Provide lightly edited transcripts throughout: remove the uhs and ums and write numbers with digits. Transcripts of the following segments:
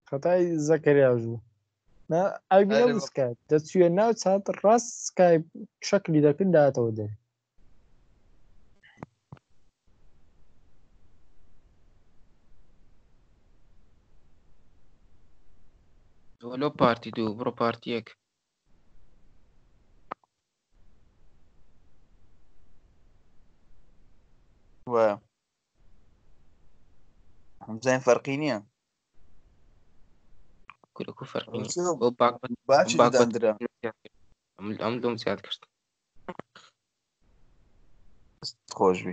خەتای زەکەریا ژوو ئەبینە ئەرێ بە- سکایپ دەچوێ ناو چات ڕاست سکایپ شەکلی دەکرد داتەوە دێ لۆ پارتی دوو بڕۆ پارتیەک وایە زین فەرقی نییە کورەکو فەرقی نییە. چرا؟ بۆ باچی باک دەدانرا ئەم دۆم زیاد کرد خۆشبی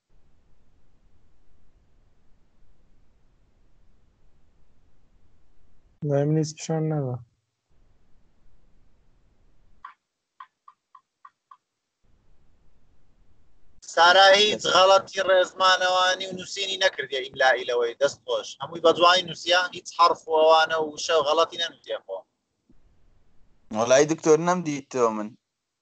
لای منیش پیشان نەدا سارا هیچ غەڵەتی ڕێزمانەوانی و نووسینی نەکردی ئیملایی لەوەی دەست خۆش هەمووی بە جوانی نووسیا هیچ حرف و ئەوانە و شەو غەڵەتی نەنووتێ خۆ وەڵای دکتۆر نەمدیتەوە من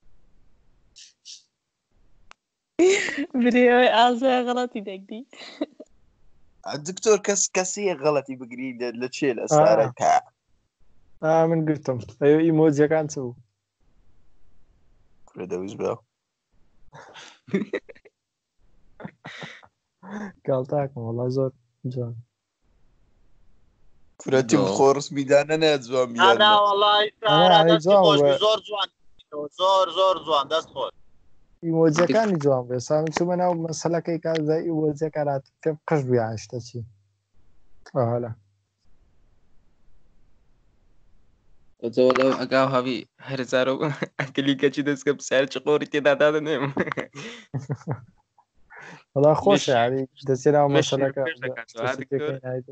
برێ ئازای غەڵەتی دەکدی دکتۆر کەسیە غەڵەتی بگری لە چێ لە سارای تا من گرتم ئەوە ئیمۆجیەکان چ بوو کورە دەویست بە گاڵتاکەم وەڵا زۆر جوان کورەتیم خۆڕس میدانە نایە جوان هەنا میدانە وەڵی ئەنا سارا هەی دەستی جوان خۆش بە زۆر جوان زۆر جوان دەست خۆش ئیمۆجیەکانی جوان بێ سامی چوومە ناو مەسەلەکەی کازای ئیمۆجیەکانات پێم قەش بیانشتە چی هەلا لەو ئەگاو هەوی هەرزار و ئەکلیکەچی دەستکە پرسیار چ قۆری تێدا دادەنێم وەڵا خۆشە یاری دەچێ ناو مەشی مەسەلەکە پێش دەکاتەوە، ها دکتۆر؟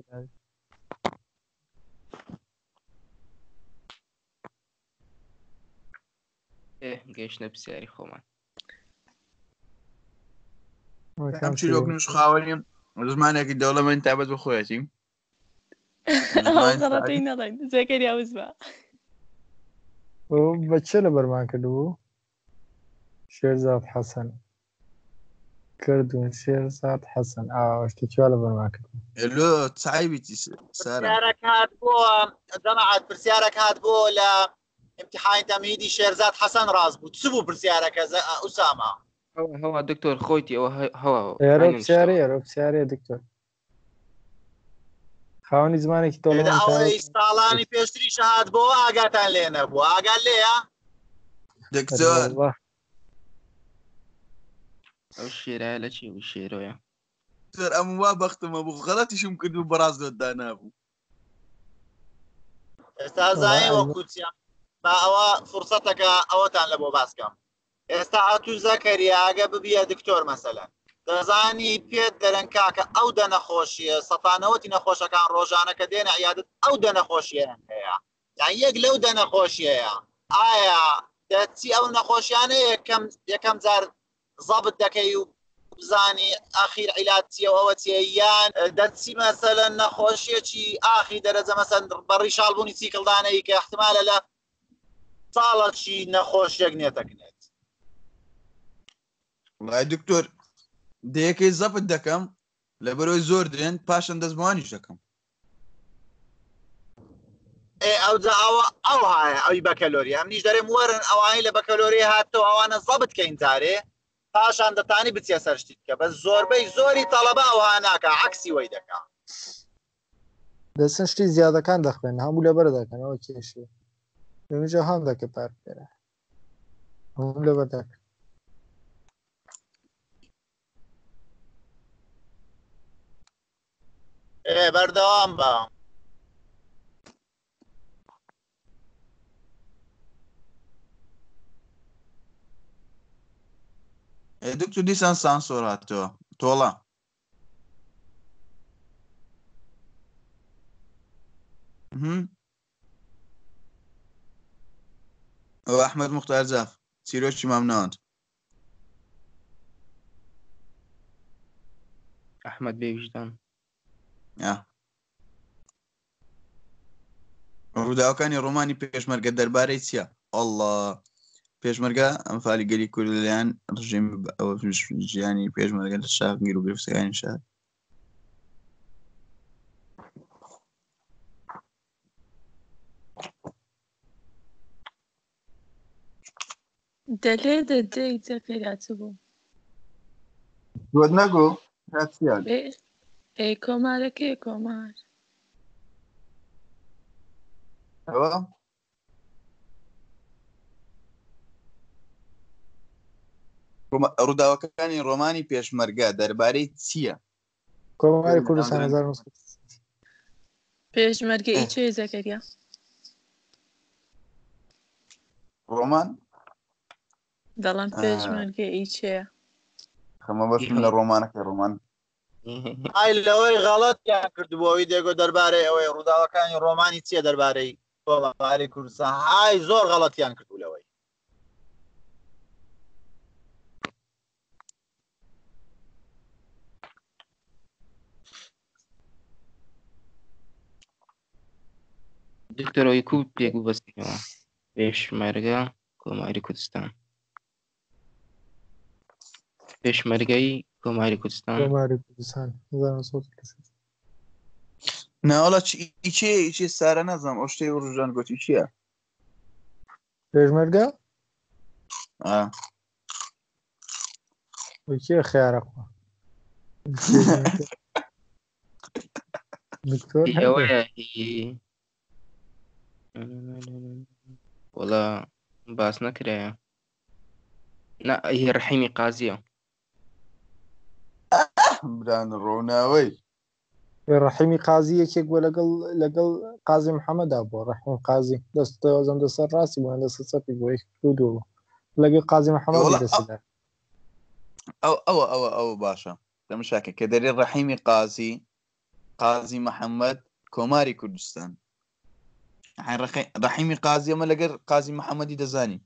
گەیشتە پرسیاری خۆمان ئەم چیرۆک نووس خاوەنیم زمانێکی دەوڵەمەند تابەت بە خۆیەتی غەڵەتەی نەڵێن زەکەریا وزبە بەچێ لە بەرمان کردبوو شێرزاد حەسەن کردوون شێرزاد حەسەن ئاشتی چوا لە بەرمان کرد لۆ چایبیتی سارا پرسیارێک هات بۆ دەمەعات پرسیارێک هات بۆ لە امتحانی تەمهیدی شێرزاد حەسەن ڕاست بوو چ بوو پرسیارەکە ئوسامە هەوا دکتۆر خۆیتی ئەوە هەوا ئێرە پرسیارێ دکتۆر خاوەنی زمانێکی ئەوەی ساڵانی پێشتری شەهات بۆ ئاگاتان لێ نەبوو ئاگات لێیە دکتۆر ئەو شێرایە لە چی بوو شێرۆیە دکتۆر ئەم وا بەختمە بوو غەڵەتیشم کرد و بەڕاست دۆتدا نابوو ئێستا زانین وەکوچیان با ئەوە فرسەتەکە ئەوەتان لە بۆ باسکەم ئێستا ئەتوو زەکەریا ئەگە ببیە دکتۆر مەسەلەن دەزانی پێت دەرەن کاکە ئەو دەنەخۆشیە سەتانەوەتی نەخۆشەکان ڕۆژانە کە دێنە عیادت ئەو دەنەخۆشییان هەیە یان یەک لەو دەنەخۆشیەیە ئایا دەچی ئەو نەخۆشیانە یەکەم جار زەبط دەکەی و بزانی ئاخیر عیلات چیە و ئەوە چیە یان دەچی مەسەلەن نەخۆشیەکی ئاخی دەرەجە مەسەن بەڕی شاڵبوونی چیکڵدانەیە کە احتمالە لە ساڵەکی نەخۆشیەک نێتەکنێت وڵای دکتۆر دەیەکەی زەبط دەکەم لە بەرۆی زۆر درێن پاشان دەستمانیش دەکەم ئەوجا ئەو هایە ئەوی بەکەلۆری ئەم نیش دەرێم وەرن ئەوانی لە بەکەلۆری هاتەوە ئەوانە زەبط کەین جارێ پاشان دەتانی بچێ سەرشتیت کە بە زۆربەی زۆری تەڵەبە ئەوها ناکە عەکسی وەی دەکا دەچن شتی زیادەکان دەخوێن هەموو لەبەر دەکەنەوە کێشێ لەمەجا هەم دەکە پارکێرە هەموو لەبەر دەکەن بەردەوام بە دکتۆر دیسان سانسۆر هاتەوە تۆڵە ئەو ئەحمەد موختار جاف چیرۆکی مامناوەند ئەحمەد بێویژدان ڕووداوەکانی ڕۆمانی پێشمەرگە دەربارەی چییە؟ ئەڵڵا پێشمەرگە ئەمفالی گەلی کورد لەلایەن ڕژیم ئەوە ژیانی پێشمەرگە لە شاگیر و گرفتەکانی شار دەلێ دەدەی زەکەریا چ بوو دوت نەگۆ هاتیان کۆمارەکەی کۆمار ئەوە ڕووداوەکانی ڕۆمانی پێشمەرگە دەربارەی چییە؟ کۆماری کوردستان 1900 پێشمەرگە ئیچێ زەکەریا ڕۆمان دەڵام پێشمەرگە ئیچەیە خەمە بەشم لە ڕۆمانەکە ڕۆمان ئای لەوەی غەڵەتیان کردبووەوەی دێگۆ دەربارەی ئەوەی ڕووداوەکانی ڕۆمانی چییە دەربارەی کۆماری کوردستان های زۆر غەڵەتیان کردبوو لەوەی دکتۆرەوەی کووت پێگو بەستیەوە پێشمەرگە کۆماری کوردستان پێشمەرگەی کۆماری کوردستان کۆماری کوردستان 1900 ناوەڵە ئیچێ سارە نەزانم ئەو شتەی ڕژان گوتی چییە؟ پێشمەرگە وەکیە خیارەخوا دکتۆر ئەوەیە وەڵا باس نەکرایە هی ڕحیمی قازیە بران ڕۆناوەی ڕەحیمی قازی یەکێک بۆ لەگەڵ قازی محەممەدا بۆ ڕەحیم قازی دەستەوەزم دەسەر ڕاستی بۆیان دەسە سەپی بۆ یەکدووە لەگەڵ قازی محەممەد دەسەدا ئەوە باشە دەمشاکە کە دەرێ ڕەحیمی قازی محەممەد کۆماری کوردستان ڕەحیمی قازی ئەمە لەگەر قازی محەممەدی دەزانی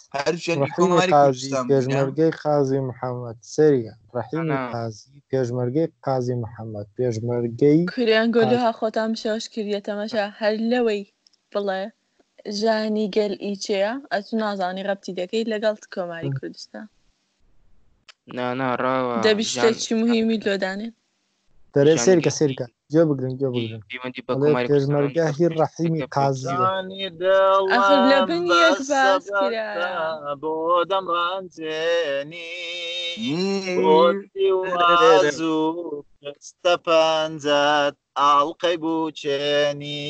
پێشمەرگەی قازی محەممەد سەریە ڕەحیمی قازی پێشمەرگەی قازی محەممەد پێشمەرگەی کوریان گۆلوها خۆتان شەوش کردە تەمەشا هەر لەوەی بڵێ ژانی گەل ئیچەیە ئەتو نازانی ڕەبتی دەکەیت لەگەڵ کۆماری کوردستان ڕاوە دەبی شتێکی مهمی لۆدانێن دەرێ سێرکە گوێ بگرن پێشمەرگە هی ڕەحیمی قازی ئەخر لە بن یەک باس کرا بۆ دەمڕانجێنی وازوو کەستە پەنجەت ئاڵقەی بووچێنی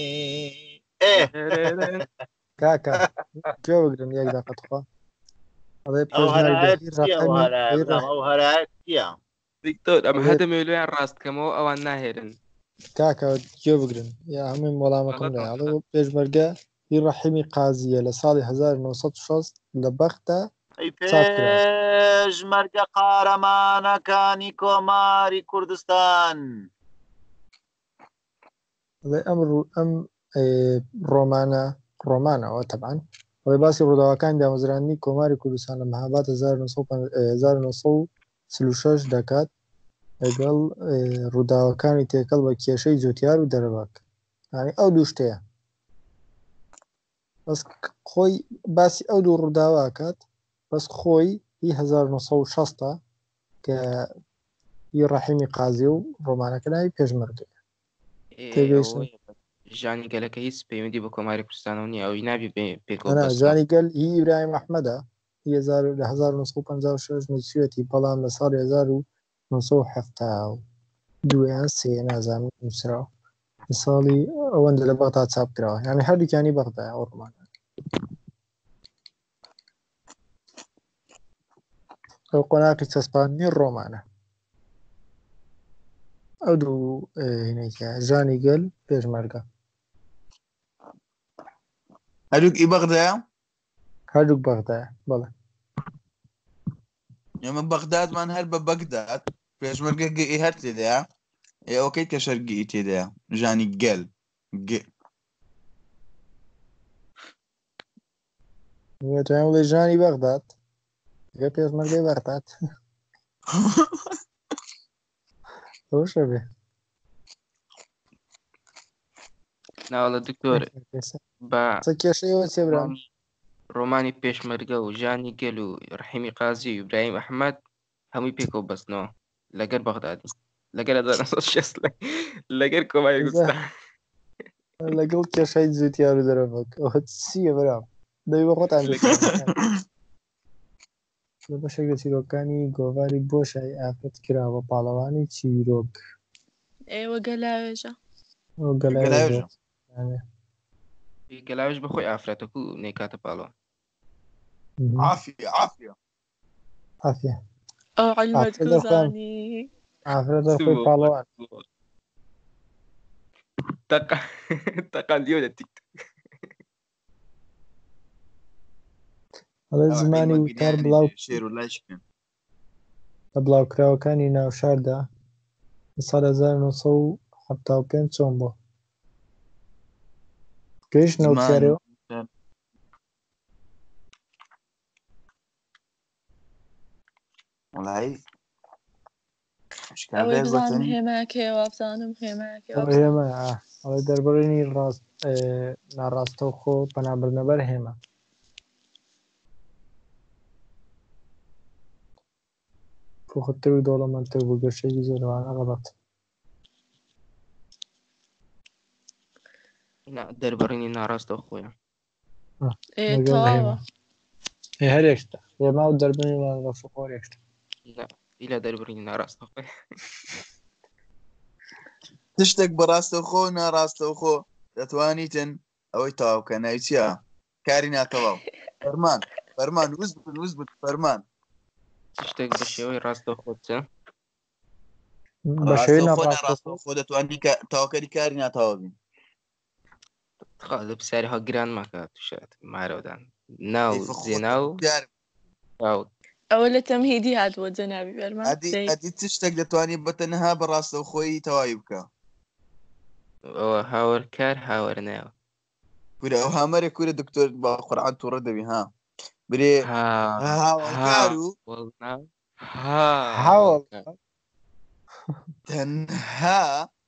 کاکە گوێ بگرن یەک داقەتخوا دکتۆر ئەمە هەدەمێ لۆیان ڕاستکەمەوە ئەوان ناهێرن کاکە گوێ بگرن یا هەمووی وەڵامەکەم لەڵ پێشمەرگە هی ڕەحیمی قازیە لە ساڵی 1960 لە بەختە پێشمەرگە قارەمانەکانی کۆماری کوردستان ئەم ڕۆمانەوە تەبان وڵی باسی ڕووداوەکانی دامەزرانی کۆماری کوردستان لە مەهاباد 1936 دەکات لەگەڵ ڕووداوەکانی تێکەڵ بە کێشەی جوتیار و دەرەباک ینی ئەو دوو شتەیە بەس خۆی باسی ئەو دوو ڕووداواکات بەس خۆی هی 1960 کە هی ڕەحیمی قازی و ڕۆمانەکە ناوی پێشمەرگە ژانی گەلەکە هیچ پەیوەندی بە کۆماری کوردستانەوە نیە ئەوی نابی پێکۆ ژانی گەل هی ئیبراهیم ئەحمەدە 1956 نووسێتی بەڵام لە ساڵی 1970 سێ نازانم نووسراوە ساڵی ئەوەندە لە بەغدا چاپ کراوە یعنی هەردووکیانی بەغدا ئەو ڕۆمانە ئەو قۆناقی چەسپاندنی ڕۆمانە ئەو دوو هینێکە ژانی گەل پێشمەرگە هەردووک ئی بەغدایە هەردووک بەغدایە بەڵێ ئێمە بەغدادمان هەر بە بەغداد پێشمەرگە گئی هەر تێدایە ئەوکەی کە شەرگی تێدایە ژانی گەل وێتیان وڵێ ژانی بەغداد گە پێشمەرگەی بەغداد ئەو شەبێ ناوەڵە دکتۆر بە کێشەیەوە چێبران ڕۆمانی پێشمەرگە و ژانی گەل و ڕحیمی قازی و ئیبراهیم ئەحمەد هەمووی پێکەوە بەستنەوە لەگەر بەغدادی لەگەر 1960 لەگەر کۆماری کوردستان لەگەڵ کێشەی جوتیار و دەرەبک ئەوە چییە بەرام دەوی بە خۆتان لە بەشێک لە چیرۆکانی گۆڤاری بۆشایی ئافرەت کراوە پاڵەوانی چیرۆک ئێوە گەلاوێژە ئەو گەلاوێژە. گەلاوێژ بەخۆی ئافرەتەکو و نێکاتە پاڵەوە. عافیە عافیە. عافیە ئەو علمەت ئافرەتە خوێن. گوزانی ئافرەتە خۆی پاڵەوان تەقاندیۆ لە تیکتۆک. ئەڵێ زمانی وتار بڵاو شێر و لاشکن. لە بڵاوکراوەکانی ناوشاردا لە ساڵ 1975 چۆن بووە؟ گەیشت نەوتیارەوە وڵای ئەوەی بزانم هێماکەوە بزانم هێماکەوە هێمە ئەڵێ دەربڕینی ناڕاستە و خۆ پەنابردنەبەر هێمە خۆخۆتر و دەوڵەمەندتر بوو گەشتێکی زۆرەوانە غەڵەت دەربڕینی ناڕاستە خۆیان تەواوە هەر یەکشتە هێما و دەربڕینی ناڕاستە خۆ یەکشتە ئیلا دەربڕینی ناڕاستە خۆی تشتێک بەڕاستە خۆ ناڕاستە خۆ دەتوانیتن ئەوەی تەواوکە ناوچیە کاری ناتەواو فەرمان وز بن فەرمان شتێک بە شێوەی ڕاستە خۆچە بە شێوەی ناڕاستە خۆ دەتوانی تاواکەری کاری ناتەواو بین لە پرسیاری ها گران ماکە تووشێت مارەودان ناو زێنا و ئەوە لە تەمهیدی هاتووە جەنابی بەرمان ئەدی تشتێک دەتوانی بەتەنها بەڕاستە خۆی تەواوی بکە ئەوە هاوەرکار هاوەر ناوە کورە ئەو هامەرە کورە دکتۆر بە قورعان تووڕە دەبی ها برێ هاوەرکار و تەنها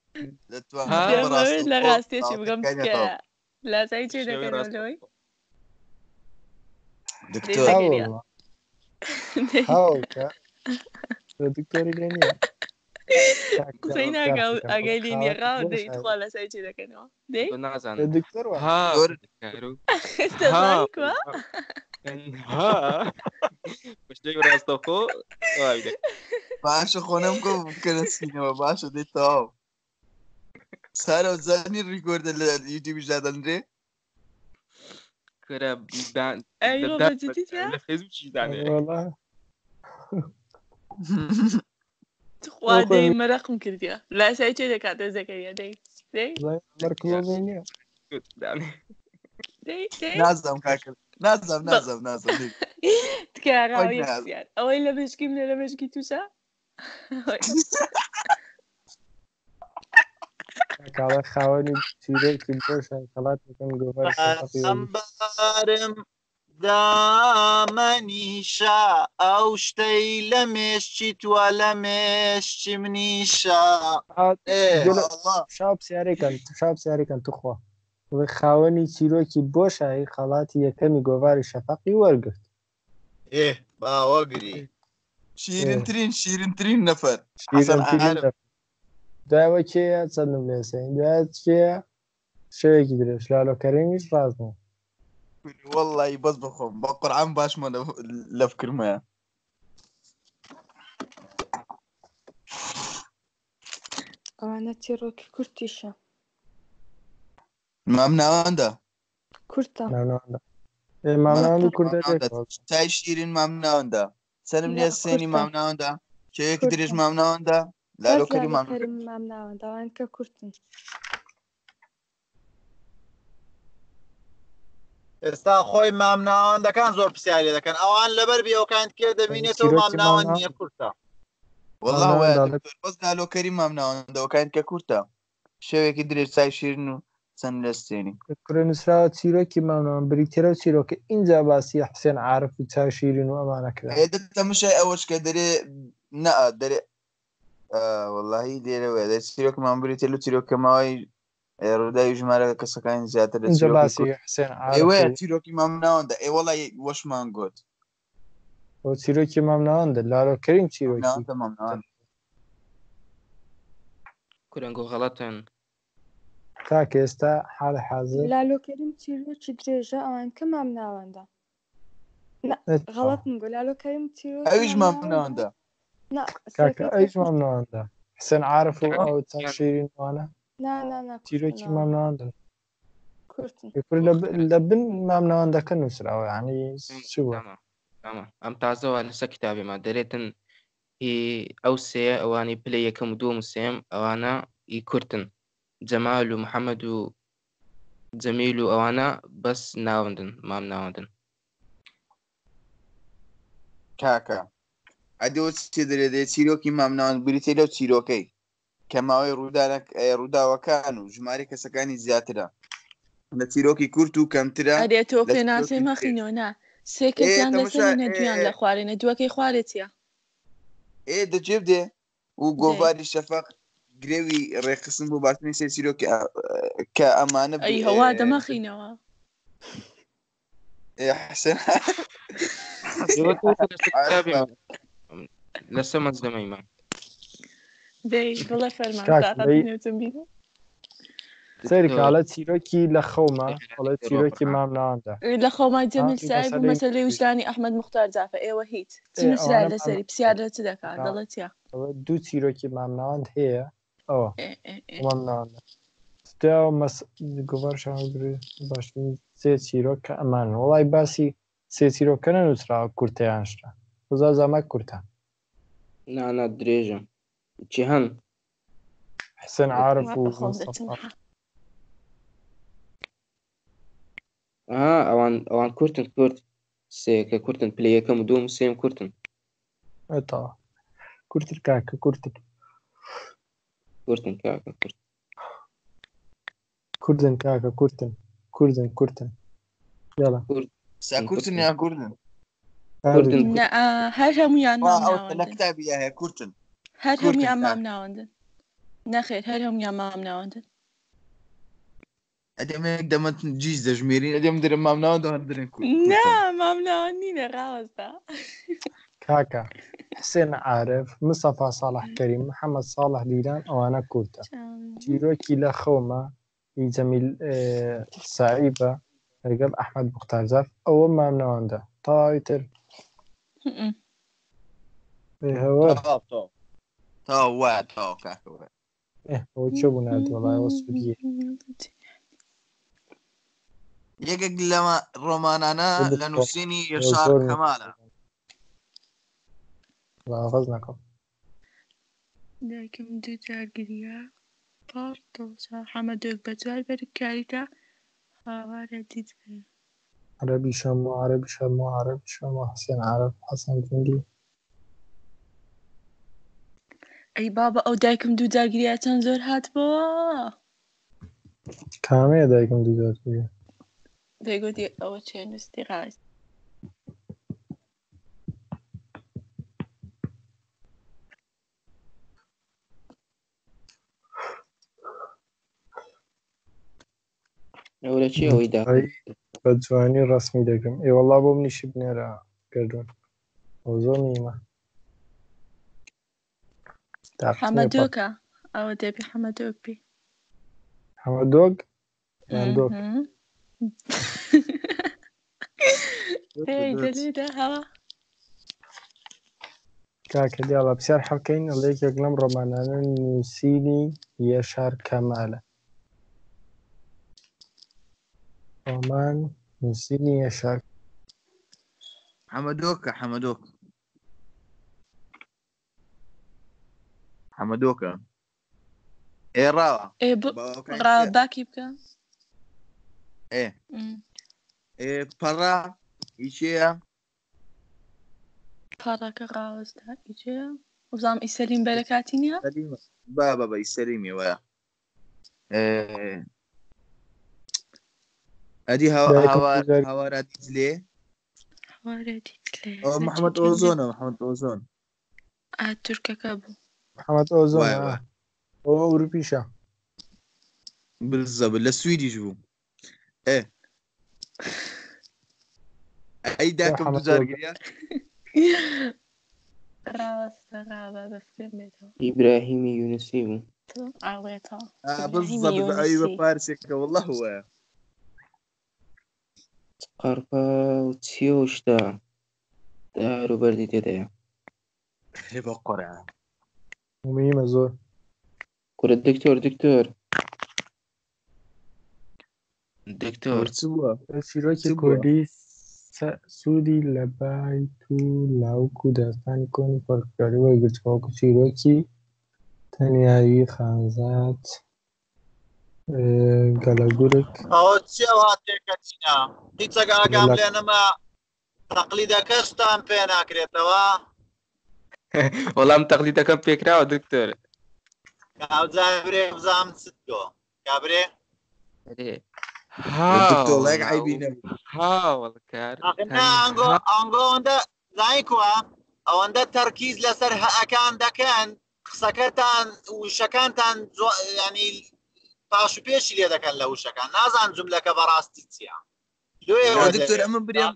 لە ڕاستێکی بگەم تکایە لازای چێ دەکەنەوەی دکتۆر دکتۆری لێ نییە قسەی ناکە ئەگەی لینیە ڕاو دەیت خوا لەسای چێ دەکەنەوە دەی نازانم دکتۆر شتێک ڕاستە خۆ باشە خۆنم کۆ بکەنەسینەوە باشە دێت تەواو سارە زانی ڕیکۆردە لە یوتیوبی ژادەندرێ کورە لە فێسبووکی دانێ خوا دەی مەرەقم کردیە لاسای چێ دەکاتە زەکەریە دەی نازم کاکرد نازم تکاڕاوی ئەوەی لە بشکیم لە بشکی تووشە کاڵە خاوەنی چیرۆکی بۆشە کەڵات یەکەم گۆڤەرم دامەنیشە ئەو شتەی لە مێشتی توە لە مێشتی منیشە شاپ سیارێکن توخوا خاوەنی چیرۆکی بۆشایی خەڵاتی یەکەمی گۆڤاری شەفەقی وەرگرت باوەگری شیرینترین نەفەر داوە کێە چەندم لێسین دوات کێە شەوێکی درێژ لالۆکەرێمیش ڕازمە وەڵی بەس بخۆم بە قورعان باشمە لە فکرمەیە ئەوانە چیرۆکی کورتیشە مام ناواندا کورتە مامناوەندی کوردە تای شیرین مام ناوەندا سەرم لێ سێنی مام ناوەندا شەوێکی درێژ مام ناوەندا لالۆکەری مام ناوەنداوان کە کورتن ئێستا خۆی مامناوەندەکان زۆر پرسیاری دەکەن ئەوان لەبەر بیەوەکان کێ دەبینێتەوە مامناوەند نییە کورتە وەڵا بەس لالۆکەری مام ناوەندەوەکان کە کورتە شەوێکی درێژ چای شیرین و چەند لە سێنی کوڕە نووسراوە چیرۆکی مامناوەند بریتێرە و چیرۆکە اینجا باسی حسێن عارف و چای شیرین و ئەمانە کرا تەمەشای ئەوەش کە دەرێ دەرێ وەڵاهی لێرەوە دە چیرۆک مان بریتێر و چیرۆکە ماوەی ڕووداوی ژمارە کەسەکانی زیاتر لە چیرۆکی مام ناوەندە وەڵی وەشمان گوت بۆ چیرۆکی مامناوەندە لالۆکەرین چیرۆکی کورنگۆ غەڵەتن کاکە ئێستا حاڵە حاضر لالۆکەریم چیرۆکی درێژە ئەوان کە مامناوەندە غلط نقول له كريم تيروك ئەویش مامناوەندە لا کاکە ئەیش مامناوەندە حسێن عارف و ئەو چەند شیرینوانە لا تیرۆکی مامناوەندن كورتن لە بن مامناوەندەکە نووسراوە یعنی چووە تمام ئەم تازەوە لەسەر کتابێمە دەرێتن ئەو سێ ئەوانی پلە یەکەم و دووەم و سێم ئەوانە ئی کورتن جەمال و محەممەد و جەمیل و ئەوانە بەس ناوەندن مام ناوەندن کاکە ئەدەوە چێ دەرێت چیرۆکی مامناوەند بریتێ لەو چیرۆکەی کە ماوەی ڕووداوەکان و ژمارە کەسەکانی زیاترە لە چیرۆکی کورت و کەمترە ئەدێ تۆ پێناسێ مەخینەوە نا سێ کەسیان لەسەرینە دویان لە خوارێنە دووەکەی خوارێتیە دەجێ بدێ و گۆڤاری شەفەق گرێوی ڕێقسم بۆ باشنی سێ چیرۆکی کە ئەمانە ئەی هەوا دەمەخینەوە حسن لەسەر مەزدەمەیمە دەی بڵە فەرمان سەری کاڵە چیرۆکی لە خەومە بڵێ چیرۆکی مامناوەندە لە خەومای جەمیل سای بوو مەسەلەی وجدانی ئەحمەد موختار جافە ئێوە هیچ چ نووسرا لەسەری پرسیار لە چ دەکات دەڵێتیا دوو چیرۆکی مامناوەند هەیە ئەوە مامناوەندە گوڤار باشترین سێ چیرۆک کە ئەمان وڵای باسی سێ چیرۆکە نەنووسراوە کورتەیانشتا بزا زەمە کورتە نانا درێژم چی هەن حسن عارف و ئەوان کورتن کورت سێکە کورتن پلە یەکەم و دووەم و سێم کورتن ئەتەوە کورتر کاکە کورتن کاکە کورت کوردن کاکە کوردن یاڵا کورتن یان کوردن هەر هەمویان لە کتابی هەیە کورتن هەر هەمویان مام ناوەندن نەخێر هەر هەمویان مام ناوەندن ئەدەمێک دەمەند جیز دەژمێرین ئەدەم درم مام ناوەندە هەردرن نا مام ناوەند نینە ڕاوەستا کاکە حسێن عارف مستەفا ساڵح کەریم محەممەد ساڵح لیران ئەوانە کورتە چیرۆکی لە خەومە جەمیل ساعیبە لەگەڵ ئەحمەد موختارزاف ئەوە مامناوەندە تەواوی تر ئەوە چێ بوو ناردی وەڵایەوە سوودیە یەکێک لەمە ڕۆمانانە لە نووسینی یەشار کەمالە لاغەز نەکەم دایکم دوو جارگریە پاڵ دڵشا حەمەدۆک بەجوار بەرکاریدا هاوارە دیت عەرەبی شەمۆ حسێن عارف حەسەن جوندی ئەی بابە ئەو دایکم دوو جارگریە چەند زۆر هات بۆ کامەیە دایکم دوو جارگریە دەیگوتی ئەوە چێ نووستی ڕاست ئەوە چی ئەوەی دا بە جوانی ڕسمی دەگرم وەڵا بۆ منیشی بنێرە گردون ئەو زۆر نیمە حەمەدۆکە ئەوە دەبی حەمەدۆک بی حەمەدۆک یان دۆک دەلێدا هەوا کاکە دیاڵە پرسیار حەکەین ئەڵەیەکێک لەم ڕۆمانانە نووسینی یەشار کەمالە ڕۆمان نووسینی یەشار حەمەدۆکە ئێڕاوە ڕاوە باکی بکە پەڕا ئیچەیە پەڕەکە ڕاوەستا ئیچەیە وزام ئیسەلیم بەرەکاتی نییە بابە ئیسەلیمی وایە ئەدی هاوارە دیجلێ محەممەد ئۆزۆن تورکەکە بوو محەممەد ئۆزۆن ئەوە ئەوروپیشە بالزەبت لە سویدیش بوو ئەی داکەم دوجارگریە ئیبراهیمی یونسی بوو بالزەبت ئەوی بە پارسێکە وەڵڵە هوە قەرپە و چیۆشتا دار و بەردی تێدایە بە قۆرە مهمە زۆر کورە دکتۆر دکتۆر چ بووە چیرۆکی چ بووە؟ کوردی سوودی لە بایت و لاوک و داستانی کۆنی پەرکاری وەرگرتووەکو چیرۆکی تەنیایی خانزات گەلەگورک ئەوە چێوە تێکەچینە هیچەک ئاگام لێ نەما تەقلیدەکەشتان پێ ناکرێتەوە وەڵام تەقلیدەکەم پێکراوە دکتۆر کاوجارێ بزانم چت تۆ کابرێ دکتۆڵێک عیبی نەبوو هاوڵکار ئەنگۆ زانیکووە ئەوەندە تەرکیز لەسەر هەئەکان دەکەن قسەکەتان وشەکانتان ینی پاش و پێشی لێ دەکەن لە وشەکان نازان جملەکە بەڕاستی چییە دکتۆر ئەمە برێم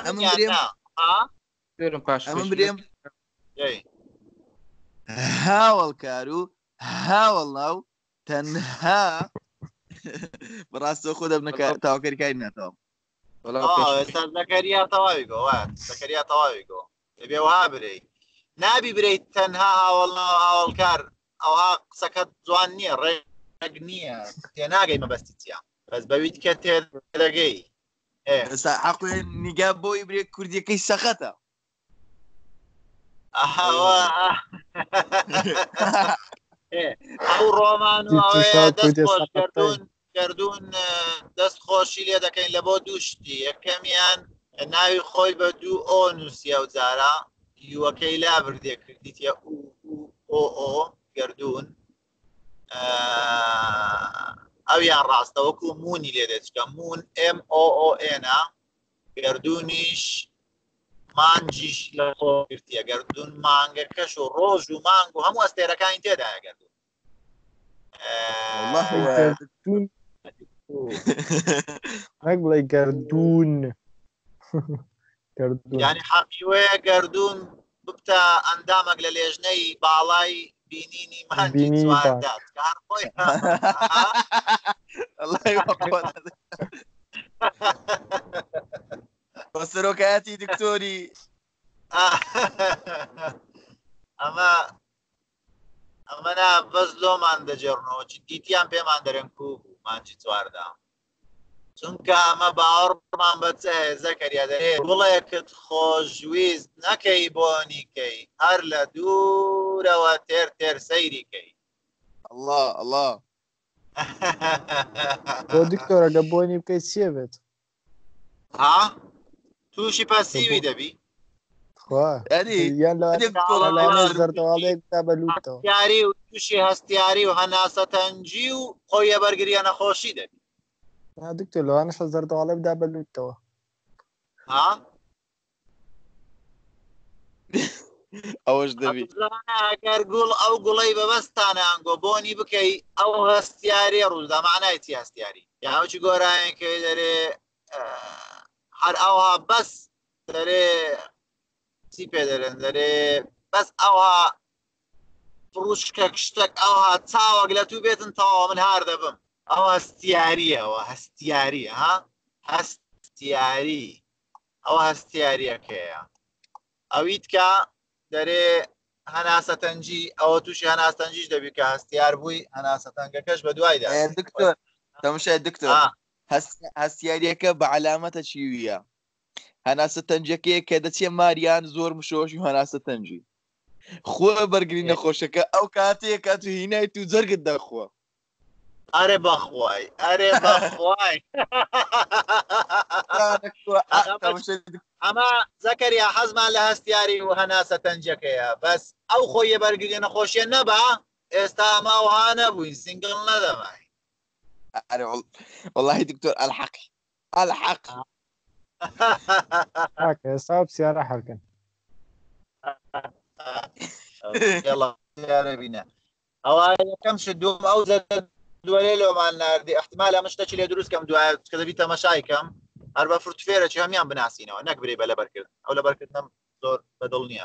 هاوڵکار و هاوڵناو تەنها بەڕاستە خۆ دەبنەکە تاواکەری کاری ناتەوە زەکەریا تەواوی گۆ زەکەریا تەواوی گۆ دەبێ وها برەی نابی برەیت تەنها هاوڵناو هاوڵکار ئەوها قسەکەت جوان نییە ڕێک نییە تێناگەی مەبەستی چیە بەس بەویت کە تێدەگەی ئێستا عەقوێ نیگا بۆی برێ کوردیەکەی سەخەتە ئەو ڕۆمان و گردون دەست خۆشی لێ دەکەین لە بۆ دووشتی یەکەمیان ناوی خۆی بە دوو ئۆ نووسیە و جارە یوەکەی لا بردێ کردیتە ئۆ گردون ئەویان ڕاستە وەکو مونی لێ دەچکە مون MOON گردونیش مانجیش لە خۆ گرتیە گردون مانگەکەش و ڕۆژ و مانگ و هەموو ئەستێرەکانی تێدایە گردون نەک بڵێ گردون ینی حەقیوەیە گردون ببتە ئەندامێک لە لێژنەی باڵای بینینی مانجی چواردات کار خۆی بە سەرۆکایەتی دکتۆری ئەمەنا بەس لۆمان دەجێڕنەوە دیتیان پێمان دەرێن کوو مانجی چواردا چونکە ئەمە باوەڕمان بەچە زەکەریا دەرێ گوڵێکت خۆشویست نەکەی بۆنیکەی هەر لە دوورەوە تێر سەیریکەی الله بۆ دکتۆرە گە بۆنی بکەیت چیە بێت تووشی پەسیوی دەبی زەردەواڵێک تا بەلووتەوە یاری و تووشی هەستیاری و هەناسەتەنجی و خۆی بەرگریە نەخۆشی دەبی دکتۆر لەوانەشە زەردەواڵێ بدا بەلووتەوە ئەوەش دەبی ئەگەر گوڵ ئەو گوڵەی بەبەستانە ئەنگۆ بۆنی بکەی ئەو هەستیاری ڕوودا معنای هەستیاری یاوچی گۆرانەکەی دەرێ هەر ئەوها بەس دەرێ چی پێ دەرێن دەرێ بەس ئەوها فڕوشکە شتێک ئەوها چاوەک لە تو بێتن تەواو من هار دەبم ئەو هەستیاریەوە هەستیاریە هەستیاری ئەو هەستیاریەکەیە ئەویت کە دەرێ هەناسەتەنجی ئەوە تووشی هەناسەتەنجیش دەبی کە هەستیار بووی هەناسەتەنگەکەش بە دوایدا دکتۆر تەماشای دکتۆر هەستیاریەکە بە علامەتە چیویە هەناسەتەنجەکەیە کە دەچێ ماریان زۆر مشۆش و هەناسەتەنجی خۆ بەرگری نەخۆشەکە ئەو کاتەیە کات و هینای تو جەرگت دەخۆ ئەرێ بەخوای ئەمە زەکەریا حەزمان لە هەستیاری و هەناسەتەنجەکەیە بەس ئەو خۆی بەرگری نەخۆشیە نەبا ئێستا ئەمە وها نەبووین سینگڵ نەدەمای والله دكتور الحق ئێستا سیارە حەرکن بینە ئەوە یەکەم دوم ئەو دووەلێ لۆمان ناردی احتمال ئەمە شتێکی لێ دروستکەم دوایە کە دەبی تەماشایکەم هەر بە فرتوفێرەی هەمیان بناسیینەوە نەک برێ بە لەبەرکردن ئەو لەبەرکردنم زۆر بەدڵ نییە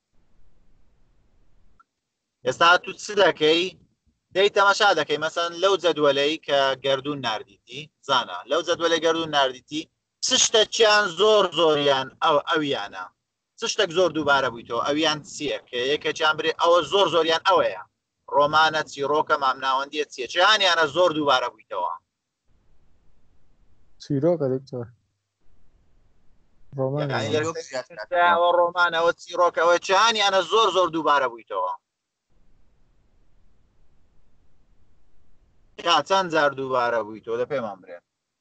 ئێستا تو چ دەکەی دەی تەماشا دەکەی مەسەن لەو جەدوەلەی کە گردون ناردیتی زانە لەو جەدوەلەی گردون ناردیتی چ شتێکیان زۆریان ئەویانە چ چ شتێک زۆر دووبارە بوویتەوە ئەویان چییە کە یەکێکیان برێ ئەوە زۆر زۆریان ئەوەیە ڕۆمانە چیرۆکە مامناوەندیە چیە چیانیانە زۆر دووبارە بوویتەوە چیرۆکە دکتۆر ئەوە ڕۆمانەوە چیرۆکەوە چیانیانە زۆر زۆر دووبارە بوویتەوە چەند جار دووبارە بوویتەوە دە پێمان برێ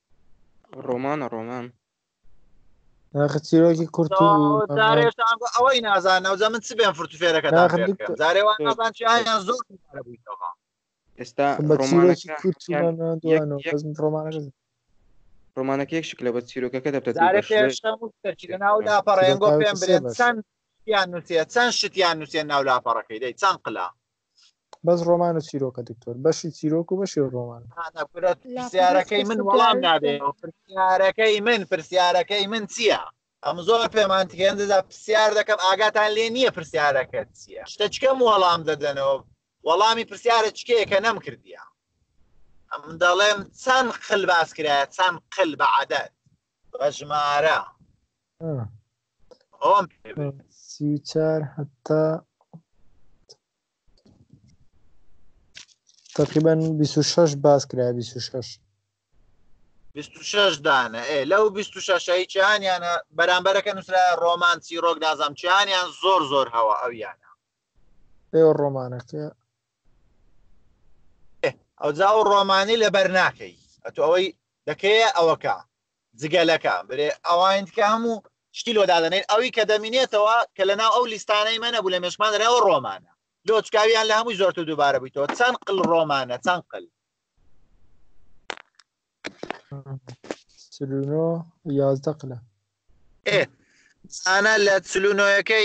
ڕۆمان چیرۆکی کورت ئەوەی نازانەوەجا من چ بێن فرتوفێرەکە جارێوان نازان چیان زۆر دووبارە بوویتەوە ئێستا ڕۆمانەکە یەک شکلە بە چیرۆکەکە دەبێت ناو لاپەڕێنگۆ پێم برێن چەند نووسە چەند شتیان نووسێن ناو لاپەڕەکەی دەی چەند قلا بەس ڕۆمان و چیرۆکە دکتۆر بەشی چیرۆک و بەشی ڕۆمان پرسیارەکەی من وەڵام نادێت پرسیارەکەی من چییە؟ ئەم زۆر پێمان تێندا پرسیار دەکەم ئاگاتان لێ نییە پرسیارەکە چییە؟ شتە چکەم وەڵام دەدەنەوە وەڵامی پرسیارە چکەیە کە نەمکردیە ئەم دەڵێم چەند قل باس کرایە چەند قل بە عەدەد بە ژمارە ئەوم 34 حتا تقریبا 26 باس کرایە 26 دانە لەو 26 چیانیانە بەرامبەرەکە نووسرا ڕۆمان چیرۆک نازام چیانیان زۆر زۆر هەوە ئەویانە ئێوە ڕۆمانەکە ئەو جا و ڕۆمانی لەبەر ناکەی ئەتو ئەوەی دەکەیە ئەوەکە جگەلەکە برێ ئەوان کە هەموو شتی لۆدادەنین ئەوی کە دەمینێتەوە کە لەناو ئەو لیستانەی منە بوو لە مێشمان دەرەوە ڕۆمانە لۆچکاویان لە هەمووی زۆرتر دووبارە بوویتەوە چەند قل ڕۆمانە چەند قل 11 قلە ئانە لە چلونۆیەکەی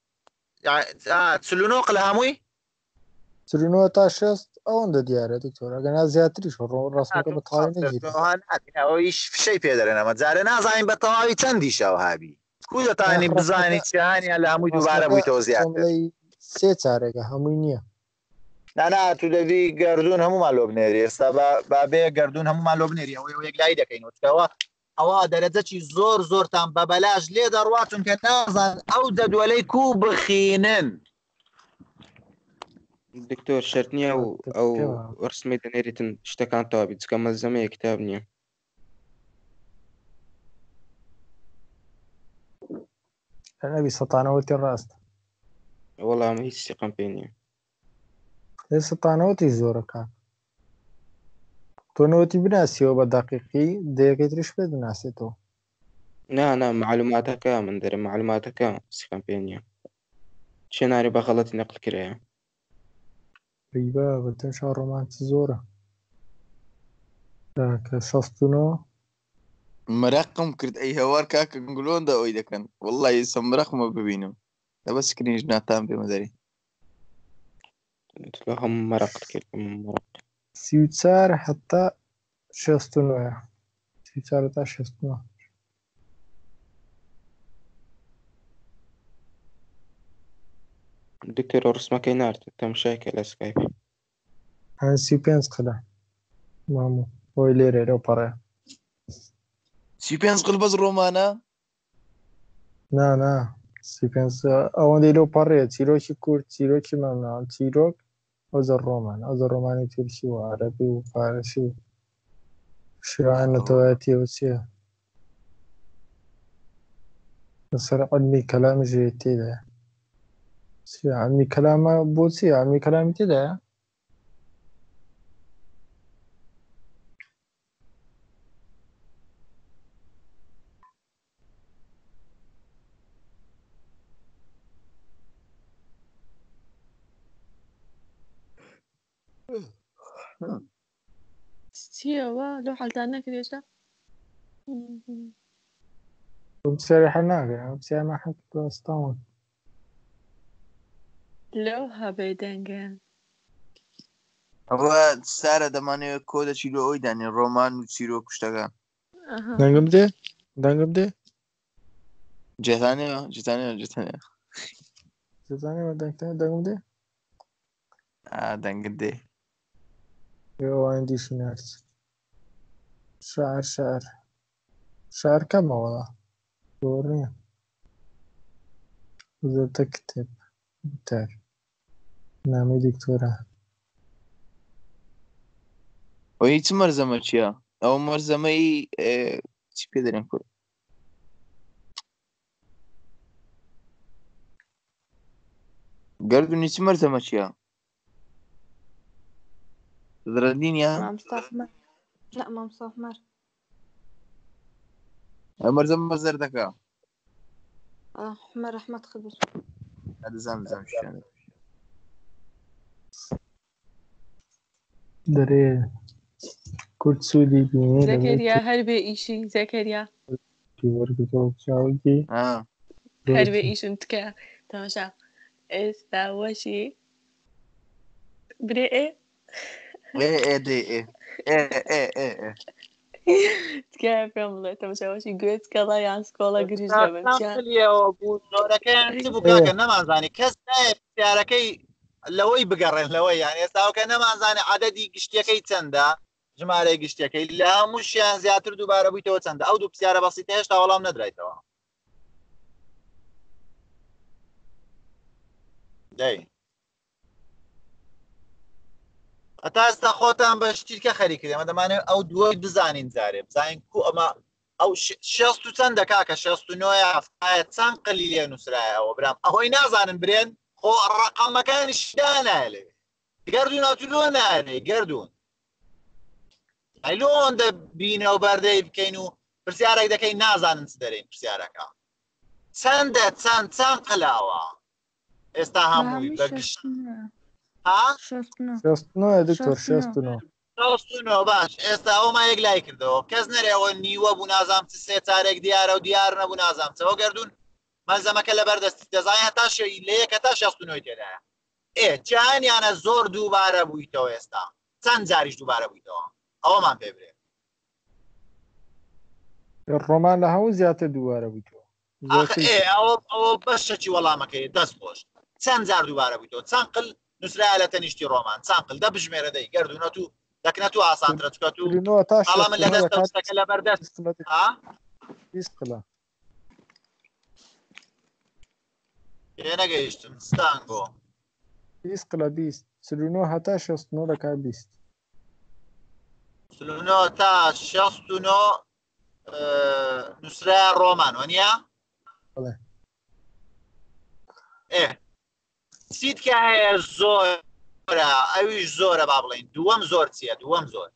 چلونۆ قل هەمووی 39 تا 6 ئەوەندە دیارە دکتۆر ئەگەنا زیاتریش ڕاستەکە بە تەواوی نەگیرەوەیش فشەی پێدەرێن ئەمە جارە نازانین بە تەواوی چەندی شەو هابی کو دەتانی بزانی چیانیان لە هەمووی دووبارە بوویتەوە زیاتر سێ چارێکە هەمووی نییە نانا تو دەبی گردردون هەمومان لۆ بنێری ئێستا بابێ گردردون هەمومان لۆ بنێری ئەوەی یەک لای دەکەینەوە ئەوە دەرەجەکی زۆر زۆرتان بە بەلاش لێ دەڕواتون کە نازان ئەو جەدوەلەی کو بخینن دکتۆر شەرت نییە و ئەو ڕسمی دەنێریتن شتەکان تەواوی چکە مەلزەمەیە کتاب نییە نەبی سەتانەوەتی ڕاست وەڵام هیچ سیقم پێ نییە سەتانەوەتی زۆرەکە تۆنەوەتی بناسیەوە بە دەقیقی دەیەکەی تریش پێ دەناسێتەوە نا معلوماتەکە من دەرە معلوماتەکە سیقم پێ نییە شێناری بە غەڵەتی نەقل کرایە ریبا بەتەنشا ڕۆمانتی زۆرە کە 69 مەرەقم کرد ئەی هەوار کاکە گنگلۆندا ئەوی دەکەن وەڵڵی سە مەرەقمە ببینم دەبە سکرینش ناتان پێمە دەری هەموو مەرەق کرد 34 حتا 69 34 تا 69 دکتۆر ڕسمەکەی نارد تەماشایکە لە سکایپ 35 قلە ماموو بۆی لێرێرە پەڕێ 35 قل بەس ڕۆمانە نا 35 ئەوەندەی لەو پەڕێ چیرۆکی کورد چیرۆکی مامناوە چیرۆک ئەوزە ڕۆمان ئەوزە ڕۆمانی تورکی و عەرەبی و فارسی و شیوان نەتەوایەتیەوە چییە لەسەر عەلمی کەلامیشی تێدایە عەلمی کەلامە بۆچی عەلمی کەلامی تێدایە چیەوە لەو حەڵتان نەکرێتە بسیاری حەل ناکەن بسیارمە حەل دۆستاون لەو هەبێ دەنگیان ئەوە سارە دەمانەوێت کۆ دەچی لۆ ئەوی دانی ڕۆمان و چیرۆ کوشتەکان دەنگم دێ جێتانەوە دەنگم دێ دەنگت دێ ئەوان دیشی نارد شعر کەمەوە زۆر نییە إذا تكتب تار نامي دكتورة و هیچ مەرزەمە چییە؟ ئەو مەرزەمەی چی پێ دەرێن کورد گەردونی چ مەرزەمە چییە؟ زرەدینیا لا ما مصطفى مر مەرزەمە زەردەکە أحمر أحمد خضر دەزانم شوێنە دەرێ کورد سوودی بینی زەکەریا هەر بێ ئیشی زەکەریا وەرگتەوە چاوەکی هەر بێ ئیشم تکە تەماشا ئێستا وەشی برێ تکە پێم بڵێ تەماشا وەشی گوێت کەڵا یان سکۆڵە گریژ دەبن زۆرەکەیان چ بوو کاکە نەمانزانی کەس نایە پرسیارەکەی لەوەی بگەڕێن لەوەی یان ئێستاوکە نەمانزانێ عەدەدی گشتیەکەی چەندە ژمارەی گشتیەکەی لە هەمووشیان زیاتر دووبارە بوویتەوە چەندە ئەو دوو پرسیارە بەسیتە هێشتا وەڵام نەدرایتەوە دەی هەتا ئێستا خۆتان بە شتیکە خەریک کردێ ئەمە دەمانێت ئەو دووەی بزانین جارێ بزانین کو ئەمە ئەو شەست و چەندە کاکە 69 هەفتایە چەند قەلی لێ نووسرایەوە برام ئەوەی نازانن برێن خۆ ڕقەمەکانیشدا نایە گەردوون ئەتولۆ نایێ گەردوون ئەیلۆ ئەوەندە بینە و بەردەی بکەین و پرسیارێک دەکەین نازانن چ دەرێن پرسیارەکە چەندە چەند قەلاوە ئێستا هەمووی بەگشت دکتۆر 69 باش ئێستا ئەوما یەک لای کردەوە کەس نەرێەوە نیوە بوو نازام چ سێ چارێک دیارە و دیار نەبوو نازام چەوە گەردوون مەلزەمەکە لەبەردەستی دەزانین هەتا لە یەکە تا 69 تێدایە جیهانیانە زۆر دووبارە بوویتەوە ئێستا چەند جاریش دووبارە بوویتەوە ئەوەمان پێ برێ ڕۆمان لە هەموو زیاتر دووبارە بوویتەوە ئەوە بەشەکی وەڵامەکەی دەست خۆش چەند جار دووبارە بوویتەوە چەند قل نووسرایە لە تەنیشتی ڕۆمان چەند قل دە بژمێرە دەی گەردوونەت و دەکنێت و ئاسانترە چکەت و ئەڵامن لە دەستەکە لە بەردەست نەگەیشتم ستانگۆ 20 قلە 20 39 هەتا 69 دەکا 20 39 تا 69 نووسرای ڕۆمان وەنیە؟ چیتکە هەیە زۆرە ئەویش زۆرە با بڵێن دووەم زۆر چییە دووەم زۆر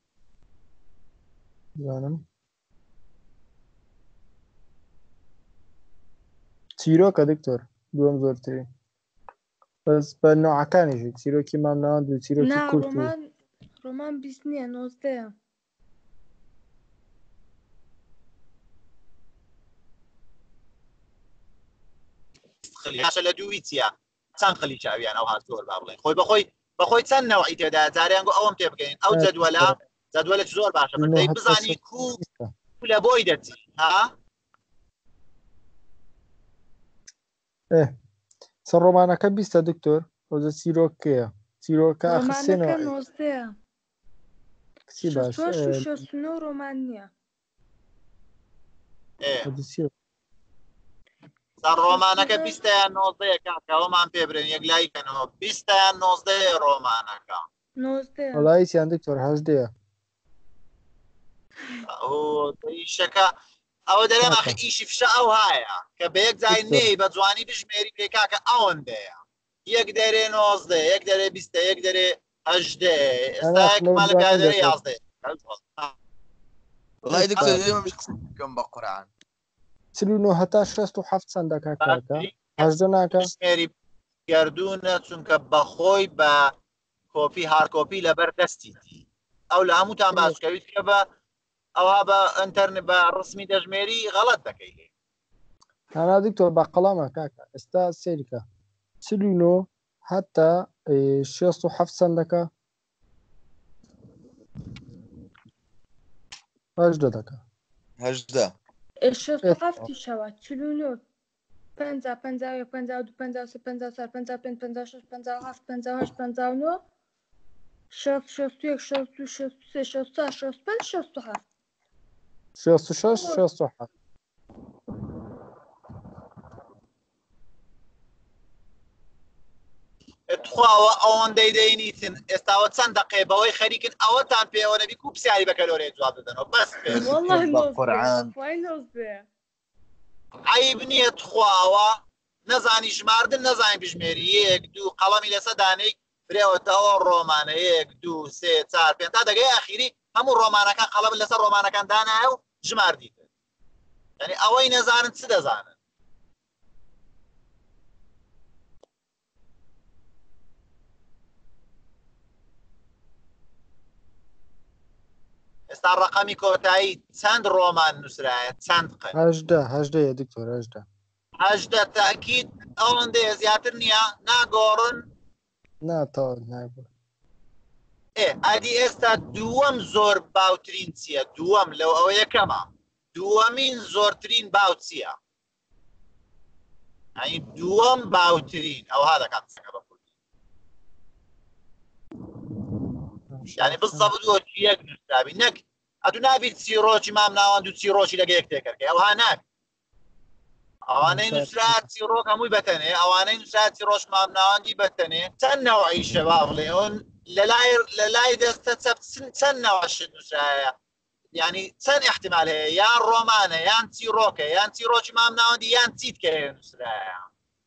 چیرۆکە دکتۆر دووەم زۆرترین بەس بە نوعەکانیشی چیرۆکی مامناوەند و چیرۆکی کورت ڕۆمان 20 نییە 90 خلیاشە لە دووی چیە چەند خەلی چاویان ئەو هات زۆر با بڵێن خۆی بەخۆی چەند نەوەی تێدا جاریان گۆ ئەوم پێ بکەین ئەو جەدوەلە زۆر باشە بەدەی بزانی کو لە بۆی دەچی ها چە ڕۆمانەکە 20 دکتۆر ئەوزە چیرۆکەیە چیرۆکە ڕۆمانەکە 90 کچی باش ڕۆمان نییە ڕۆمانەکە 20 یان 90 کاکەوەمان پێ برێن یەک لایکەنەوە 20 یان 90 ڕۆمانەکە وەڵایەتیان دکتۆر 80 ئیشەکە ئەوە دەرێم ئەخ ئیشی فشە ئەو هایە کە بە یەک جای نێی بە جوانی بژمێری پێ کاکە ئەوەندەیە یەک دەرێ 90 یەک دەرێ 20 یەک دەرێ 80 ئێستاکمال دەرێ 11 وڵای دکتۆر بکەم بە قورعان 39 هەتا 67 چەند دەکا کاکە 18 ناکە بژمێری گەردوونە چونکە بەخۆی بە کۆپی هاردکۆپی لەبەر دەستی ئەو لە هەمووتان باشکەویت کە بە ئەوها بە ئەتەرنێت بە ڕسمی دەژمێری غەڵەت دەکەی لێ هەنا دکتۆر بە قەڵەمە کاکە ئێستا سێریکە 39 هەتا 67 چەند دەکا 18 دەکا 18 شەوە 49 50 51 52 53 54 55 56 57 58 59 61 62 63 64 65 67 66 67 خواوە ئەوەندەی دەینیتن ئێستاوە چەند دقێ بەوەی خەریکن ئەوەتان پێوە نەبی و پرسیاری بە کەلۆرەیە جواب دەدەنەوە بەس عیب نییە تخواوە نەزانی ژماردن نەزانی بژمێری 1 2 قەڵەمی لەسەر دانەی برێوەتەوە ڕۆمانە 1 2 3 4 5 تا دەگەی ئاخیری هەموو ڕۆمانەکان قەڵەم لەسەر ڕۆمانەکان دانایە و ژماردیتن یعنی ئەوەی نەزانن چ دەزانن ئێستا ڕقەمی کۆتایی چەند ڕۆمان نووسرایە چەند قەت 18 دکتۆر 18 تاکید ئەوەندەیە زیاتر نییە ناگۆڕن ناتەوە ناگۆڕ ئادی ئێستا دووەم زۆر باوترین چییە دووەم لەو ئەوە یەکەمە دووەمین زۆرترین باو چییە ئەی دووەم باوترین ئەوها دەکات قسەکە بە کوردی یعنی بسەبووە یەک نووسرابی نەک ئەدوو نابیت چیرۆکی مام ناوەند و چیرۆکی لەگە یەک تێکەکە ئەوها ناک ئەوانەی نووسرات چیرۆک هەمووی بەتەنێ ئەوانەی نووسرات چیرۆش مام ناوەندی بەتەنێ چەند نەوەی شەبا بڵێون لە لای دەستە چەند نەوەشت نووسرایە یعنی چەند احتمال هەیە یان ڕۆمانە یان چیرۆکە یان چیرۆکی مام ناوەندی یان چیت کە هەیە نووسرایە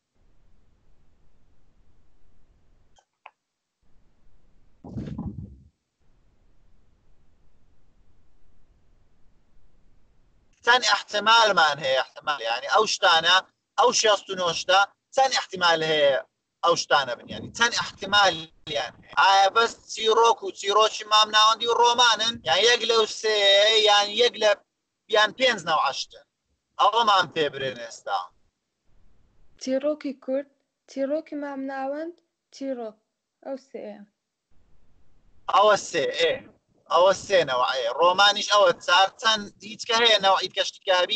چەند احتمالمان هەیە احتمال یعنی ئەو شتانە ئەو 69 چەند احتمال هەیە ئەو شتانە بنیانی چەند احتمالیان ئایا بەس چیرۆک و چیرۆکی مام ناوەندی و ڕۆمانن یان یەک لەو سێ یان یەک لە یان 5 نەوەشتن ئەوەمان پێ برێن ئێستا چیرۆکی کورد چیرۆکی مام ناوەند چیرۆک ئەو سێ ئەوە سێ ئەوە سێنەوە ڕۆمانیش ئەوە چار چەند هیچکە هەیە نەوەی کەشتیکاری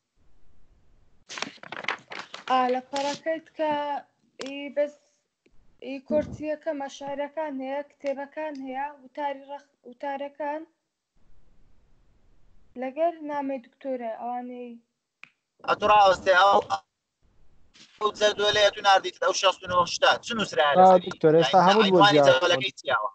لە پەڕەکەیت کە بەس کورسیەکە مەشارەکان هەیە کتێبەکان هەیە وتارەکان لەگەر نامەی دکتۆرە ئەوانەی ئەتوڕاوەستێ ئەو جەدولەیە تو ناردیت ئەو 69 چ نووسرایە دکتۆر ئێستا هەموو بۆ جەدولەکەی چیاوە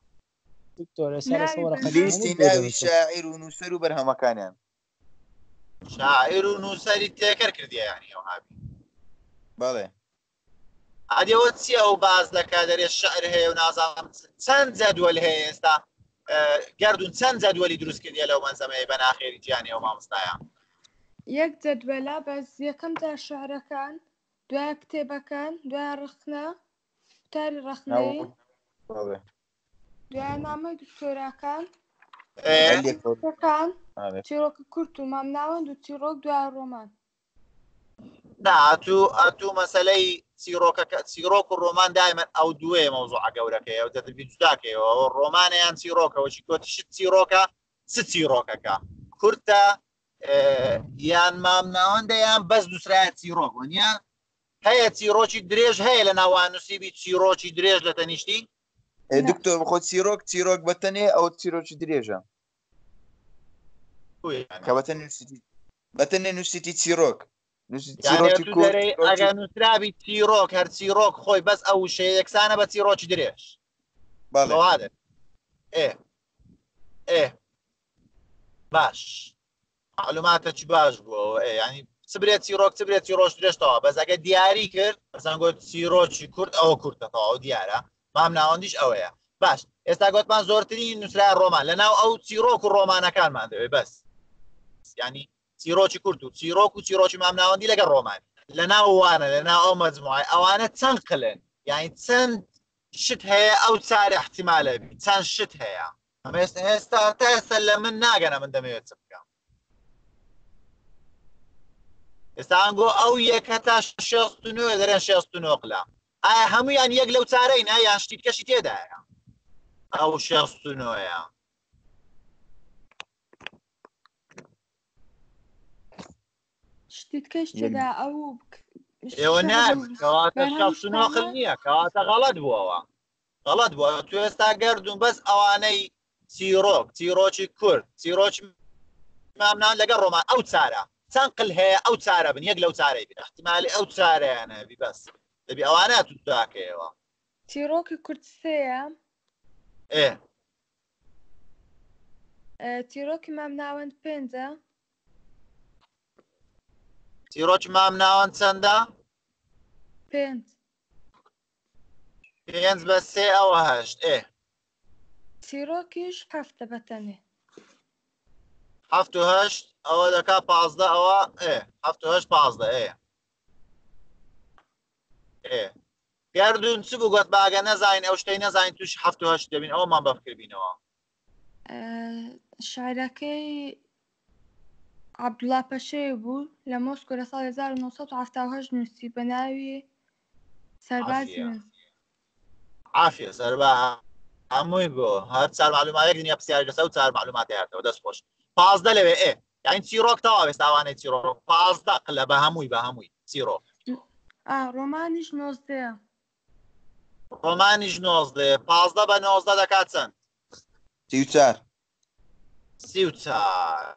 لیستی ناوی شاعیر و نووسەر و بەرهەمەکانیان شاعیر و نووسەری تێکەر کردیە یانی ئەو هابی بەڵێ ئەدەوە چییە ئەو باز دەکات دەرێ شعر هەیە و نازانم چەند جەدول هەیە ئێستا گەردون چەند جەدوەلی دروست کردیە لەو مەنزەمەیە بە ناخێری گیانی ئەو مامۆستایە یەک جەدوەلە بەس یەکەم تا شعرەکان دوای کتێبەکان دوای ڕخنە وتاری ڕخنەی دوای نامەی دکتۆراکان چیرۆکی کورت و مام ناوەند و چیرۆک دوای ڕۆمان ئەتوو مەسەلەی چیرۆک و ڕۆمان دایمەن ئەو دوێ مەوزوع گەورەکەیە و دەتبی جوداکەیەوە ڕۆمانەیان چیرۆکەوەی کۆتیشت چیرۆکە چ چیرۆکەکە کورتە یان مام ناوەندە یان بەس دووسرایە چیرۆک وەنیان هەیە چیرۆکی درێژ هەیە لە ناوان نووسیبی چیرۆکی درێژ لە تەنیشتی دکتۆر بخۆ چیرۆک بەتەنێ ئەو چیرۆکی درێژە کە بەتەنێ نووسیتی چیرۆک ئەگەر نووسرابی چیرۆک هەر چیرۆک خۆی بەس ئەو شەیە یەکسانە بە چیرۆکی درێژ باش معلوماتە چی باش بووە ینی چبرێت چیرۆک چبرێت چیرۆش درێژتەوە بەس ئەگە دیاری کرد بەسان گوت چیرۆکی کورد ئەوە کورتەوە ئەو دیارە مام ناوەندیش ئەوەیە باش ئێستا گوتمان زۆرترین نووسرای ڕۆمان لەناو ئەو چیرۆک و ڕۆمانەکانمان دەوێت بەس ینی چیرۆکی کورت و چیرۆک و چیرۆکی مام ناوەندی لەگەڵ ڕۆمان لەناو وانە لەناو ئەو مەجموعە ئەوانە چەند قلن یعنی چەند شت هەیە ئەو چارە احتیمالە بی چەند شت هەیە ئێستا تا ئێستا لە من ناگەنە من دەمەوێت چ بکەم ئێستا ئەنگۆ ئەو یەکە تا 69 دەرێن 69 قلە ئایا هەموویان یەک لەو چارەی نا یان شتیت کەشی تێدایە ئەو 69ەیە شتیت کەش تێدا ئەو ئێوە نابکەواتە 69 قل نییە کەواتە غەڵەت بووەوە غەڵەت بووە تو ئێستا گەردون بەس ئەوانەی چیرۆکی کورد چیرۆکی مامنان لەگەڵ ڕۆمان ئەو چارە چەند قل هەیە ئەو چارە بن یەک لەو چارەی بن احتیمالی ئەو چارەیانە بی بەس دەبی ئەوانە تو داکەیەوە تیرۆکی کورد سێیە تیرۆکی مام ناوەند 5 تیرۆکی مام ناوەند چەندە 5 5 بە 3 ئەوە 8 تیرۆکیش 7 بەتەنێ 7 و 8 ئەوە دەکا 15 ئەوە 7 و 8 15 گردون چ بوو گوت باگە نەزانین ئەو شتەی نەزانین توش 7 و 8 دەبین ئەومان بەفکر بینەوە شاعرەکەی عەبدوڵڵا پەشێوی بوو لە مۆسکۆ لە ساڵی 1970 نووسی بە ناوی سەربازی من عافیە سەربا هەمووی گۆ هەر چار معلوماتێک دنیا پرسیاری لەسەر و چار معلوماتی هاتەوە دەست خۆش 15 لەوێ یعنی چیرۆک تەواو ئێستا ئەوانەی چیرۆک 15 قلە بە هەمووی چیرۆک ڕۆمانیش 19 ڕۆمانیش 19 15 بە 19 دەکات چەند 34 34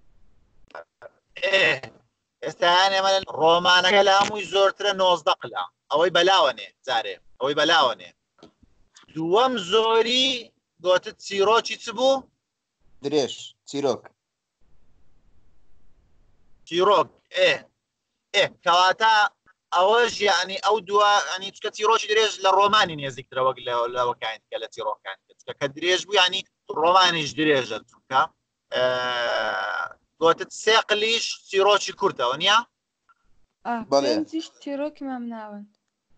ئێستا ئێمە ڕۆمانەکە لە هەمووی زۆرترە 19 قلە ئەوەی بەلاوەنێ جارێ ئەوەی بەلاوەنێ دووەم زۆری گوتت چیرۆکی چ بوو درێژ چیرۆک کەواتە ئەوەش یعنی ئەو دووە ئەنی چکە چیرۆکی درێژ لە ڕۆمانی نێزیکترە وەک لەوەکان کە لە چیرۆکان کە درێژ بوو ینی ڕۆمانیش درێژە چونکە گوتت 3 قلیش چیرۆکی کورتەوە نییە؟ پێنجیش تیرۆکی مام ناوەند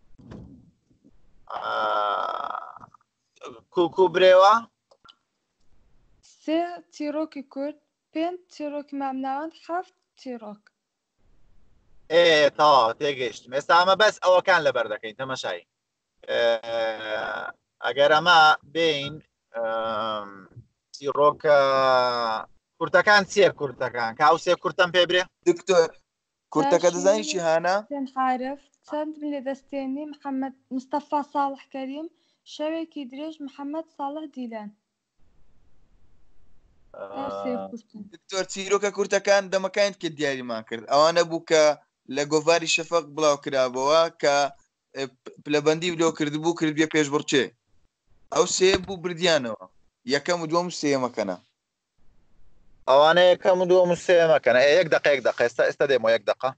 کوکو برێوە 3 تیرۆکی کورد 5 تیرۆکی مام ناوەند 7 تیرۆک تاوا تێگەیشتم ئێستا ئەمە بەس ئەوەکان لەبەر دەکەین تەماشایی ئەگەر ئەمە بین چیرۆکە کورتەکان چیە کورتەکان کە ئەو 3 کورتم پێ برێ دکتۆر کورتەکە دەزانی چی هانا حارف چەند لێ دەستێنی محەممەد مستەفا ساڵح کەریم شەوێکی درێژ محەممەد ساڵح دیلان دکتۆر چیرۆکە کورتەکان دەمەکانت کرد دیاریمان کرد ئەوانە بوو کە لە گۆڤاری شەفەق بڵاو کرابەوە کە پلەبەندی لۆ کردبوو کرد بێ پێش بڕچێ ئەو 3 بوو بردیانەوە یەکەم و دووەم سێمەکەنە ئەوانە یەکەم و دووەم سێمەکەنە 1 دقە ئێستا دێمەوە 1 دقە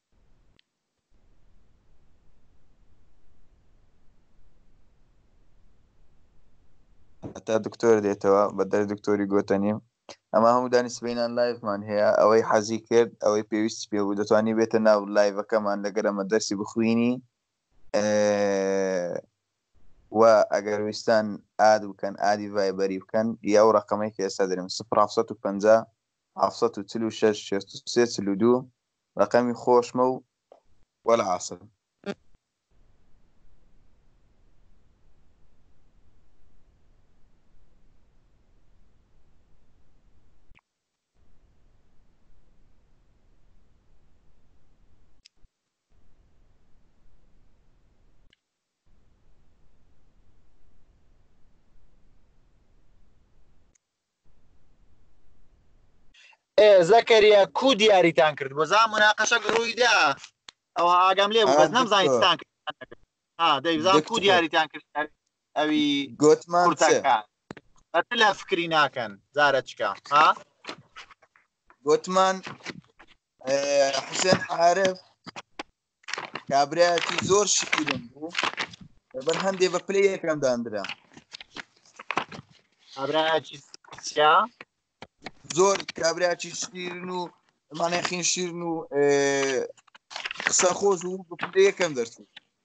تا دکتۆر دێتەوە بە دەر دکتۆری گۆتەنیم ئەمە هەموو دانیسبینان لایفمان هەیە ئەوەی حەزی کرد ئەوەی پێویست پێ بوو دەتوانانی بێتە ناو لایڤەکەمان لەگەر ئەمە دەرسی بخوێنی و ئەگەر ویستان ئاد بکەن ئادی ڤایبەری بکەن یا ئەو ڕقەمەی کە ئێستا دەرێن 050 746 63 42 ڕقەمی خۆشمە و وەلا عاسر زەکەریا کو دیاریتان کرد بۆ زان مناقەشە ڕوویدا ئەوە ئاگام لێ بوو بەس نەمزانیتان کرد دەیزان کو دیاریتان کرد ئەوی گوتمان ئەتە لە فکری ناکەن زارە چکە گوتمان حوسێن عارف کابراایەتی زۆر شیرین بوو لەبەر هەندێ بە پلەی یەکەم دانرا کابراایەکی چیا زۆر کابراایەکی شیرین و مانەخین شیرین و قسە خۆش و بە پلەی یەکەم دەرچوو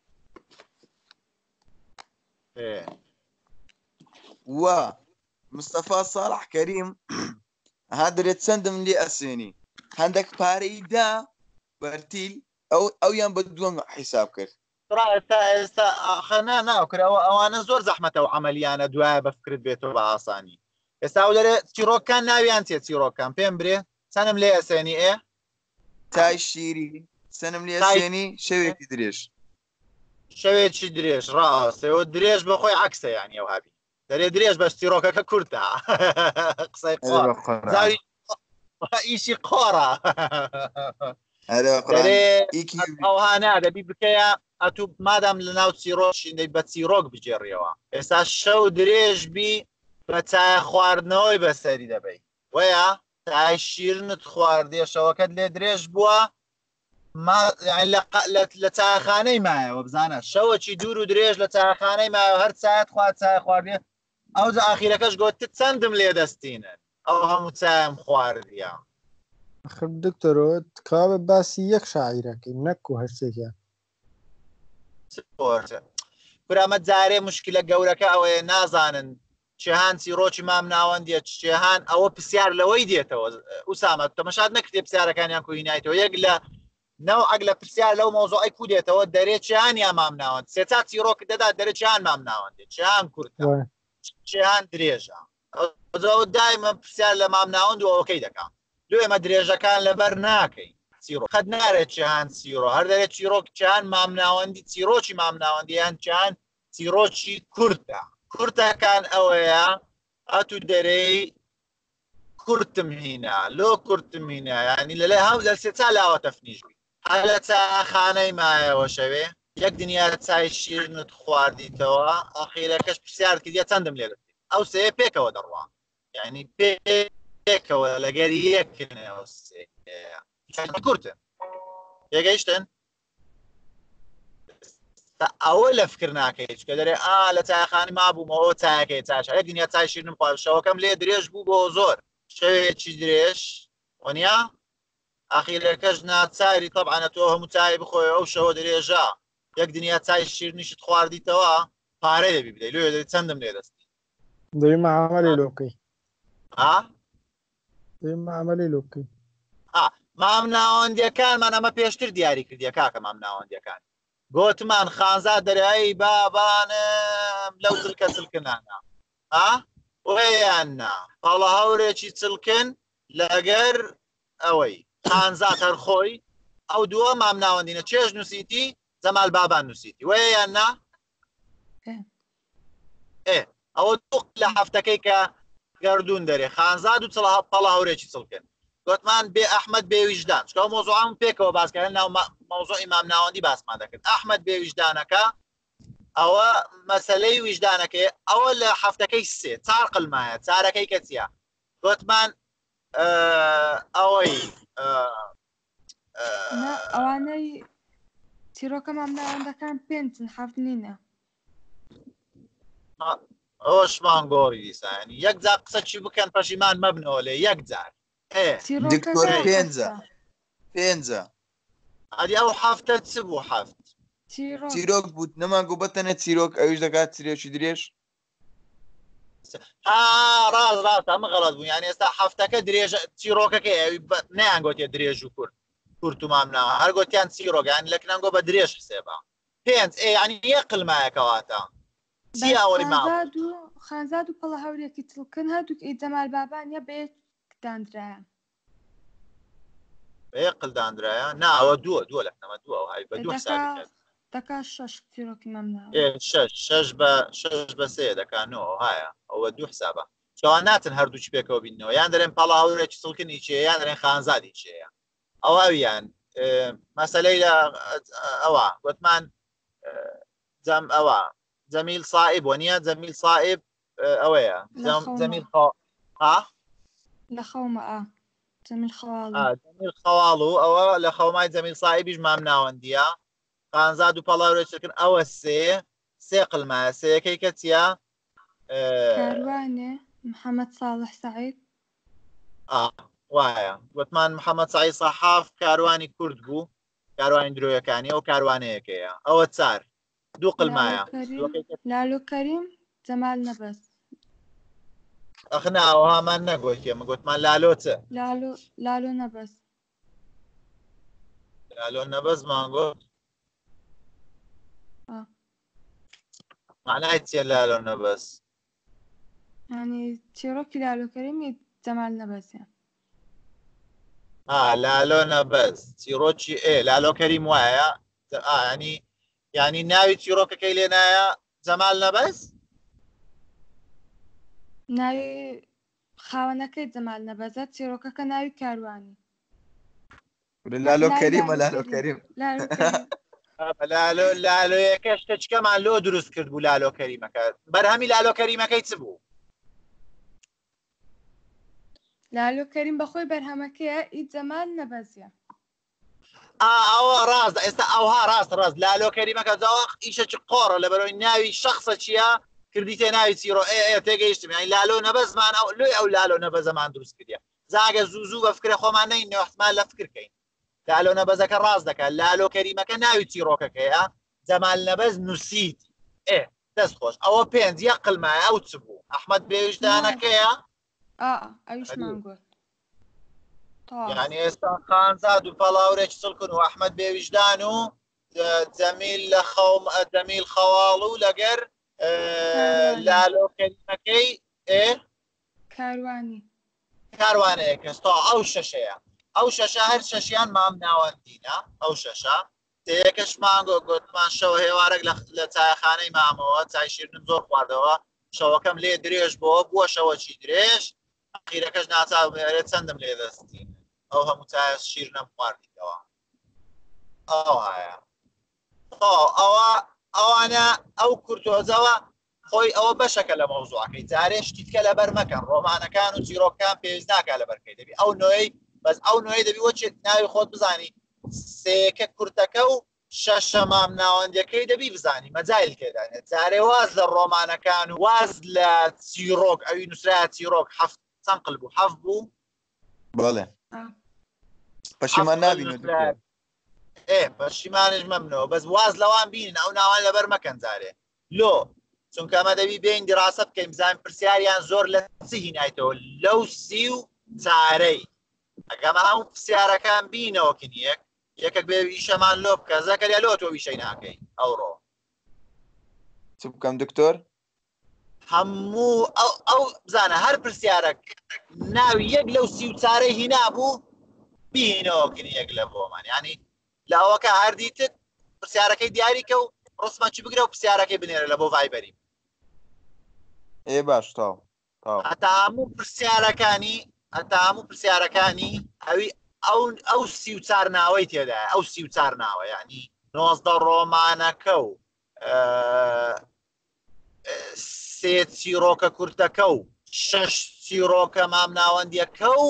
و مستەفا ساڵح کەریم ها دەرێت چەندم لێ ئەسێنی هەندێک پارەی دا بەرتیل ئەویان بە دووەم حیساب کرد ئێستا خەنا ناوکرەوە ئەوانە زۆر زەحمەتە و عەمەلیانە دوایە بەفکرت بێتەوە بە ئاسانی ئێستا ئەو دەرێت چیرۆکان ناویان چێ چیرۆکان پێم برێ چەندم لێ ئەسێنی تای شیری چەندم لێ ئەسێنی شەوێکی درێژ شەوێکی درێژ ڕاستەوە درێژ بە خۆی عەکسە یانی ئەو هەبی دەرێ درێژ بە چیرۆکەکە کورتە قسەی زاوی ئیشی قۆڕە ئەوها نادەبی بکەیە ئەتوو مادام لە ناو چیرۆشی بە چیرۆک بجێڕیەوە ئێستا شەو درێژ بی بە چای خواردنەوەی بەسەری دەبەی وەیە چای شیرنت خواردێشەوەکەت لێ درێژ بووە لە چاخانەی مایەوە بزانە شەوەکی دوور و درێژ لە چاخانەی مایەوە هەر چایت خوارد چای خواردێ ئەو ئاخیرەکەش گوت چەندم لێ دەستینن ئەو هەموو چایم خواردیە خب دکتۆرۆ کاوە باسی یەک شاعیرەکەی نەکو هەرچێکە کورامە جارێ مشکلە گەورەکە ئەوەیە نازانن چێهان چیرۆکی مام ناوەندیە چێهان ئەوە پرسیار لەوەی دێتەوە ئوسامە تەمەشات نەکردێ پرسیارەکانیان کوینایتەوە یەک لە نەوعەک لە پرسیار لەو مۆزۆعی کو دێتەوە دەرێ چیان یا مام ناوەند سێچا چیرۆک دەدا دەرە چیان مام ناوەندێت چیان کورتە چیان درێژە دایمە پرسیار لە مام ناوەند و ئەوەکەی دەکەم دوێ ئێمە درێژەکان لەبەر ناکەین چیرۆ قەت نارێت چیان چیرۆ هەر دەرێت چیرۆک چیان مام ناوەندی چیرۆکی مام ناوەندیان چیان چیرۆکی کورتە کورتەکان ئەوەیە ئەتو دەرەی کورتم هینە لۆ کورتم هینە ینی لەلای هەم لە سێچا لاوە تەفنیژوی هەر لە چاخانەی مایەوە شەوێ یەک دنیا چای شیرنت خواردیتەوە ئاخیرەکەش پرسیار کردیە چەندم لێ ئەو سێ پێکەوە دەڕوا ینی پێکەوە لەگەری یەکنەوە کورتن پێگەیشتن ئەوە لە فکر ناکەیت کە دەرێ لە چایخانی مابوومەوە چایەکەی چاش یەک دنیا چای شیرنم خواردشەوەکەم لێ درێژ بوو بۆ زۆر شەوێکی درێژ وەنیا ئاخیرەکەش ناچاری طبعا تۆ هەموو چای بخۆی ئەو شەوە درێژە یەک دنیا چای شیرنیشت خواردیتەوە پارەی دەبی بدەی لێ دەری چەندم لێ دەستی دەی مەعامەلی لۆکەی دەی مەعامەلی لۆکەی مام ناوەندیەکانمان ئەمە پێشتر دیاری کردیە کاکە مام ناوەندیەکان گۆتمان خانزا دەرایی بابانم لەو چلکە چلکنانە وەیاننا پاڵە هەورێکی چلکن لەگەر ئەوەی خانزات هەر خۆی ئەو دووە مام ناوەندینە چێژ نووسیتی جەمال بابان نووسیتی وەیاننا ئەوە دوو لە هەفتەکەی کە گەردوون دەرێ خانزاد و پاڵە هەورێکی چلکن گوتمان بێ ئەحمەد بێ ویژدان چکە مۆزوعام پێکەوە باسکردن ناو مۆزوعی مام ناوەندی باسمان دەکرد ئەحمەد بێ ویژدانەکە ئەوە مەسەلەی ویژدانەکەی ئەوە لە هەفتەکەی سێ چار قلمایە چارەکەی کە چییە گوتمان ئەوەی ئەوانەی چیرۆکە مام ناوەندەکان پێنجن هەفت نینە ئەوشمان گۆڕی دیسانی یەک جار قسە چی بکەن پەشیمان مەبنەوە لێ یەک جار دکتۆر پێنجە ئەدی ئەو هەفتە چ بوو هەفت چیرۆک بوو نەمانگۆ بەتەنە چیرۆک ئەویش دەکات چیرێکی درێژ ڕاست ئەمە غەڵەت بوو یانی ئێستا هەفتەکە درێژ چیرۆکەکەی ئەوی نەیانگوتێ درێژ و کورت و مام ناوە هەر گوتیان چیرۆک یانی لە کنانگۆ بە درێژ حسێبە پێنج ینی یەک قلمایەکەواتە چی ئەوەی ماوە خانزاد و پەڵە هەورێکی چڵکن هەردووک جەمال بابانیە بەیەکدانرایە بەیەقلدانرایە ناوە دووە لە نەمە دووە های بە دوو ساڵ دەکا شەش چیرۆکی مام ناوە شەش بە سێ دەکانەوە هایە ئەوە دوو حسابە چاوان ناتن هەردووچ پێکەوە بینەوە یان دەرێن پەڵە هەورێکی چڵکنی چێ یان دەرێن خانزادی چێە ئەوە ئەویان مەسەلەی لە ئەوە گوتمان ئەوە جەمیل صائب وەنیە جەمیل صائب ئەوەیە جەمیل لە خەومە جەمیل خەواڵ و ئەوە لە خەومای جەمیل صائبیش مام ناوەندیە خانزاد و پەڵاورێکن ئەوە سێ قلمایە سەیەکەی کە چیە کاروانێ محەممەد ساڵح سعید وایە گوتمان محەممەد سعید سەحاف کاروانی کورد بوو کاروانی درۆیەکانی ئەو کاروانەیەکەیە ئەوە چار دوو قلمایە لالۆ کەریم جەمال نەبەست ئەخنا ئەوهامان نەگوتێ من گوتمان لالۆچە لالۆ نەبەست لالۆ نەبەست مانگۆت معنای چیە لالۆ نەبەست ینی چیرۆکی لالۆ کەریمی جەمال نەبەستیان لالۆ نەبەست چیرۆکی لالۆ کەریم وایە ینی ناوی چیرۆکەکەی لێ نایە جەمال نەبەست ناوی خاوەنەکەی جەمال نەبەزە چیرۆکەکە ناوی کاروانی لالۆ کەریمە لالۆ کەریم لالۆیەکەش تەچکەمان لۆ دروست کرد بوو لالۆ کەریمەکە بەرهەمی لالۆ کەریمەکەی چ بوو لالۆ کەریم بەخۆی بەرهەمەکەیە ئیت جەمال نەبەزیە ئەوە ڕاست ئێستا ئەوها ڕاست لالۆ کەریمەکە جاوە ئیشەی قۆڕە لە بەرەوەی ناوی شخصە چییە کردیتێ ناوی چیرۆ تێگەیشتم یانی لالۆ نەبەزمان ئەو لالۆ نەبەزەمان دروست کردیە زاگە زوو بە فکرە خۆمان نەینەوە احتمال لە فکرکەین لالۆ نەبەزەکە ڕاست دەکات لالۆ کەریمەکە ناوی چیرۆکەکەیە جەمال نەبەز نووسیتی دەست خۆش ئەوە پێنج یەک قلمایە ئەو چ بوو ئەحمەد بێویژدانەکەیە ئەویشمان گوت یعنی ئێستا خانزاد و پەڵاورێکی سڵکن و ئەحمەد بێویژدان و جەمیل لە جەمیل خەواڵ و لەگەر لالۆ کەریمەکەی کاروانەیە کەستا ئەو شەشەیە ئەو شەشە هەر شەشیان مام ناوەندینە ئەو شەشە یەکەشمان گوتمان شەوە هێوارێک لە چایخانەی مامەوە چای شیرنم زۆر خواردەوە شەوەکەم لێ درێژ بووە شەوەکی درێژ ئەخیرەکەش ناچاوێ چەندم لێ دەستین ئەو هەموو چای شیرنم خواردیتەوە ئەو هەیە ئەوانە ئەو کورتۆزەوە خۆی ئەوە بەشەکە لە مەوزوعەکەی جارێ شتیتکە لەبەر مەکەن ڕۆمانەکان و چیرۆکان پێویست ناکە لەبەرکەی دەبی ئەو نوێی بەس ئەو نوێی دەبی وەچێت ناوی خۆت بزانی سێکە کورتەکە و شەشە مام ناوەندەکەی دەبی بزانی مەجایل کێدانێت جارێ واز لە ڕۆمانەکان و واز لە چیرۆک ئەوی نووسرا چیرۆک چەند قل بوو حەف بوو بەڵێ پەشیمان نابینێت پەشیمانش مەمنەوە بەس واز لەوان بینن ئەو ناوان لەبەر مەکەن جارێ لۆ چونکە ئەمە دەبی بێن دیڕاسە بکەین بزانین پرسیاریان زۆر لە چی هینایتەوە لەو سی و چارەی ئەگەمە هەموو پرسیارەکان بینەوەکن یەکێک بێ ئیشەمان لۆ بکە زەکەریا لۆ تۆ ویشەی ناکەی ئەوڕۆ چ بکەم دکتۆر هەموو ئەو بزانە هەر پرسیارێک ناوی یەک لەو سی و چارەی هینا بوو بینەوەکن یەک لە بۆمان ینی لە ئەوەکە هەردیتت پرسیارەکەی دیاریکە و ڕستمەچی بگرە و پرسیارەکەی بنێرە لە بۆ ڤایبەری باش تاو هەتا هەموو پرسیارەکانی ئەوی ئەو سی و چار ناوەی تێدایە ئەو سی و چار ناوە ینی 19 ڕۆمانەکە و سێ چیرۆکە کورتەکە و 6 چیرۆکە مام ناوەندیەکە و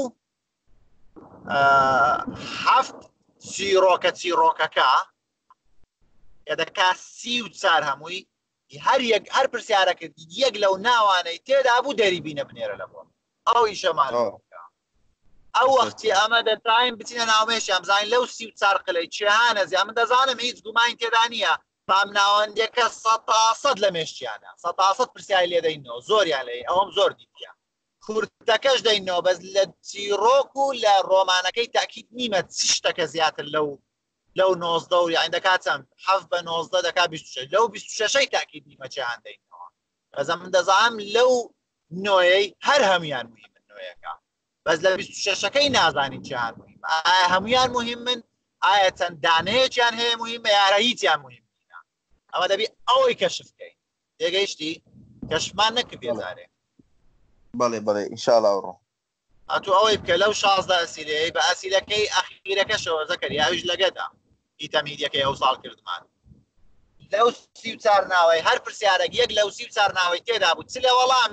7 چیرۆکەکە دەکا 34 هەمووی هەر پرسیارەکە یەک لەو ناوانەی تێدا بوو دەری بینە بنێرە لە بۆن ئەو ئیشەمان ئەو وەختی ئەمە دەتاین بچینە ناومێشیان بزانین لەو 34 قلەی چێهانەزی من دەزانم هیچ گومانی تێدا نییە مام ناوەندێکە 100% لە مێشتیانە 100% پرسیاری لێ دەینەوە زۆریان لێ ئەوەم زۆر دیتە کورتەکەش دەینەوە بەس لە چیرۆک و لە ڕۆمانەکەی تاکید نیمە چ شتەکە زیاتر لەو 19 و یعنی دەکات چەند 7 بە 19 دەکات 26 لەو 26ی تاکید نیمە چیان دەینەوە بەس من دەزانم لەو نۆیەی هەر هەمویان مهمن نۆیەکە بەس لە 26ەکەی نازانین چیان مهم ئایا هەمویان مهمن ئایا چەند دانەیەکیان هەیە مهمە یارە هیچیان مهم نینە ئەمە دەبی ئەوەی کەشفکەین تێگەیشتی کەشفمان نەکردێ زارێ بەڵێ ئینشاڵڵا ئەوڕۆ ئەتو ئەوەی بکە لەو 16 ئەسیلەیە بە ئەسیلەکەی ئەخیرەکەشەوە زەکەریا ئەویش لەگەدا ئیتەمیدیەکەی ئەو ساڵ کردمان لەو 34 ناوەی هەر پرسیارێک یەک لەو 34 ناوەی تێدا بوو چ لە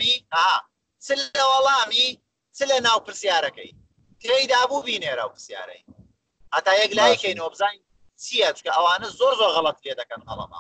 وەڵامی چ لە ناو پرسیارەکەی تێیدا بوو بینێرە و پرسیارەی هەتا یەک لایکەینەوە بزانین چییە چکە ئەوانە زۆر غەڵەت لێ دەکەن هەڵەما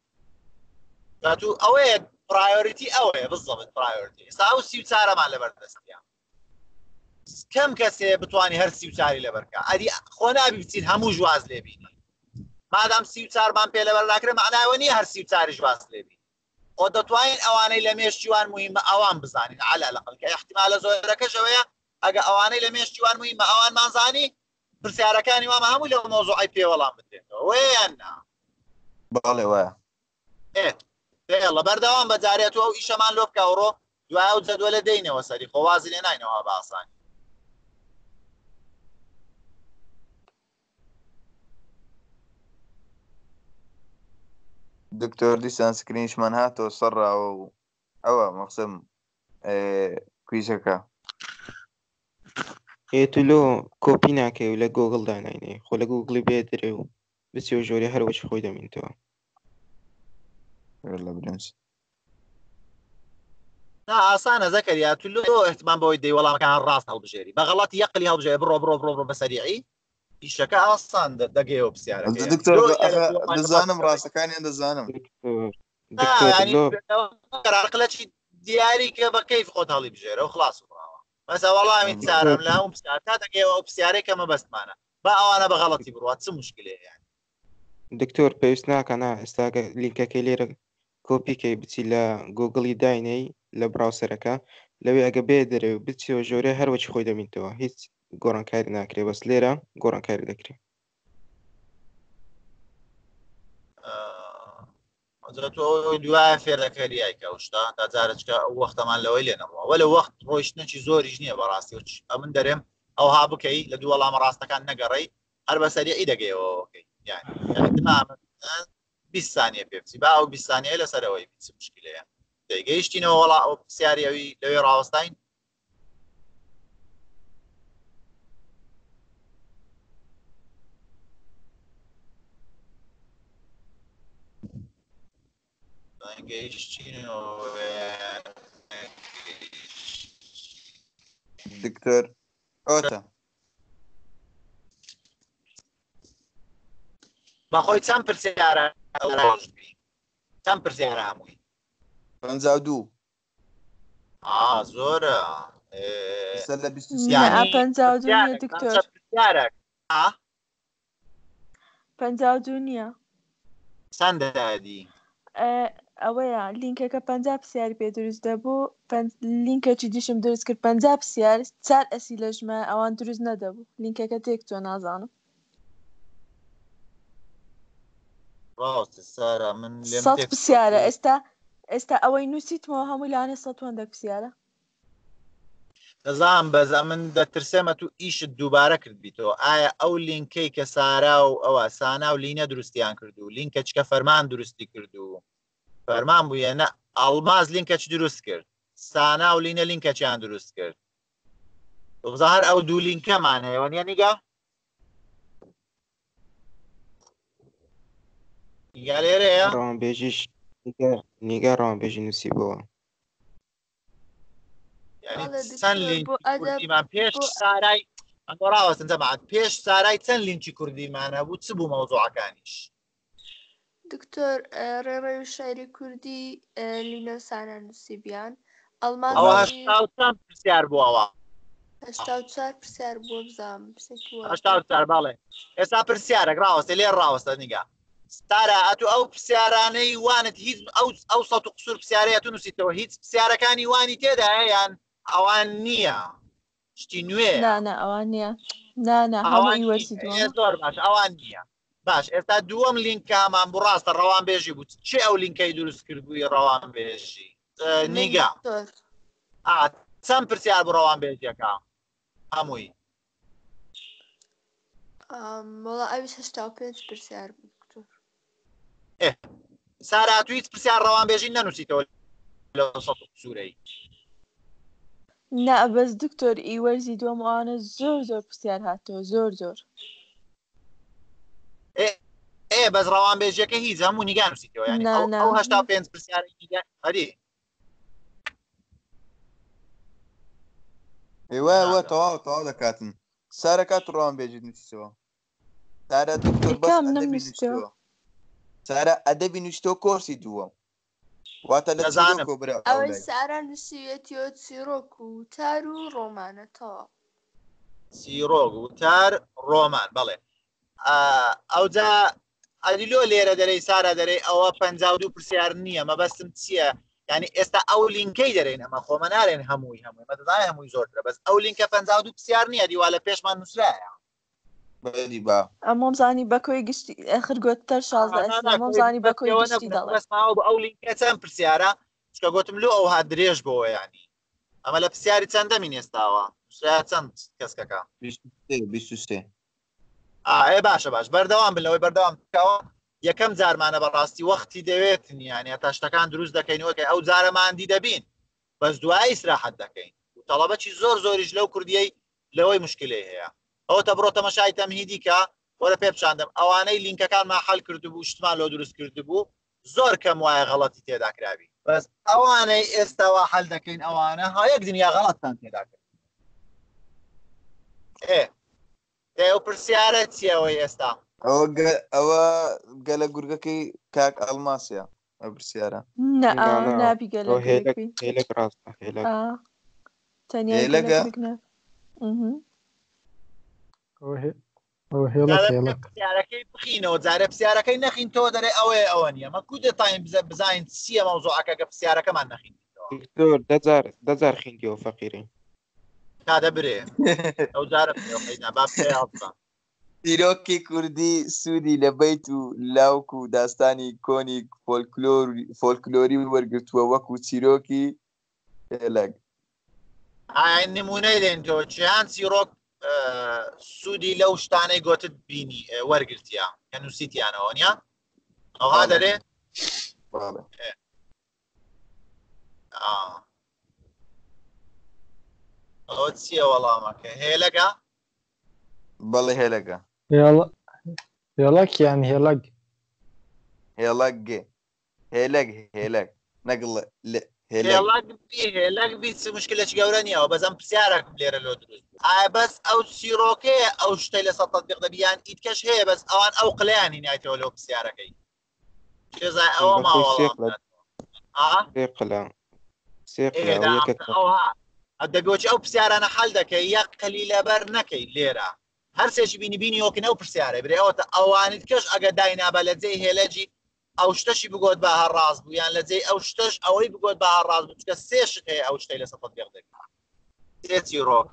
ئەتو ئەوەیە پرایۆریتی ئەوەیە بزەبت پرایۆریتی ئێستا ئەو 34مان لەبەردەستیان کەم کەسێ بتوانانی هەر 34 لەبەرکە ئەدی خۆ نابی بچین هەموو ژواز لێبینی مادام 34مان پێ لەبەر ناکرێ معناوە نیە هەر 34 ژواز لێبینی خۆ دەتوانین ئەوانەی لە مێشتیوان مهمە ئەوان بزانین على الأقل کە احتیمالە زۆرەکەشەوەیە ئەگە ئەوانەی لە مێشتیوان مهمە ئەوانمان زانی پرسیارەکانی وامە هەموو لەو مۆزوعی پێ وەڵام بدرێتەوە وەیان نا بەڵێ وایە پێڵە بەردەوام بەجارێتەوە و ئیشەمان لۆ بکە ئەوڕۆ دوای ئەو جەدوەلە دەینەوە سەری خۆوازی لێ ناینەوە بە ئاسانی دکتۆر دیسان سکرینشمان هاتەوە سەرڕاوە و ئەوە مەقسم کویزەکە تو لۆ کۆپی ناکەی و لە گۆگڵدا ناینێ خۆ لە گوگڵی بێ درێ و بچێ و ژۆری هەروەچ خۆی دەمینتەوە. والله برنس ئاسانە زەکەریا تو لۆ احتمال بەوەی دەی وەڵامەکان ڕاست هەڵبژێری بەغەڵەتی یەقلی هەڵبژێ بڕۆ بە سەریعی ئیشەکە ئاسان دەگەیەوە پرسیارەکە دکتۆر دەزانم ڕاستەکانیان دەزانم قەراقلەکی دیاری کە بە کەیف خۆت هەڵی بژێرە و خلاص بڕاوە بەسە وەڵامی چارەم لە هەموو پرسیار تا دەگەیەوە ئەو پرسیارەی کە مەبەستمانە با ئەوانە بەغەڵەتی بڕوات چ موشکلەیە دکتۆر پێویست ناکەنا ئێستاگە لینکەکەی لێرە کۆپیکەی بچی لە گوگڵی داینەی لە براوسەرەکە لەوێ ئەگە بێ دەرێ و بچیەوە ژۆرە هەروەچی خۆی دەمینتەوە هیچ گۆڕانکاری ناکرێ بەس لێرە گۆڕانکاری دەکرێت. تۆ دوایە فێرەکەریایکە شتا تا جارچکە ئەو وەختەمان لەوەی لێ نەڕوە وە لە وەخت ڕۆیشتنەکی زۆریش نییە بەڕاستی من دەرێم ئەوها بکەی لە دوو وەڵامە ڕاستەکان نەگەڕی هەر بە سەریعی دەگەیەوەکەی یانی 20 ثانیە پێ بچی با ئەو 20 ثانیە لەسەرەوەی چ مشکلەیە دەیگەیشتینەوە وەڵا ئەو پرسیاریەوەی لەوێ ڕاوەستاین دکتۆر ئۆتە بەخۆی چەند پرسیارە چەند پرسیارە هەمووی 52 زۆرە لە 52 دکتۆر پرسیارێک 52 نییە چەندەدی ئەوەیە لینکەکە 50 پرسیاری پێ دروست دەبوو لینکەکی دیشم دروست کرد 50 پرسیار 4 ئەسی لە ژمە ئەوان دروست نەدەبوو لینکەکە تێک تۆ نازانم سارە من 100 پرسیارە ئێستا ئەوەی نووسیتمەوە هەمووی لاانێ 100 پرسیارە دەزانم بەزە من دەترسێمە تو ئیشت دووبارە کرد بیتەوە ئایا ئەو لینکەی کە سارا و ئەوە سانا و لینە دروستیان کردو لینکە چکە فەرمان دروستی کردو فەرمان بووە نە ئەڵماز لینکەچ دروست کرد سانا و لینە لینکەچیان دروست کرد بزار ئەو دوو لینکەمان هەیەوە نیە نیگا نیگا لێرەیە ڕامبێژیش نیگا ڕامبێژی نووسی بووە چەند لینکیمان پێش سارای ڕاوەستن جەماعەت پێش سارای چەند لینکی کوردیمان هەبوو چ بوو مەوزوعەکانیش دکتۆر ڕێڕێ و شاعری کوردی لینە سانە نووسیبیان ئەڵمان چەند پرسیار بووەوە 84 پرسیار بووە بزانم 84 باڵێ ئێستا پرسیارێک ڕاوەستە لێ ڕاوەستە نیگا سارا ئەتو ئەو پرسیارانەی وانت هیچ ئەو سەد و قسوور پرسیارەیە تو نووسیتەوە هیچ پرسیارەکانی وانی تێدا هەیەیان ئەوان نییە شتی نوێ ئەوان نییە هەمووی وەرزیدووە زۆر باش ئەوان نییە باش ئێستا دووەم لینکامان بوو ڕاستە ڕەوان بێژی بوو چێ ئەو لینکەی دروست کردبووی ڕەوان بێژی نیگا چەند پرسیار بوو ڕەوان بێژیەکە هەمووی وەڵا ئەویش 85 پرسیار بوو سارا تو هیچ پرسیار ڕەوان بێژی نەنووسیتەوە لە سەد سوورەی نا بەس دکتۆر ئیوەرزی دووەم ئەوانە زۆر پرسیار هاتەوە زۆر بەس ڕەوان بێژیەکە هیچ هەموو نیگا نووسیتەوە یعنی ئەو 85 پرسیاری نیگا هەری ئێوە تەواو دەکاتن سارە کات ڕەوان بێژی نووسیتەوە سارە دکتۆر بەس ئەدەبی نووسیتەوە سارە ئەدەبی نووسیتەوە کۆرسی دووەم واتە لە چیرۆک و برا ئەوەی سارا نووسیوێتیەوە چیرۆک و تار و ڕۆمانەتەوە چیرۆک و تار ڕۆمان بەڵێ ئەوجا ئەلیلۆ لێرە دەرەی سارا دەرەی ئەوە 52 پرسیار نییە مەبەستم چییە ینی ئێستا ئەو لینکەی دەرێن ئەمە خۆمە نارێن هەمووی مەدەزای هەمووی زۆرترە بەس ئەو لینکە 52 پرسیار نییە دیوا لە پێشمان نووسرایە ئەمۆمزانی بەکۆی گشتی ئەخر گوتتەر 16 بەکۆی گشتی دەڵێسماوە بە ئەو لینکە چەند پرسیارە چکە گوتم لۆ ئەو ها درێژ بۆەوە ینی ئەمە لە پرسیاری چەندەمی نێستاوە چەند کەسکەکە 23 باشە باش بەردەوام بن لەوەی بەردەوام بکەوە یەکەم جارمانە بەڕاستی وەختی دەوێت یعنی هەتا شتەکان دروست دەکەینەوەکە ئەو جارەماندی دەبین بەس دوای ئیسراحەت دەکەین و تەڵەبەتی زۆریش لەو کوردیەی لەوەی مشکلەی هەیە ئەوە تا بڕۆ تەماشای تەمهیدی کە وەرە پێ بشاندەم ئەوانەی لینکەکانمان حەل کردبوو شتمان لۆ دروست کردبوو زۆر کەم وایە غەڵەتی تێدا کراوی بەس ئەوانەی ئێستاوا حەل دەکەین ئەوانە ها یەک دنیا غەڵەتتان تێدا کرد ئێوە پرسیارە چیەوەی ئێستا ئەوە گەلە گورگەکەی کاک ئەڵماسیە ئەو پرسیارە نابی هێلک ڕاستە پرسیارەکەی بخینەوە جارە پرسیارەکەی نەخین تۆ دەرێ ئەوەیە ئەوە نییە مە کو دەتاین بزانین چییە مەوزوعەکە کە پرسیارەکەمان نەخین دەجار خینگیەوە فەقیرین کادە برێ ئەو جارە با تیرۆکی کوردی سوودی لە بەیت و لاوک و داستانی کۆنی فۆلکلۆری وەرگرتووە وەکو چیرۆکی هێلەک نمونەی دێن تۆ چیان چیرۆک سوودی لەو شتانەی گۆتت بینی وەرگرتیە کە نووسیتیانەوە نیە ئەوها دەرێ ئەوە چییە وەڵامەکە هێلەکە بەڵێ هێلەکە هێڵک یان هێڵک هێلەک نەگڵ هێلەک بیت مشکلەی گەورە نییەوە بەزەم پرسیارێکم لێرە لۆ دروست بەس ئەو چیرۆکەیە ئەو شتەی لە سەد تەطبیق دەبیان ئیتکەش هەیە بەس ئەوان ئەو قلەیانی نایتەوە لەو پرسیارەکەی ئەوە دەبێت ئەو پرسیارانە حەل دەکەی یەک قەلی لەبەر نەکەی لێرە هەر سێکی بینی وەکن ئەو پرسیارە برێەوەتە ئەوانت کەش ئەگە داینابە لە جێی هێلەجی ئەو شتەشی بگۆت بە هەڕاست بوو یان لە جێی ئەو شتەش ئەوەی بگۆت بە هەڕاست بوو چکە سێ شت هەیە ئەو شتەی لە سەد تەطبیق دەکەی سێ چیرۆک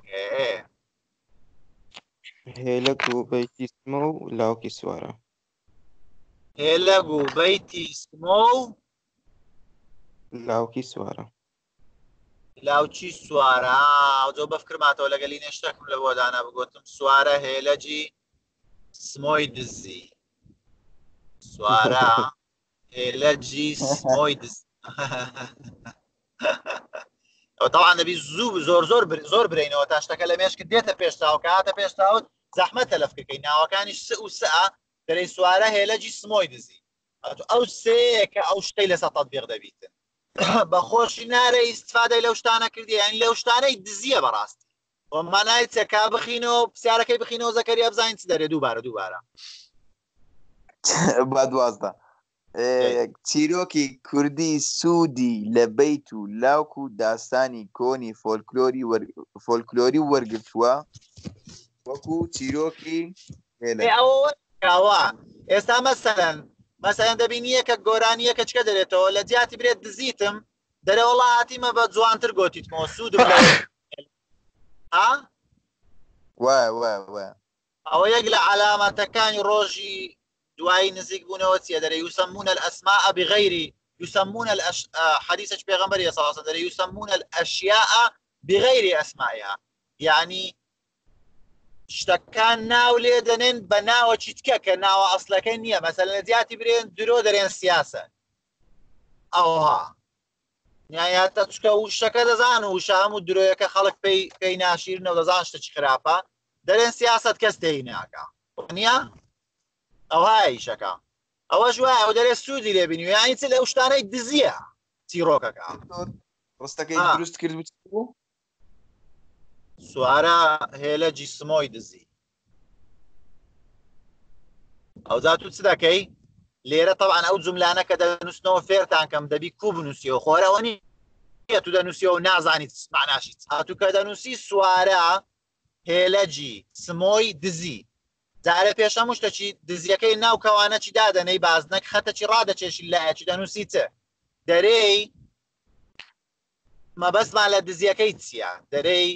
هێلک و بەیتی سمە و لاوکی سوارە هێلەک و بەیتی سمە و لاوکی سوارە لاوچی سوارە ئەوجۆ بەفکرماتەوە لەگەلی نێشتەکم لە بۆدانە بگوتم سوارە هێلەجی سمۆی دزی سوارە هێلەجی سمۆی دزی ئەو تاوان دەبی زۆر برینەوە تا شتەکە لە مێشکت دێتە پێشتاوە کە هاتە پێشتاوت زەحمە تەلەف بکەی ناوەکانی س و سە دەرەی سوارە هێلەجی سمۆی دزی ئەو سەیە کە ئەو شتەی لەسەر تەطبیق دەبیتن بەخۆشی نارە ئیسفادەی لەو شتانە کردی یانی لەو شتانەی دزیە بەڕاستی مانای چەکا بخینەوە پرسیارەکەی بخینەوە زەکەریا بزانین چ دەرێ دووبارە با دوازدە چیرۆکی کوردی سوودی لە بەیت و لاوک و داستانی کۆنی فۆلکلۆری وەرگرتووە وەکو چیرۆکی هێلەکەوە ئێستا مەسەلەن دەبینیە کە گۆرانیە کە چکە دەرێتەوە لە جیاتی برێت دزیتم دەرێ وەڵا هاتیمە بە جوانتر گۆتیتمەوە سوودم ئەوە یەک لە علامەتەکانی ڕۆژی دوایی نزیک بوونەوە چیە دەرێ یوسەمونە الئەسماء بغەیری یوسەمونە حەدیثەی پێغەمبەری صلی الله علیه و سلم دەرێ یوسەمونە الئەشیاء بغەیری ئەسمائها یعنی شتەکان ناو لێ دەنێن بە ناوەکی تکە کە ناوە ئەسڵەکەی نییە مەسەلەن لە جیاتی برێن درۆ دەرێن سیاسە ئەوها نیایەتە چکە وشەکە دەزان و وشە هەموو درۆیەکە خەڵک پێی ناشیرنەوە دەزان شتێکی خراپە دەرێن سیاست کەس تێی ناکە نییە ئەوها ئیشەکە ئەوەش وایە ئەو دەرێ سوودی لێبینی و یانی چ لەو شتانەی دزیە چیرۆکەکە ڕستەکەی دروست کرد بوو سوارە هێلەجی سمۆی دزی ئەو جا تو چ دەکەی لێرە طبعا ئەو جملانە کە دەنووسنەوە فێرتان کەم دەبی کوو بنووسیەوە خۆرەوە نیە تو دەنووسیەوە و نازانیت معناشیت هاتوو کە دەنووسی سوارە هێلەجی سمۆی دزی جارە پێشەم شتەچی دزیەکەی ناو کەوانە چی دادەنەی بازنەک خەتەچی ڕادەچێشی لایەکی دەنووسی چ دەرەی مەبەستمان لە دزیەکەی چییە دەرەی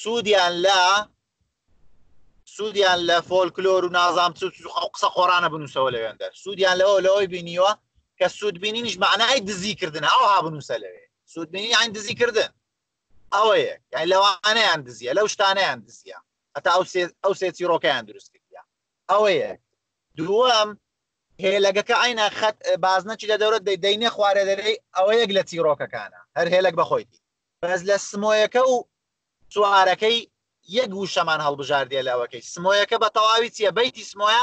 سوودیان لە فۆلکلۆر و نازام قسە خۆرانە بنووسەوە لەوێندەر سوودیان لەوەی بینیوە کە سوود بینینیش معنای دزیکردن ئەوها بنووسە لەوێ سوود بینی یان دزیکردن ئەوەیە یعنی لەوانەیان دزیە لەو شتانەیان دزیە هەتا ئەو سێ چیرۆکەیان دروست کردیە ئەوەیە دووەم هێلەکەکە عینە خەت بازنەکی لە دەورەت دەینێ خوارە دەرەی ئەوە یەک لە چیرۆکەکانە هەر هێلەک بەخۆیتی بەس لە سمۆیەکە و سوارەکەی یەک وشەمان هەڵبژاردیە لەوەکەی سمۆیەکە بە تەواوی چییە بەیتی سمۆیە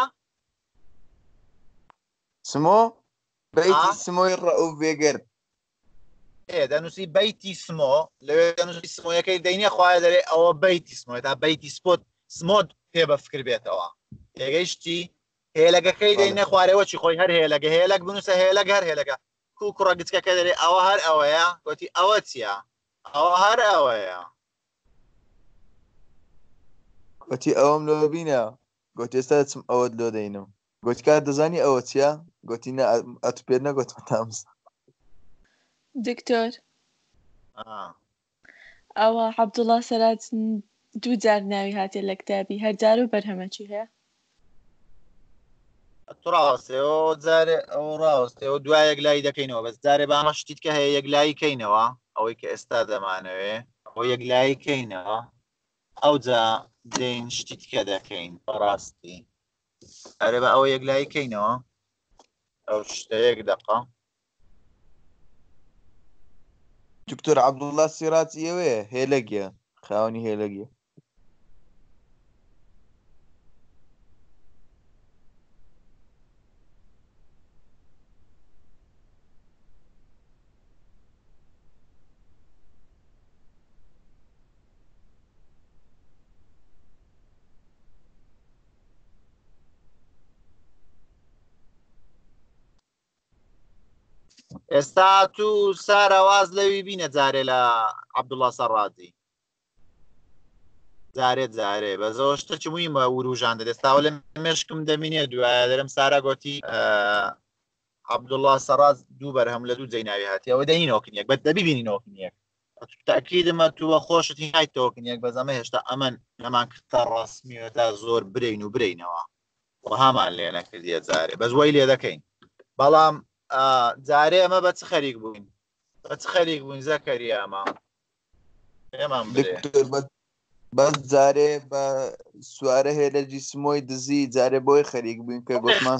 سمۆ بەیتی سمۆی ڕەئوف بێگەرد دەنووسی بەیتی سمۆ لەوێ دەنووسی سمۆیەکەی دەینێ خوایە دەرێ ئەوە بەیتی سمۆی تا بەیتی سمۆت پێ بە فکر بێتەوە تێگەیشتی هێلەگەکەی دەینێ خوارەوەچی خۆی هەر هێلەگە هێلەک بنووسە هێلەک هەر هێلەکە کوڕە گچکەکە دەرێ ئەوە هەر ئەوەیە گوتی ئەوە چییە ئەوە هەر ئەوەیە گوتی ئەوەم لۆ بینە گوتی ئێستا چم ئەوەت لۆ دەینم گوتی کار دەزانی ئەوە چییە گوتی نە ئەت پێ نەگوتمە تامس دکتۆر ئەوە عەبدوڵڵا سەرات دوو جار ناوی هاتێ لە کتابی هەر جار و بەرهەمەکی هەیە ڕاستەوە جارێ ئەو ڕاستەوە دوای یەکلایی دەکەینەوە بەس جارێ بامە شتیت کە هەیە یەکلایی کەینەوە ئەوەی کە ئێستا دەمانەوێ ئەو یەکلایی کەینەوە ئەو جا دێن شتیت کە دەکەین بەڕاستی ئەرێ بە ئەوە یەکلایی کەینەوە ئەو شتە یەک دەقە دکتۆر عەبدوڵڵا سیراجی ئەوەیە هێلەگیە خاوەنی هێلەگیە ئێستا تو ساراواز لەوی بینە جارێ لە عەبدوڵڵا سەڕاجی جارێ بەزەوە شتە چ مویمە وروژان دەدێت ئێستاوە لە مێشکم دەمینێ دوایە دەرم سارا گوتی عەبدوڵڵا سەڕاج دوو بەرهەم لە دوو جێی ناوی هاتی ئەوە دەینەوەکنیەک بە دەبیبینینەوەکنیەک تاکیدمە تووە خۆشتی هایتەوەکنیەک بەزەمە هێشتا ئەمن نەمان کردە ڕاستمیوە تا زۆر برین و برینەوە هامان لێ نەکردیە جارێ بەس وەی لێ دەکەین بەڵام جارێ ئەمە بە چ خەریک بووین بە چ خەریک بووین زەکەریا ئەمە پێمان دکتۆر بەس جارێ بە سوارە هێلەجی سمۆی دزی جارێ بۆی خەریک بووین کە گوتمان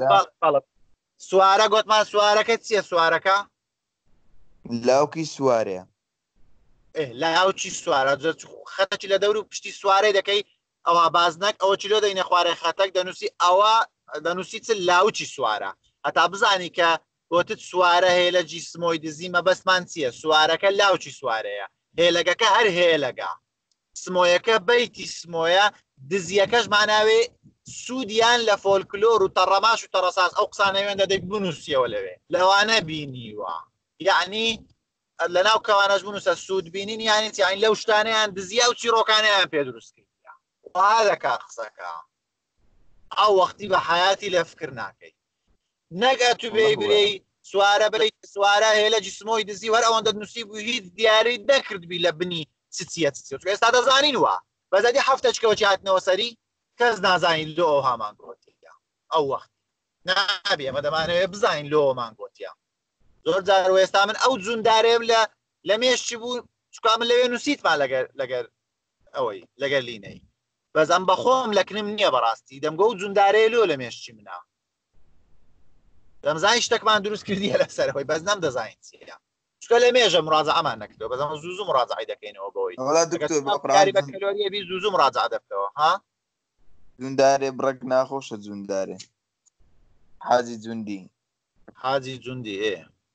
سوارە گوتمان سوارەکە چییە سوارەکە لاوکی سوارەیە لاوکی سوارە خەتەکی لە دەور و پشتی سوارەی دەکەی ئەوە بازنەک ئەوە چیلۆ دەینە خوارێ خەتەک دەنووسی ئەوە دەنووسی چ لاوکی سوارە هەتا بزانی کە گوتت سوارە هێلەجی سمۆی دزی مەبەستمان چییە سوارەکە لاوکی سوارەیە هێلەگەکە هەر هێلەگە سمۆیەکە بەیتی سمۆیە دزیەکەش ماناوێ سوودیان لە فۆلکلۆر و تەڕەماش و تەڕەساس ئەو قسانەوێن دەدەیت بنووسیەوە لەوێ لەوانە بینیوە یعنی لە ناو کەوانەش بنووسە سوود بینین یانی یانی لەو شتانەیان دزیە و چیرۆکانیان پێ دروست کردیە وا دەکا قسەکە ئەو وەختی بە حیاتی لە فکر ناکەی نەگە تو بێ برەی سوارە بڵی سوارە هێلەجی سمۆی دزی وەر ئەوەندە نووسی بوو هیچ دیاری نەکردبی لە بنی چیە ئێستا دەزانین وە بەزادی هەفتەچکەوەی هاتنەوە سەری کەس نازانین لۆ ئەو هامان گۆتیە ئەو وەخت نابێ ئەمە دەمانەوێت بزانین لۆمان گۆتیە زۆر جار ئێستا من ئەو جوندارێم لە مێشتی بوو چکا من لەوێ نووسیتمان لەگەر ئەوەی لەگەر لینەی بەس ئەم بەخۆم لەکنم نییە بەڕاستی دەمگە و جوندارەیە لۆ لە مێشتی منە دەمزانی شتێکمان دروست کردیە لەسەرەوەی بەس نەم دەزانین چیە چکە لە مێژە مڕازە ئەمان نەکردەوە بەزەمە زوو مڕازعی دەکەینەوە بۆی بەکەلۆریە زوو مڕازع دەکەوە ها جوندارێ بڕێک ناخۆشە جوندارێ حاجی جوندی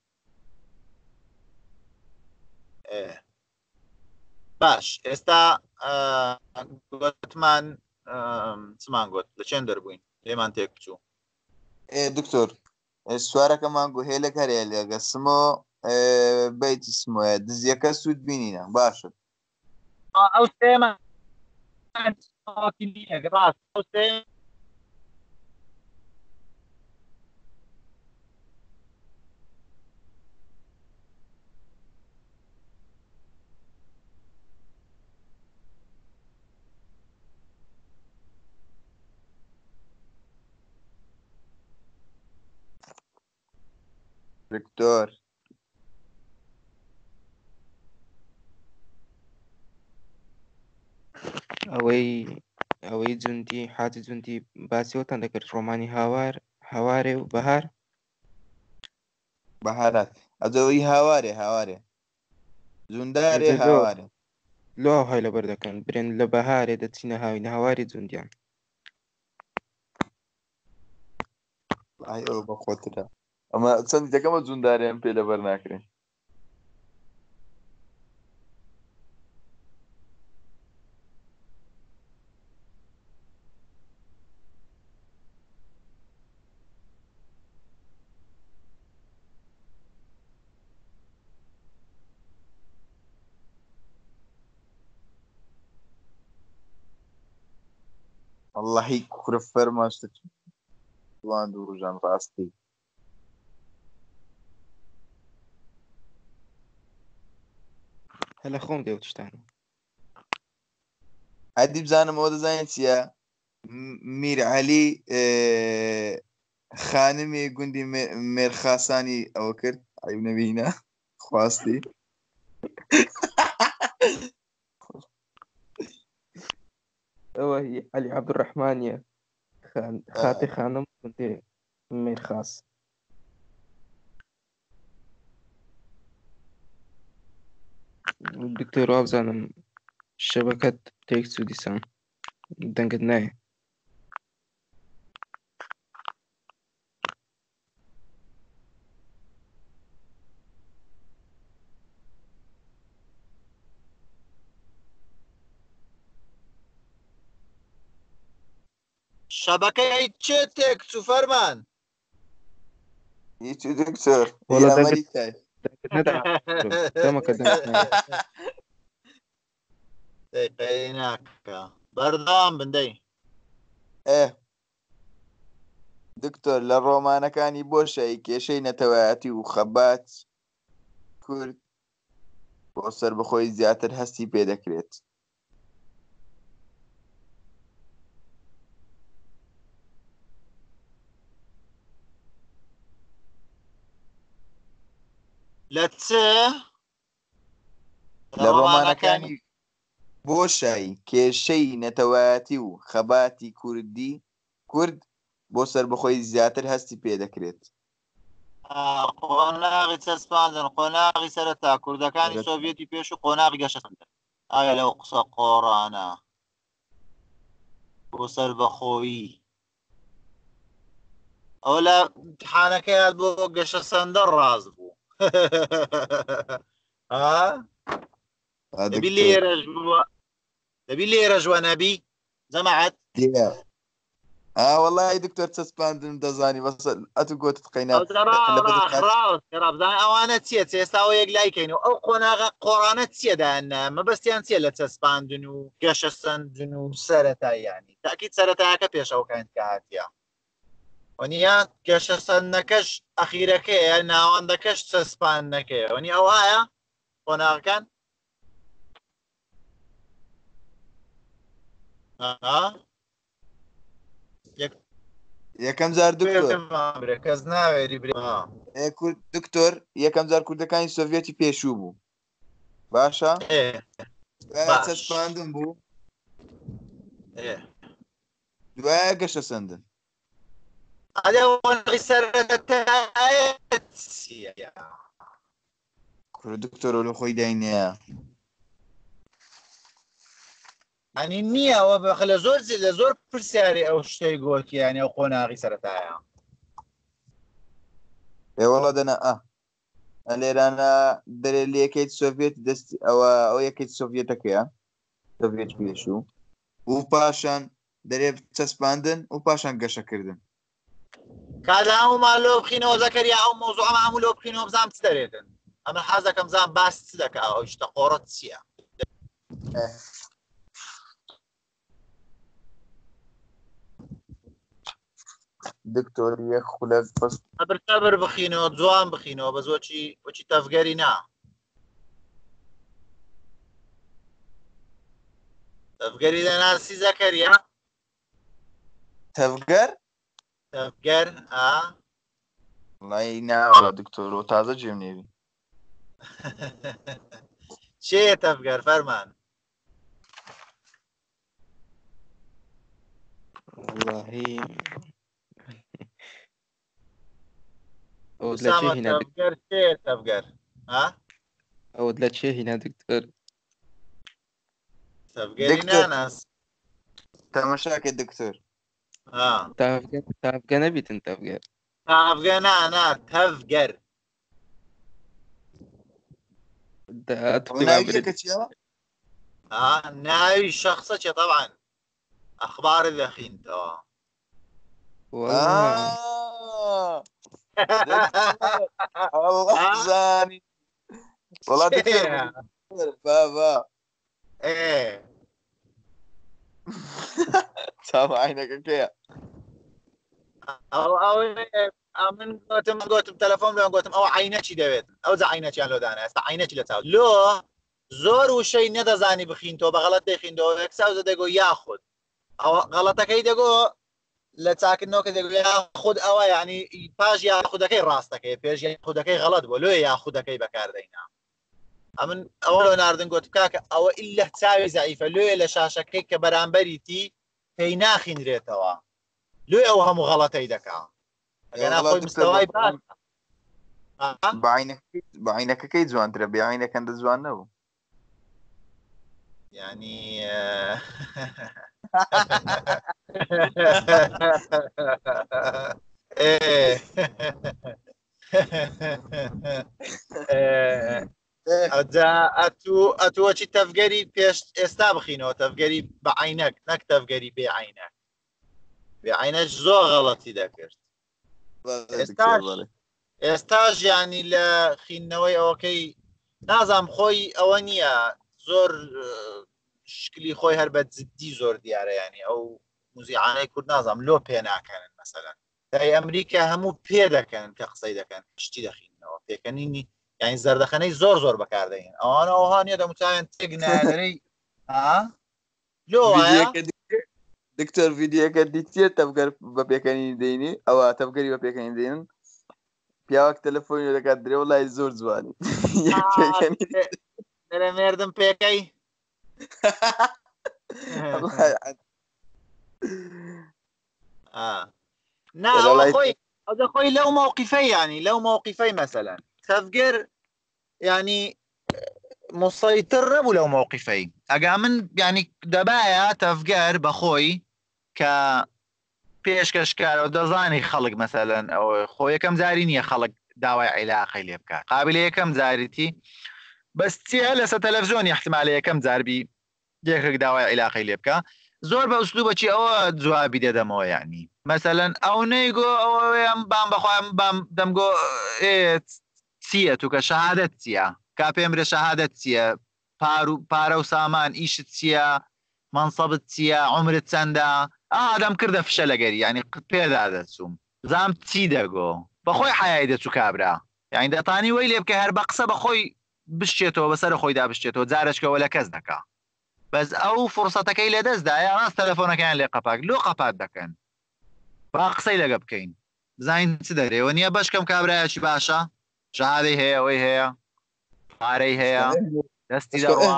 باش ئێستا گوتمان چمان گوت لە چێن دەربووین لێمان تێک بچوو دکتۆر سوارەکەمان گو هێلەک هەرێ لێگە سمۆ بەیتی سمۆیە دزیەکە سوود بینینە باشە ئەو سێمان دکتۆر ئەوەی جوندی حاجی جوندی باسیەوەتان دەکرد ڕۆمانی هاوارێ و بەهارات ئەدەوەی هاوارێ جوندارێ هاوارێ لۆ هەڵ لەبەر دەکەن برێن لە بەهارێ دەچینە هاوینە هاواری جوندیان ئەوە بەخۆترە ئەمە چەند دەکەمە جونداریان پێ لەبەر ناکرێن واللهی کوورە فەرماشتە دوان دوو ڕۆژان ڕاستی هەلە خۆم دێو تشتانە هەدی بزانم ئەوە دەزانێت چییە میر عەلی خانمی گوندی مێرخاسانی ئەوە کرد عیب نەبینە خواستی ئەوە هی عەلی عەبدوڕەحمانیە خاتی خانم گوندی مێرخاس دکتۆر وابزانم شەبەکەت تێک چوو دیسان دەنگت نایە شەبەکەی چێ تێک چوو فەرمان هیچ دکتۆر وەڵا ئەمریکای دەنگت نەدا دەمەکە دەنگت نایە دەیقەی ناکە بەردەوام بندەی دکتۆر لە ڕۆمانەکانی بۆشایی کێشەی نەتەوایەتی و خەبات کورد بۆ سەربەخۆی زیاتر هەستی پێ دەکرێت لە چ لە ڕۆمانەکانی بۆشایی کێشەی نەتەوایەتی و خەباتی کورد بۆ سەربەخۆی زیاتر هەستی پێ دەکرێت قۆناغی چەسپاندن قۆناغی سەرەتا کوردەکانی سۆڤێتی پێش و قۆناغی گەشەسەندن ئایا لەو قسە قۆڕانە بۆ سەربەخۆیی ئەو لە امتحانەکەیان بۆ گەشەسەندە ڕاز بوو دەبی لێرەژوە نەبی جەماعەت وەڵای دکتۆر چەسپاندن دەزانی بەس ئەتو گۆتت قەینا بزانین ئەوانە چییە ئێستا یەک لایکەین و ئەو قۆناغە قۆڕانە چیەدانە مەبەستیان چیە لە چەسپاندن و گەشە سەندن و سەرەتاییانی تاکیت سەرەتایەکە پێشەوەکەین کە هاتیە وەنیە گەشە سەندەکەش ئەخیرەکەیە ناوەندەکەش چەسپاندنەکەیە وەنی ئەو هایە قۆناغەکان یەکەم جار دکتۆر کەس ناوێری دکتۆر یەکەم جار کوردەکانی سۆڤێتی پێشوو بوو باشە چەسپاندن بوو دوایە گەشە سەندن کورد دکتۆر لە خۆی داینەیە ئەنی نییە ئەوە بەخ لە زۆر پرسیاری ئەو شتەی گۆتیانی ئەو قۆناغی سەرەتایە پێوەڵە دەنا لێرانە دەرێ یەکەیت سۆڤێت دەستی ئەو یەکەیت سۆڤێتەکەیە سۆڤێت پێشوو و پاشان دەرێ چەسپاندن و پاشان گەشەکردن کادا هەمومان لۆ بخینەوە زەکەریا ئەو مۆزوع ئەمە هەموو لۆ بخینەوە بزانم چ دەرێتن ئەمە حەز دەکەم بزانم باس چ دەکا ئەو شتە قۆڕەت چییە دکتۆر یەک خولەک بەس بەر بخینەوە جوان بخینەوە بە زۆرچی وەچی تەفگەری نا تەفگەری دەناسی زەکەریا تەفگەر وڵای ناوە دکتۆر و تازە جێم نێوی چێ تەفگەر فەرمان واللهی تەفگەر ئەوت لە چێ هینا دکتۆر تەفگەری ناناس تەماشاکە دکتۆر تافگە نەبیتن تافگەر تافگە نا تەفگەر ناویەکە چیە؟ ناوی شخصە چێ طبعا ئەخبارە دەخینتەوە زانی وڵات بابا چاوعینەکە کێیە؟ من گوتم تەلەفۆن لێ گوتم ئەوە عینەکی دەوێت ئەو جا عینەکیان لۆدانە ئێستا عینەکی لە چاو لۆ زۆر وشەی نەدەزانی بخینتەوە بە غەڵەت دەخینەوە یەکساوزە دەگۆ یاخود ئەوە غەڵەتەکەی دەگۆ لە چاکردنەوەکە دەگو یاخود ئەوە یعنی پاش یاخودەکەی ڕاستەکەی پێش یاخودەکەی غەڵەت بووە لۆ یاخودەکەی بەکاردەینا ئەمن ئەوە لۆ ناردن گوت کاکە ئەوە ئیلە چاوی زعیفە لۆیە لە شاشەکەی کە بەرامبەریتی پێی ناخینرێتەوە لۆ ئەو هەموو غەڵەتەی دەکا ئەگەر مستەوای بەعینەکەی جوانترە بێعینەکەن دەجوان نەبوو يعني ئەتووەچی تەفگەری پێش ئێستا بخینەوە تەفگەری بە عینەک نەک تەفگەری بێ عینەک بێ عینەش زۆر غەڵەتی دەکرد ئێستاش ینی لە خینەوەی ئەوەکەی نازام خۆی ئەوە نییە زۆر شکلی خۆی هەر بە جددی زۆر دیارە ینی ئەو موزیعانەی کورد نازام لۆ پێ ناکەن مەسەلەن دای ئەمریکا هەموو پێ دەکەن کە قسەی دەکەن شتی دەخینەوە پێکەنینی یعنی زەردەخەنەی زۆر زۆر بەکاردەین ئەوانە ئەوهانیە دەموچیان تێک نادەرەی لۆ دکتۆر ڤیدیۆکە دیتیە تەفگەر بە پێکەنی دەینی ئەوە تەفگەری بە پێکەنی دێنن پیاوەک تەلەفۆنی دەکات درێ وڵای زۆر جوانی لە مێردم پێکەی خۆی لەو مووقیفەی ینی لەو مووقیفەی مەسەلەن تەفگەر ینی مسەیتر نەبوو لەو مووقیفەی ئەگا من ینی دەبایە تەفگەر بەخۆی کە پێشکەشکارەوە دەزانی خەڵک مەسەلەن ئەو خۆ یەکەم جاری نییە خەڵک داوای عیلاقەی لێ بکات قابل یەکەم جاریتی بەس چیە لەسەر تەلەڤیزۆنی احتیمالە یەکەم جاربی یەکێک داوای عیلاقەی لێ بکە زۆر بە ئوسلوبەچی ئەوە جوابی دەدەمەوە ینی مەسەلەن ئەو نەیگۆ ئەوەم بام بەخوایم بام دەمگۆ چییە تو کە شەهادەت چییە کا پێم برێ شەهادەت چییە پارە و سامان ئیشت چییە مەنسەبت چییە عمرت چەندە ئادەم کردە فشە لەگەری ینی پێدا دەچووم زام چی دەگۆ بەخۆی حیای دەچوو کابرا یعنی دەتانی وەی لێ بکە هەر بە قسە بەخۆی بشتێتەوە بەسەر خۆیدا بشتێتەوە جارشکەوە لە کەس دەکا بەس ئەو فرسەتەکەی لە دەستدایە ڕاست تەلەفۆنەکەیان لێ قەپاک لۆ قەپات دەکەن با قسەی لەگە بکەین بزانین چ دەرێەوە نییە بەشکەم کابراایەکی باشە شەهادەی هەیە ئەوەی هەیە پارەی هەیە دەستی دەڕوا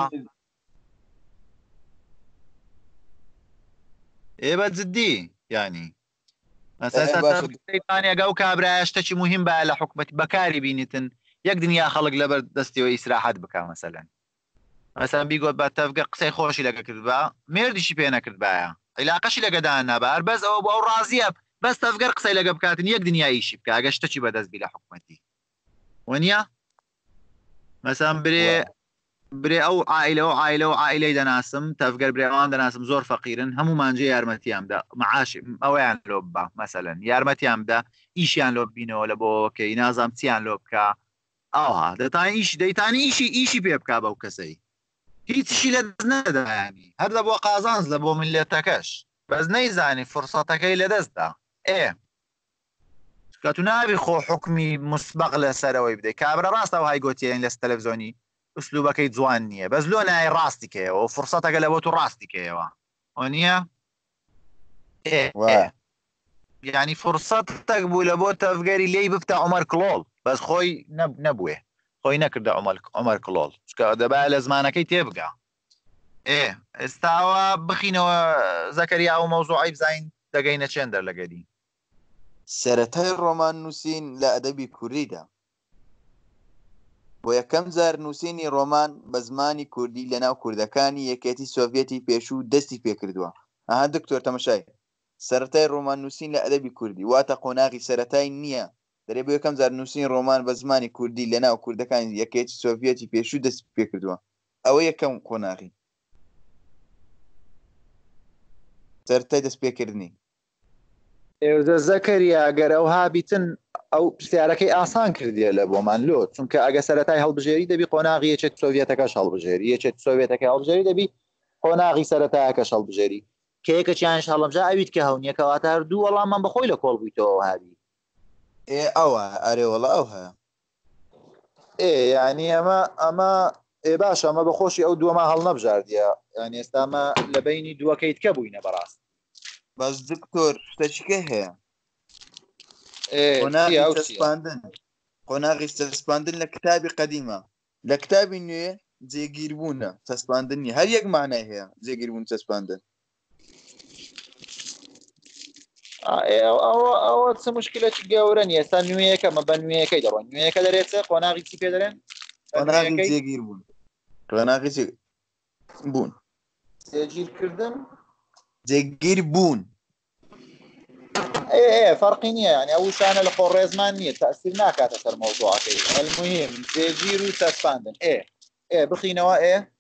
بە جددی ینی مەسەلەنێگە و کابراایە شتێکی مهم بە لە حکومەتی بەکاری بینیتن یەک دنیا خەڵک لەبەر دەستیەوە ئیسراحەت بکە مەسەلەن بیگۆت بە تەفگە قسەی خۆشی لەگە کرد بە مێردیشی پێ نەکرد باە عیلاقەشی لەگەدان نەبار بەس ئەوە بۆ ئەو ڕازیە بەس تەفگەر قسەی لەگە بکاتن یەک دنیا ئیشی بکە ئەگە شتێکی بەدەستبی لە حکومەتی وەنیە مەسەلەن برێ ئەو عائلە و عائلەی دەناسم تەفگەر برێوان دەناسم زۆر فەقیرن هەموو مانجێ یارمەتیامدا معاشی ئەویان لۆ بە مەسەلەن یارمەتیامدا ئیشیان لۆ بینەوە لە بۆکەی نازام چیان لۆ بکە ئەوها دەتانی ئیشی پێ بک بەو کەسەی هیچشی لە دەست نەدایانی هەر دە بۆ قازانز لە بۆ ملێتەکەش بەس نەیزانی فرسەتەکەی لە دەستدا کە تو نابی خۆ حکمی مسبق لەسەرەوەی بدەیت کابرا ڕاستەوە های گوتیان لە تەلەڤیزۆنی ئوسلوبەکەی جوان نییە بەس لۆ نای ڕاستی کەیەوە و فرسەتەکە لە بۆ تو ڕاستی کەیەوە ئەو نییە ینی فرسەتێک بوو لە بۆ تەفگەری لێی بفتە عومەر کڵۆڵ بەس خۆی نەبووێ خۆی نەکردە عومەر کڵۆڵ دەبا لە زمانەکەی تێبگا ئێستاوە بخینەوە زەکەریا و مەوزوعی بزین دەگەینە چێن دەرلەگەری سەرەتای ڕۆمان نووسین لە ئەدەبی کوردیدا بۆ یەکەم جار نووسینی ڕۆمان بە زمانی کوردی لەناو کوردەکانی یەکێتی سۆڤێتی پێشوو دەستی پێکردووە. ئاها دکتۆر تەماشای سەرەتای ڕۆمان نووسین لە ئەدەبی کوردی واتە قۆناغی سەرەتای نییە، دەرێ بۆ یەکەم جار نووسین ڕۆمان بە زمانی کوردی لەناو کوردەکانی یەکێتی سۆڤێتی پێشوو دەستی پێکردووە. ئەوە یەکەم قۆناغی سەرەتای دەستپێکردنی. ئێوە زەکەریا ئەگەر ئەو هابیتن ئەو پرسیارەکەی ئاسان کردیە لە بۆمان لۆ، چونکە ئەگە سەرەتای هەڵبژێری دەبی قۆناغی یەکێت سۆڤێتەکەش هەڵبژێری، یەکێت سۆڤێتەکە هەڵبژێری دەبی قۆناغی سەرەتایەکەش هەڵبژێری. کێکەچیانش هەڵەبژا ئەویت کە هەونیەکەواتە هەردوو وەڵاممان بەخۆی لە کۆڵ بوویتەوە هابی. ئەوە ئارێوەڵە ئەو هەیە ینی ئەمە باشە، ئەمە بەخۆشی ئەو دووەما هەڵ نەبژاردیە، ینی ئێستامە لە بینی دووەکەیت کە بووینە بەڕاست. باش دکتۆر شتەچکە هەیە قۆناغی چەسپاندن لە کتابی قەدیمە، لە کتابی نوێ جێگیربوونە چەسپاندنی هەر یەک معنای هەیە جێگیربوون چەسپاندن. ئەوە چ مشکلەتی گەورە نیە. ئێستا نوێیەکەمە بە نوێیەکەی دەڕۆن، نوێیەکە دەرێتە قۆناغی چی پێ دەرێن؟ قۆناغی جێگیر بوون، قۆناغی بوون، جێگیرکردن، جێگیر بوون. فەرقی نییە، ینی ئەو شانە لە خۆڕێزمان نییە، تەسیر ناکاتە سەر مەوزوعەکەی. المهم جێگیر و چەسپاندن. بخینەوە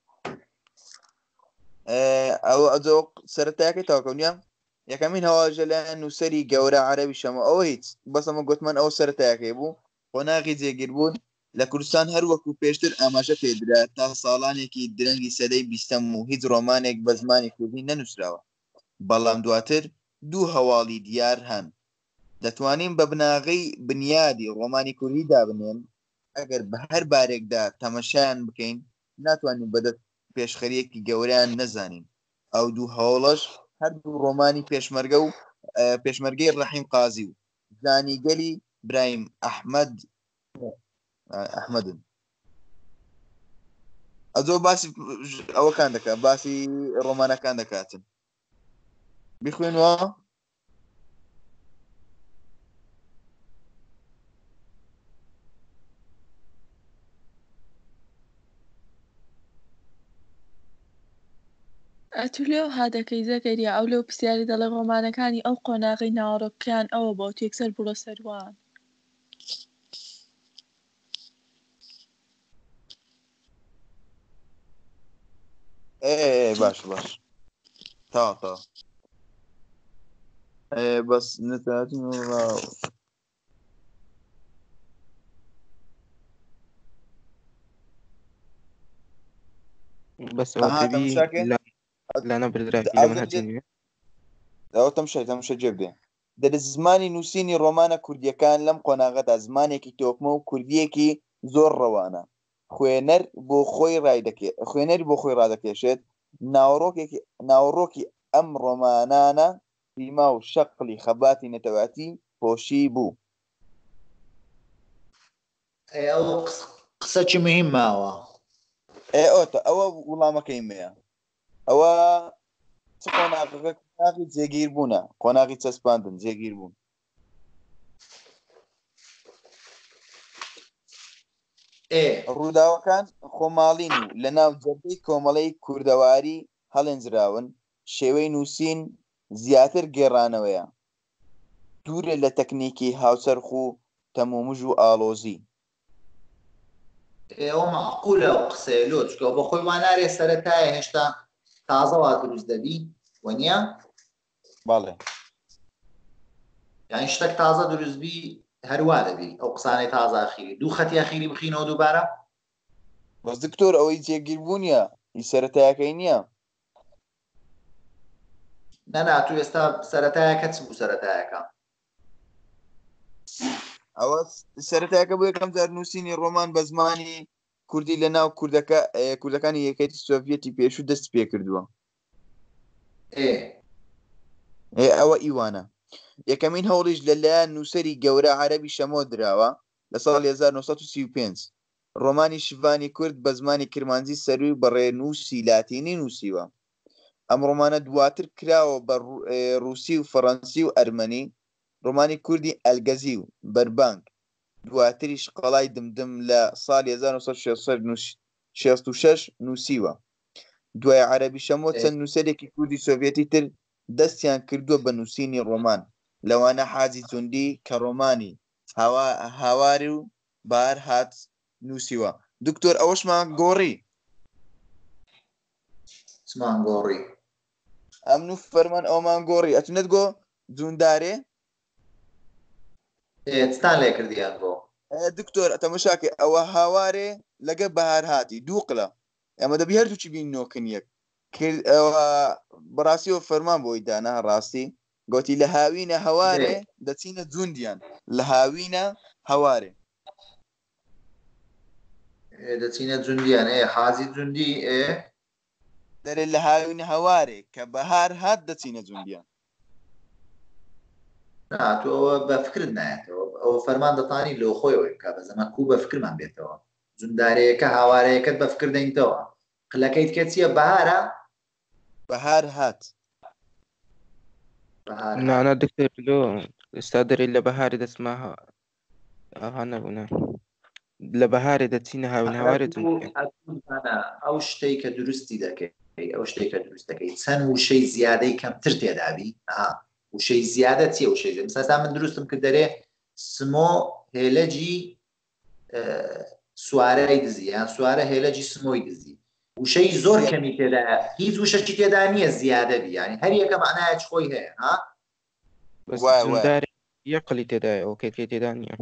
ئەو ئەجۆ سەرەتایەکەی تاوکەونیە یەکەمین هەواژە لە نووسەری گەورە عەرەبی شەمە ئەوە هیچ بەسەمە گوتمان ئەو سەرەتایەکەی بوو. قۆناغی جێگیر بوون لە کوردستان هەر وەکو پێشتر ئاماژە پێدرا تا ساڵانێکی درەنگی سەدەی بیستەم و هیچ ڕۆمانێک بە زمانی کوردی نەنووسراوە، بەڵام دواتر دوو هەواڵی دیار هەن. دەتوانین بە بناغی بنیادی ڕۆمانی کوردی دابنێن، ئەگەر بە هەر بارێکدا تەمەشایان بکەین ناتوانین بەدەست پێشخەریەکی گەوریان نەزانین. ئەو دوو هەوڵەش هەردوو ڕۆمانی پێشمەرگە و پێشمەرگەی ڕەحیم قازی و زانیگەلی برایم ئەحمەدن. ئەجۆ باسی ئەوەکان دەکات، باسی ڕۆمانەکان دەکاتن. بخوێنەوە ئەتو لێو هادەکەی زەکەریا ئەو لەو پرسیاری دەڵێ ڕۆمانەکانی ئەو قۆناغی ناوەڕۆکیان ئەوە بۆ تێکسەر بڕۆ سەروان. باش تا بەس نتاتین بس لا بردراوی لە من هەتینوێ ئەو تەمشە جێبێ دەرە زمانی نووسینی ڕۆمانە کوردیەکان لەم قۆناغەدا زمانێکی تۆکمە و کوردیەکی زۆر ڕەوانە. خوێنەر بۆ خۆی ڕادەکێشێت. ناوەڕۆکی ئەم ڕۆمانانە سیما و شەقلی خەباتی نەتەواتی پۆشی بوو. ئەو قسەی مهم ماوە. ئەوە وڵامەکەی مەیە. ئەوە چ قۆناغی جێگیر بوونە، قۆناغی چەسپاندن جێگیر بوون. ڕووداوەکان خۆماڵین و لە ناو جەبهەی کۆمەڵەی کوردەواری هەڵێنجراون. شێوەی نووسین زیاتر گێڕانەوەیە، دوورە لە تەکنیکی هاوچەرخ و تەمومژ و ئاڵۆزی. ئێوە مەعقولە ئەو قسەیە لۆ، چکە بە خۆی وانارێ سەرەتایە هێشتا تازەوا دروست دەبی وەنیە؟ باڵێ یانی شتێک تازە دروستبی هەروە دەبی ئەو قسانەی تازە ئاخیری دوو خەتی ئاخیری بخینەوە دووبارە. بەس دکتۆر ئەوەی جێگیربوونیە هیچ سەرەتایەکەی نییە. نەنا تو ئێستا سەرەتایەکە چ بوو؟ سەرەتایەکە ئەوە سەرەتایەکە بۆ یەکەم جار نووسینی ڕۆمان بە زمانی کوردی لە ناو کوردەکانی یەکێتی سۆڤێتی پێشوو دەست پێ کردووە. ئەوە ئیوانە. یەکەمین هەوڵیش لەلایەن نووسەری گەورە عەرەبی شەمۆ دراوە لە ساڵی 1935. ڕۆمانی شیڤانی کورد بە زمانی کرمانجی سەروی بە ڕێنووسی لاتینی نووسیوە. ئەم ڕۆمانە دواتر کراوە بە ڕووسی و فەڕەنسی و ئەرمەنی. ڕۆمانی کوردی ئەلگەزی و بەربانگ دواتریش قەڵای دمدم لە ساڵی 1966 نووسیوە. دوای عەرەبی شەمۆ چەند نووسەرێکی کوردی سۆڤێتی تر دەستیان کردووە بە نووسینی ڕۆمان، لەوانە حاجی جوندی کە ڕۆمانی هاواری و بار هات نووسیوە. دکتۆر ئەوەشمان گۆڕی چمان گۆڕی ئەمن و فەرمان ئەومان گۆڕی ئەتونێت گۆ جوندارێ ستان لێ کردیان بۆ دکتۆر تەماشاکە ئەوە هاوارێ لەگە بەهار هاتی دووقلە ئەمە دەبی هەردووچی بین نۆکن یەک بەڕاستیەوە فەرمان بۆی دانا ڕاستی گوتی لە هاوینە هەوارێ دەچینە جوندیان لە هاوینە هەوارێ دەچینە جوندیان حازی جوندی دەرێ لە هاوینە هەوارێ کە بەهار هات دەچینە جوندیان. تۆ بە فکرت نایەتەوە ئەوە فەرمان دەتانی لۆ خۆیەوەی بکە بە زەمە کوو بە فکرمان بێتەوە جوندارەیەەکە هاوارەیەکەت بە فکر دەینتەوە قلەکەیت کە چییە بەهارە بەهار هات نانە دکتۆر لۆ ئێستا دەرێت لە بەهاری دەستما ئەها نەبوونە لە بەهارێ دەچینە هاوین هاوارێت ئەو شتەی کە دروستی دەکەی ئەو شتێک کە دروست دەکەی چەند وشەی زیادەی کەمتر تێدابی وشەی زیادە چیە وشەی مثلا من دروستم کرد دەرێ سمۆ هێلەجی سوارەی دزی یان سوارە هێلەجی سمۆی دزی وشەی زۆر کەمی تێدا هیچ وشەکی تێدا نییە زیادە بی ینی هەر یەکە معنایەک خۆی هەیە جوندارێ یەقلی تێدایە ئەو کێکێ تێدا نییە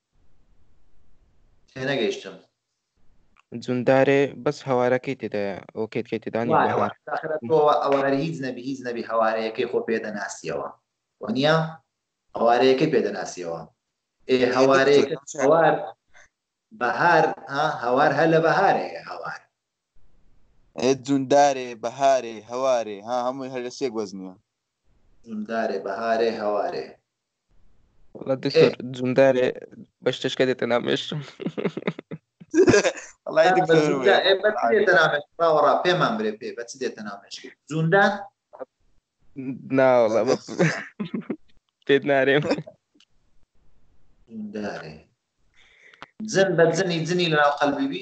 نەگەیشتم جوندارێ بەس هەوارەکەی تێدایە ئەو کێتکێ تێدانی ئەوارە هیچ نەبی هەوارەیەکەی خۆ پێدەناسیەوە وانە هەوارەیەکەی پێدەناسیەوە هەوارەیەکە هەوار بەهار هەوار هەر لە بەهارەیە هەوار جوندارێ بەهارێ هەوارێ هەمووی هەر لە سێ گوەزنیە جوندارێ بەهارێ هەوارێ دکتۆر جوندارێ بە شتشکە دێتە نامێشتم باوەڕا پێمان برێ پێ بە چ دێتە نامێش جوندان ناوەڵە پێت نارێم جوندارێ جن بە جنی لەناو قەلبیبی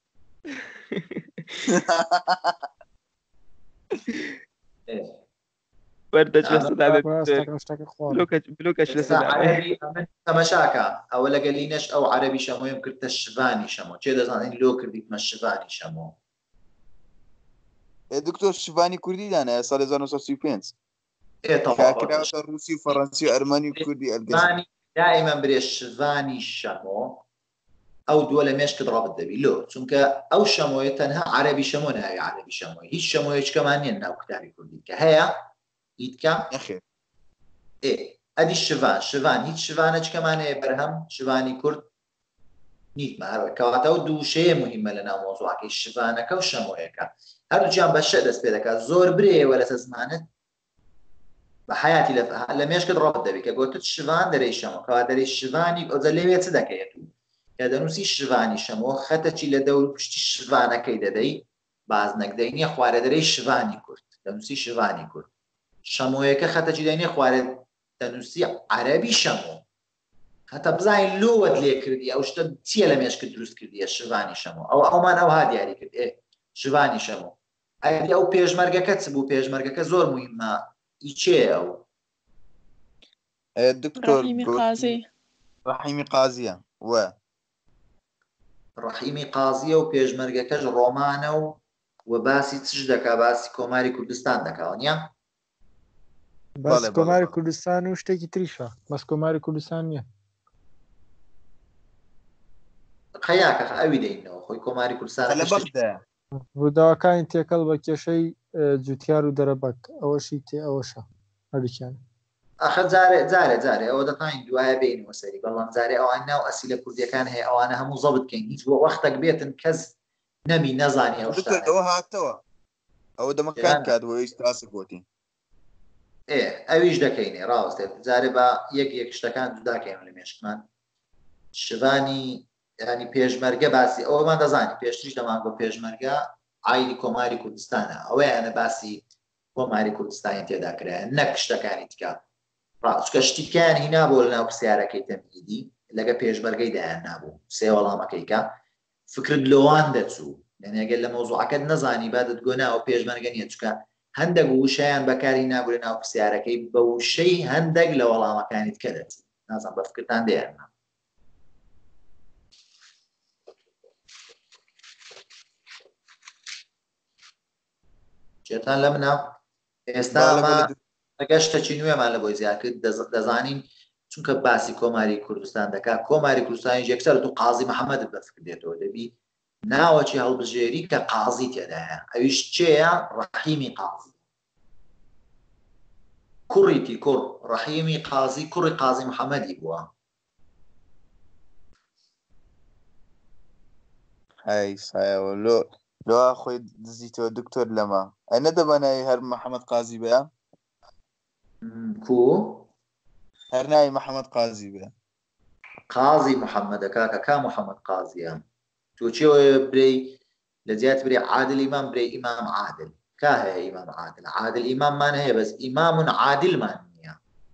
تەمەشاکە ئەوە لەگەلینەش ئەو عەرەبی شەمۆیم کردە شڤانی شەمۆ چێ دەزانین لۆ کردیتمە شڤانی شەمۆ دکتۆر شڤانی کوردی دانایە ساڵی 1935 رووسی و فەڕەنسی و ئەرمانی و کوردی ئەلگەزانی دائیمەن برێ شڤانی شەمۆ ئەو دووە لە مێشکت ڕابط دەبی لۆ چونکە ئەو شەمۆیە تەنها عەرەبی شەمۆ ناوی عەرەبی شەمۆی هیچ شەمۆیەکمان نیە ناو کتابی کوردی کە هەیە هیچکە ئەدی شڤان هیچ شڤانەچکەمان هەیە بەرهەم شڤانی کورد نیتمە کەواتە و دووشەیە مهمە لە ناو مۆزوعەکەی شڤانەکە و شەمۆیەکە هەردووچیان بە شە دەست پێ دەکات زۆر برێوە لەسە زمانت بە حیاتی لە مێشکت ڕابط دەبی کە گوتت شڤان دەرەی شەمۆ کەوا دەرەی شڤانی ئۆجە لێوێ چ دەکەیت کە دەنووسی شڤانی شەمۆ خەتەچی لە دەور پشتی شڤانەکەی دەدەی باز نەکدەینیە خوارە دەرەی شڤانی کورد دەنووسی شڤانی کورد شەمۆیەکە خەتەچی دەینێ خوارە دەنووسی عەرەبی شەمۆ هەتا بزانین لۆوەت لێ کردی ئەو شتە چییە لە مێشکت دروست کردیە شڤانی شەمۆ ئەومان ئەوها دیاری کرد شڤانی شەمۆ ئەدی ئەو پێشمەرگەکە چ بوو پێشمەرگەکە زۆر مهمە ئیچێ ئەو دکتۆر ڕەحیمی قازیە ڕەحیمی قازیە و پێشمەرگەکەش ڕۆمانە و باسی چش دەکا باسی کۆماری کوردستان دەکاوە بەس کۆماری کوردستان و شتێکی تریشە بەس کۆماری کوردستان نییە قەیاکە ئەوی دەینەوە خۆی کۆماری کوردستان ڕووداوەکانی تێکەڵ بە کێشەی جوتیار و دەرەبەک ئەوەشی تێ ئەوەشە هەردووکیان ئەخە جارێ ئەوە دەتوانین دوایە بینەوە سەری بەڵام جارێ ئەوان ناو ئەسیلە کوردیەکان هەیە ئەوانە هەموو زەبت بکەین هیچ بۆ وەختێک بێتن کەس نەمی نەزانی ئەوە هاتەوە ئەوە دەمەکان کاتەوەی تاسە گوتی ئەویش دەکەینێ ڕاوستێت جارێ بە یەک شتەکان جوداکەین لە مێشکمان شڤانی ینی پێشمەرگە باسی ئەوەمان دەزانی پێشتریش دەمان بۆ پێشمەرگە ئایلی کۆماری کوردستانە ئەوەیانە باسی کۆماری کوردستانی تێداکرایە نەک شتەکانی تکە ڕاستکە شتیکیان هینا بۆ لە ناو پرسیارەکەی تەمهیدی لەگە پێشبەرگەی دایان نابوو سێ وەڵامەکەیکە فکرت لۆوان دەچوو یعنی ئەگەر لە مۆزوعەکەت نەزانی بادت گۆناوە پێشبەرگە نیە چکە هەندێک وشەیان بەکاری ناگورێ ناو پرسیارەکەی بە وشەی هەندێک لە وەڵامەکانیت کە دەچوو نازان بە فکرتان دێن چێتان لە منە ئێستا گەشتێکی نوێمان لە بۆی زیاد کرد دەزانین چونکە باسی کۆماری کوردستان دەکات کۆماری کوردستانی یەکسەر تو قازی محەممەد بە فکر دێتەوە دەبی ناوەکی هەڵبژێری کە قازی تێدایە ئەویش چێە ڕەحیمی قازی کوڕیتی کوڕ ڕەحیمی قازی کوڕی قازی محەممەدی بووە سایەوە لۆ خۆی دزیتەوە دکتۆر لەما ئەی نەدەبانایی هەر محەممەد قازی بەیە کو هەر ناوی محەممەد قازی بێ قازی محەممەدە کاکە کا محەممەد قازیە تۆچیەوە برەی لە جیات برێ عادل ئیمام برێ ئیمام عادل کا هەیە ئیمام عادل عادل ئیماممان هەیە بەس ئیمامون عادلمان نییە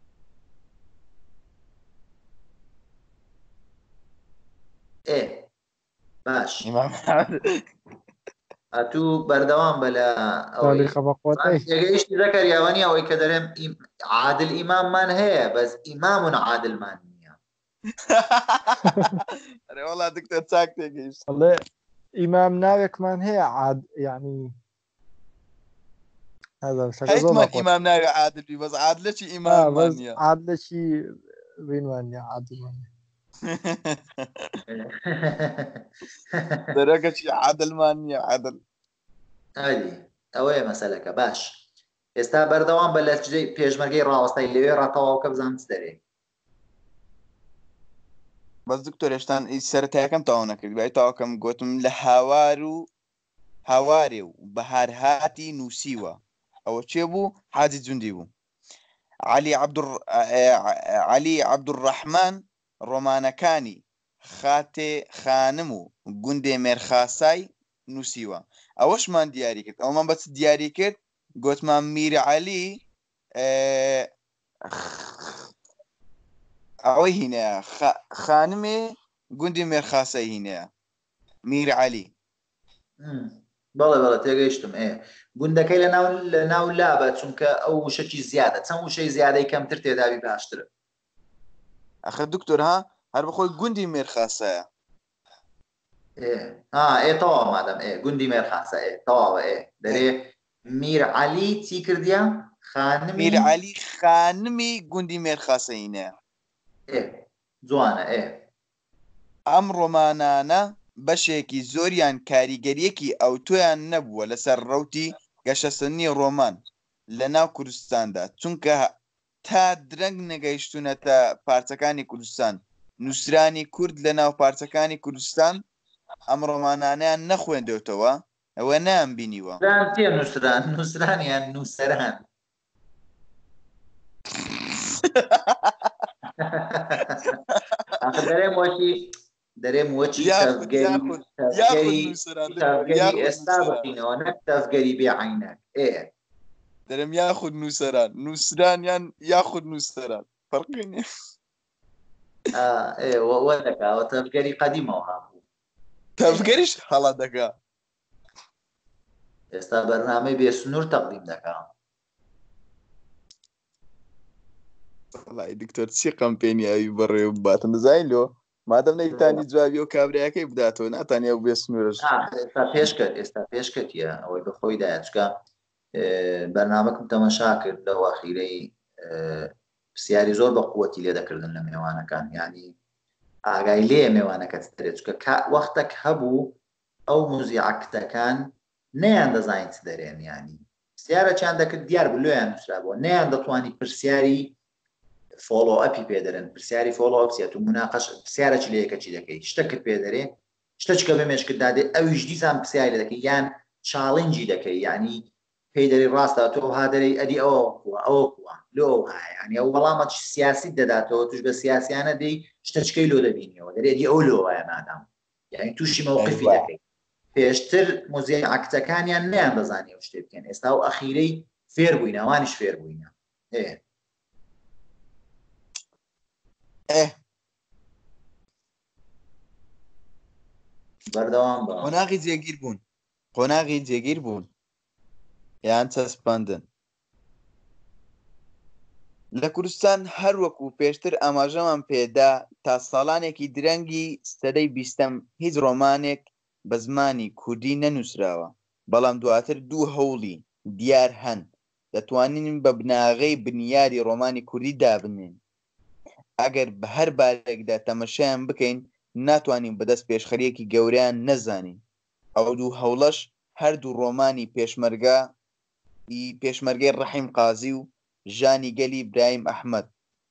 باش ئەتوو بەردەوام بە لە ئەوەیشتی زەکەریاوانی ئەوەی کە دەرێم عادل ئیماممان هەیە بەس ئیمامون عادلمان نییە وڵا دکتۆر چاک تێگەیشت ئیمام ناوێکمان هەیە یعنی ئیمام ناوێ عادلی بەس عادلەکی ئیماممان نییە عادلەکی بینوان نیە عادلمان دەرەکەی عادلمان نییە عادل ئەوەیە مەسەلەکە باش ئێستا بەردەوام بە لە پێشمەرگەی ڕاوەستای لەوێ ڕاتەواوکە بزانم چ دەرێ بەس دکتۆر هێشتان سەرەتایەکەم تاوا نەکرد بای تاواکەم گوتم لە هاوارێ و بەهارهاتی نووسیوە ئەوە چێ بوو حاجی جوندی بوو عەلی عەبدوڕەحمان ڕۆمانەکانی خاتێ خانم و گوندێ مێرخاسای نووسیوە ئەوەشمان دیاری کرد ئەومان بەچ دیاری کرد گوتمان میر عەلی ئەوەی هینەیە خانمێ گوندی مێرخاسای هینەیە میر عەلی بەڵێ تێگەیشتم گوندەکەی لە ناو لابە چونکە ئەو وشەکی زیادە چەند وشەی زیادەی کەمتر تێداوی باشترە ئەخە دکتۆر هەر بەخۆی گوندی مێرخاسایە تەواو مادەم گوندی مێرخاسە تەواوە دەرێ میر عەلی چی کردیە میر عەلی خانمی گوندی مێرخاسەینە جوانە ئەم ڕۆمانانە بەشێکی زۆریان کاریگەریەکی ئەوتۆیان نەبووە لەسەر ڕەوتی گەشەسەنی ڕۆمان لە ناو کوردستاندا چونکە تا درەنگ نەگەیشتونەتە پارچەکانی کوردستان نووسرانی کورد لە ناو پارچەکانی کوردستان ئەم ڕۆمانانیان نەخوێندێتەوە ئەوە نام بینیوە نووسرانیان نووسەران دەرێم وەچی ئێستا بقینەوە نەک تەفگەری بێعینەک دەرێم یاخود نووسران یان یاخود نووسەران فەرقی وە دەکاوە تەفگەری قەدیمەوە هابوو تەفگەریش هەڵا دەکا ئێستا بەرنامەی بێسنوور تەقدیم دەکا وڵای دکتۆر چی قەمپێنی ئەوی بەڕێ باتە نزای لۆ مادەم نەیتانی جوابی و کابرایەکەی بداتەوە ناتانیا بێ سنوورش ئێستا پێشکەتیە ئەوەی بەخۆی دایچکە بەرنامەکەم تەماشا کرد لە واخیرەی پرسیاری زۆر بە قووەتی لێ دەکردن لە میێوانەکان ینی ئاگای لێ میێوانەکەت دەرێت چکە وەختێک هەبوو ئەو موزیعکتەکان نەیان دەزانین چ دەرێن ینی پرسیارەکیان دەکرد دیار بلویان نووسرابووە نەیان دەتوانی پرسیاری فۆلۆ ئەپی پێدەرن پرسیاری فۆلۆ ئەپسیێت و مناقەش پرسیارەکی لە یەکەکی دەکەی شتەکرد پێدەرێ شتەچکە بەمێشکرد دادێ ئەویش دیسان پرسیاری دەکەی یان چاڵنجی دەکەی ینی پێی دەری ڕاستە تۆ هادەرەی ئەدی ئەوە کووە لۆ ینی ئەو وەڵامە سیاسی دەداتەوە توش بە سیاسیانە دەی شتەچکەی لۆ دەبینیەوە دەرێتی ئەو لۆوایە نادام یعنی تووشی مەوقفی دەکەی پێشتر موزیای عکتەکانیان نەیان دەزانێ شتێ بکەن ئێستا و ئەخیرەی فێر بووینە ئەوانیش فێر بووینە بەردەوام بە قۆناغی جێگیر بوون یان چەسپاندن لە کوردستان هەروەکو پێشتر ئاماژەمان پێدا تا ساڵانێکی درەنگی سەدەی 20م هیچ ڕۆمانێک بە زمانی کوردی نەنووسراوە، بەڵام دواتر دوو هەوڵی دیار هەن دەتوانین بە بناغەی بنیاری ڕۆمانی کوردی دابنێن. ئەگەر بە هەر بارێکدا تەمەشایان بکەین ناتوانین بەدەست پێشخەریەکی گەورەیان نەزانین. ئەو دوو هەوڵەش هەردوو ڕۆمانی پێشمەرگەی ڕەحیم قازی و ژانی گەلی برایم ئەحمەد.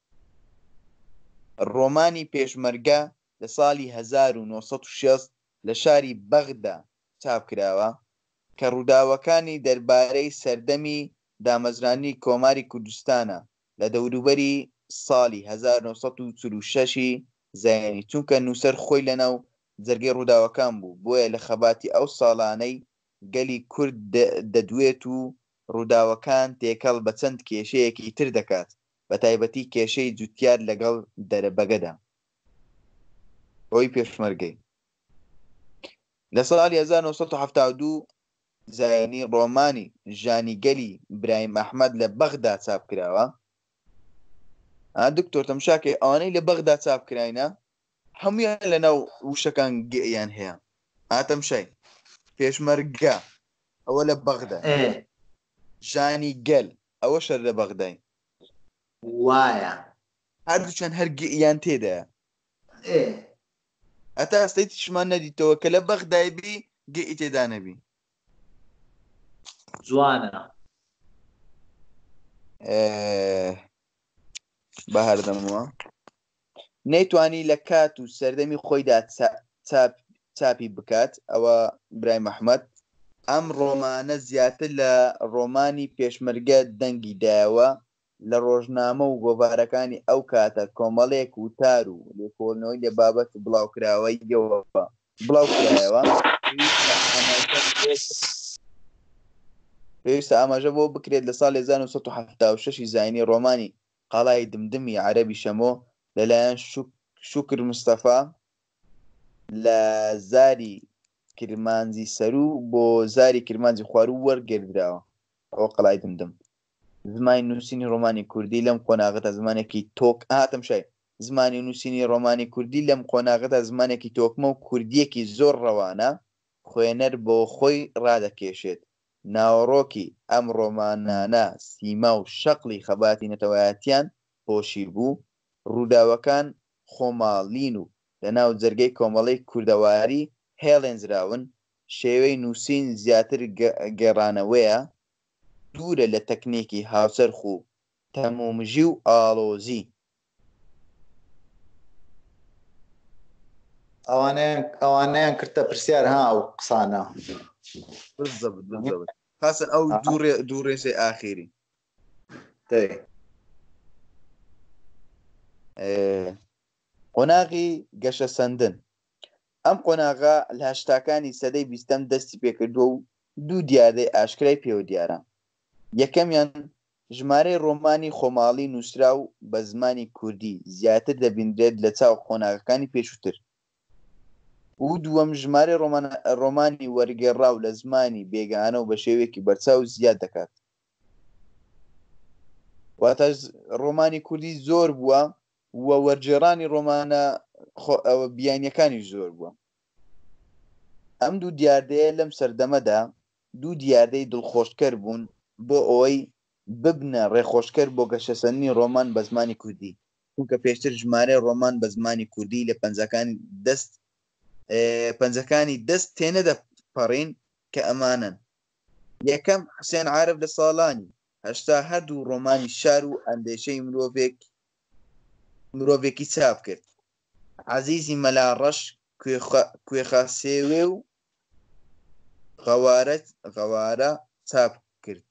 ڕۆمانی پێشمەرگە لە ساڵی 1960 لە شاری بەغدا چاپکراوە کە ڕووداوەکانی دەربارەی سەردەمی دامەزرانی کۆماری کوردستانە لە دەوروبەری ساڵی 1946 زایانی، چونکە نووسەر خۆی لەناو جەرگەی ڕووداوەکان بوو، بۆیە لە خەباتی ئەو ساڵانەی گەلی کورد دەدوێت و ڕووداوەکان تێکەڵ بە چەند کێشەیەکی تر دەکات، بە تایبەتی کێشەی جوتیار لەگەڵ دەرەبەگەدا ئەوی پێشمەرگەی. لە ساڵی 1972 زایانی ڕۆمانی ژانی گەلی برایم ئەحمەد لە بەغدا چاپکراوە. دکتۆر تەمشاکێ ئەوانەی لە بەغدا چاپکراینە هەمویان لەناو وشەکان گەیان هەیە. ئاتەمشای پێشمەرگە ئەوە لە بەغدا، ژانی گەل ئەوە شەر لە بەغدای، وایە هەردووچەند هەر گەیان تێدایە. ئەتا ئەستەی تیشمان نەدیتەوە کە لە بەغدای بی گەی تێدا نەبی. جوانە بە هەردەمەوە نەیتوانی لە کات و سەردەمی خۆیدا چاپی بکات. ئەوە برایم ئەحمەد ئەم ڕۆمانە زیاتر لە ڕۆمانی پێشمەرگە دەنگی دایەوە. لە ڕۆژنامە و گۆڤارەکانی ئەو کاتە کۆمەڵێک وتار و لێکۆڵنەوەی لە بابەت بڵاوکراوەیەوە بڵاوکرایەوە. پێویستە ئاماژە بۆ بکرێت لە ساڵی 1976 زایانی ڕۆمانی قاڵای دمدمی عەرەبی شەمۆ لەلایەن شوکر مستەفا لە زاری کرمانزی سەرو بۆ زاری کرمانزی خواروو وەرگێردراوە. ئەوە قەڵای دمدم. زمانی نووسینی ڕۆمانی کوردی لەم قۆناغەتە زمانێکی تۆک هاتەمشای زمانی نووسینی ڕۆمانی کوردی لەم قۆناغەتە زمانێکی تۆکمە و کوردیەکی زۆر ڕەوانە خوێنەر بۆ خۆی ڕادەکێشێت. ناوەڕۆکی ئەم ڕۆمانانە سیما و شەقلی خەباتی نەتەوایەتیان پۆشی بوو. ڕووداوەکان خۆماڵین و لە ناو جەرگەی کۆمەڵەی کوردەواری هێڵێنزراون. شێوەی نووسین زیاتر گەڕانەوەیە، دوورە لە تەکنیکی هاوسەرخ و تەمومژی و ئاڵۆزی. ئەوانەیان کردە پرسیار ها ئەو قسانە خاصن ئەو دوو ڕێسەی ئاخیری قۆناغی گەشە سەندن. ئەم قۆناغا لە هەشتاکانی سەدەی 20م دەستی پێکردووە و دوو دیاردەی ئاشکرای پێوە دیارە. یەکەمیان ژمارەی ڕۆمانی خۆماڵی نووسرا و بە زمانی کوردی زیاتر دەبیندرێت لە چاو قۆناغەکانی پێشووتر، و دووەم ژمارەی ڕۆمانی وەرگێڕاو لە زمانی بێگانە و بە شێوەیەکی بەرچاو زیاد دەکات. واتە ڕۆمانی کوردی زۆر بووە و وەرگێڕانی ڕۆمانە بیانیەکانی زۆر بووە. ئەم دوو دیاردەیە لەم سەردەمەدا دوو دیاردەی دڵخۆشکەر بوون بۆ ئەوەی ببنە ڕێخۆشکەر بۆ گەشەسەندنی ڕۆمان بە زمانی کوردی، چونکە پێشتر ژمارەی ڕۆمان بە زمانی کوردی لە پەنجەکانی دەست تێنەدەپەڕین کە ئەمانن: یەکەم حوسێن عارف لە ساڵانی 80 هەردوو ڕۆمانی شار و ئەندێشەی مرۆڤێکی چاپ کرد. عەزیزی مەلاڕەش کوێخاسێوێ و غەوارە چاپ کرد.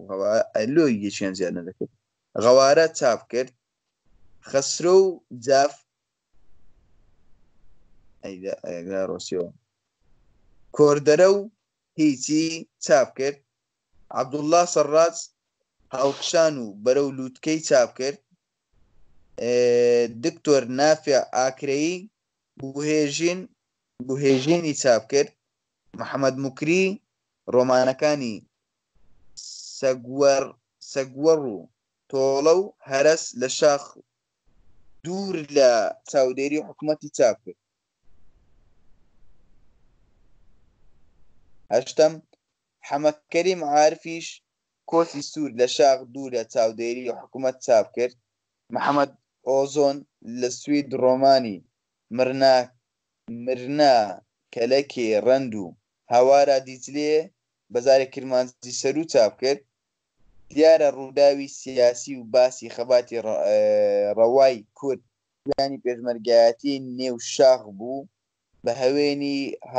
غەوارە چاپ کرد. خەسرۆ و جاف ڕۆسیەوە کۆردەرە و هیچی چاپ کرد. عەبدوڵڵا سەڕاج هاوکشان و بەرەو لووتکەی چاپ کرد. دکتۆر نافع ئاکرەیی بوهێژین بوهێژێنی چاپ کرد محەممەد موکری ڕۆمانەکانی سەگوەڕ و تۆڵە و هەرس لە شاخ دوور لە چاودێری حکوومەتی چاپ کرد. هەشتم حەمەد کەریم عارفیش کۆسی سوور لە شاخ دوور لە چاودێری حکوومەت چاپ کرد. محەممەد ئۆزۆن لە سوید ڕۆمانی مرنا کەلەکێ ڕەند و هاوارە دیجلێ بەزارێک کرمانجی سەرو چاپ کرد. دیارە ڕووداوی سیاسی و باسی خەباتی ڕەوای کورد ینی پێشمەرگایەتی نێو شاخ بوو بە هەوێنی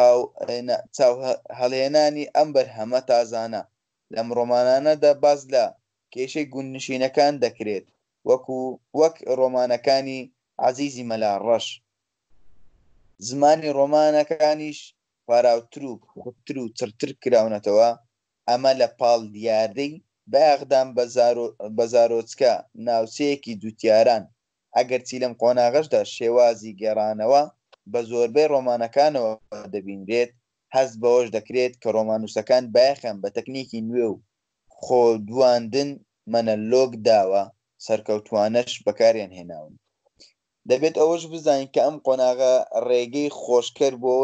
هەڵهێنانی ئەم بەرهەمە تازانە. لەم ڕۆمانانەدا باز لە کێشەی گوندنشینەکان دەکرێت وەک ڕۆمانەکانی عەزیزی مەلاڕەش. زمانی ڕۆمانەکانیش پاراوتر و خوتر و چرتر کراونەتەوە. ئەمە لە پاڵ دیاردەی بەیەغدان بە زارۆچکە ناوچەیەکی دووتیاران ئەگەرچی لەم قۆناغەشدا شێوازی گێڕانەوە بە زۆربەی ڕۆمانەکانەوە دەبینرێت. هەست بەوەش دەکرێت کە ڕۆمانوسەکان بایەخەن بە تەکنیکی نوێ و خۆدواندن مەنەلۆک داوە سەرکەوتوانەش بەکاریان هێناون. دەبێت ئەوەش بزانین کە ئەم قۆناغە ڕێگەی خۆشکرد بۆ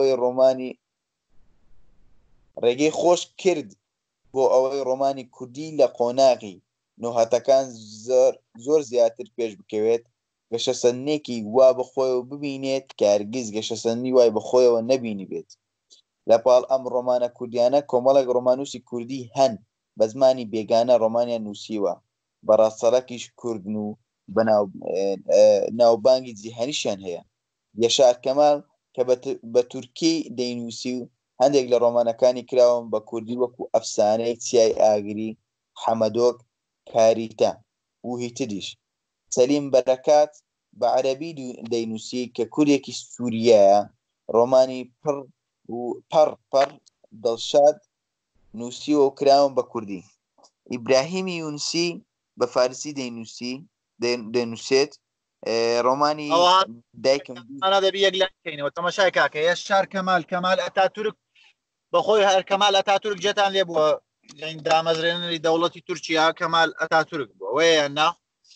ئەوەی ڕۆمانی کوردی لە قۆناغی نۆهاتەکان زۆر زیاتر پێش بکەوێت. گەشەسەرنێکی وا بخۆیەوە ببینێت کە هەرگیز گەشەسەرنی وای بخۆیەوە نەبینی بێت. لە پاڵ ئەم ڕۆمانە کوردیانە کۆمەڵێک ڕۆمانوسی کوردی هەن بە زمانی بێگانە ڕۆمانیان نووسیوە. بەڕاستەڵەکیش کوردن و ناوبانگی جیهانیشیان هەیە. یەشار کەمال کە بە تورکی دەینووسی و هەندێک لە ڕۆمانەکانی کراون بە کوردی وەکو ئەفسانەی چیای ئاگری، حەمەدۆک، کاریتە و هیتریش. سەلیم بەرەکات بە عەرەبی دەینووسی کە کوردێکی سووریایە. ڕۆمانی پڕ دڵشاد نووسیوە و کراون بە کوردی. ئیبراهیمی یونسی بە فارسی دەینووسێت. ڕۆمانی دایکم دەبی یەک لەکەینەوە تەماشای کاکە یەشار کەمال ئەتاتورک بەخۆی هەر کەمال ئەتاتورک جێتان لێ بووە دامەزرێنەری دەوڵەتی تورکیا کەمال ئەتاتورک بووە وەیە نا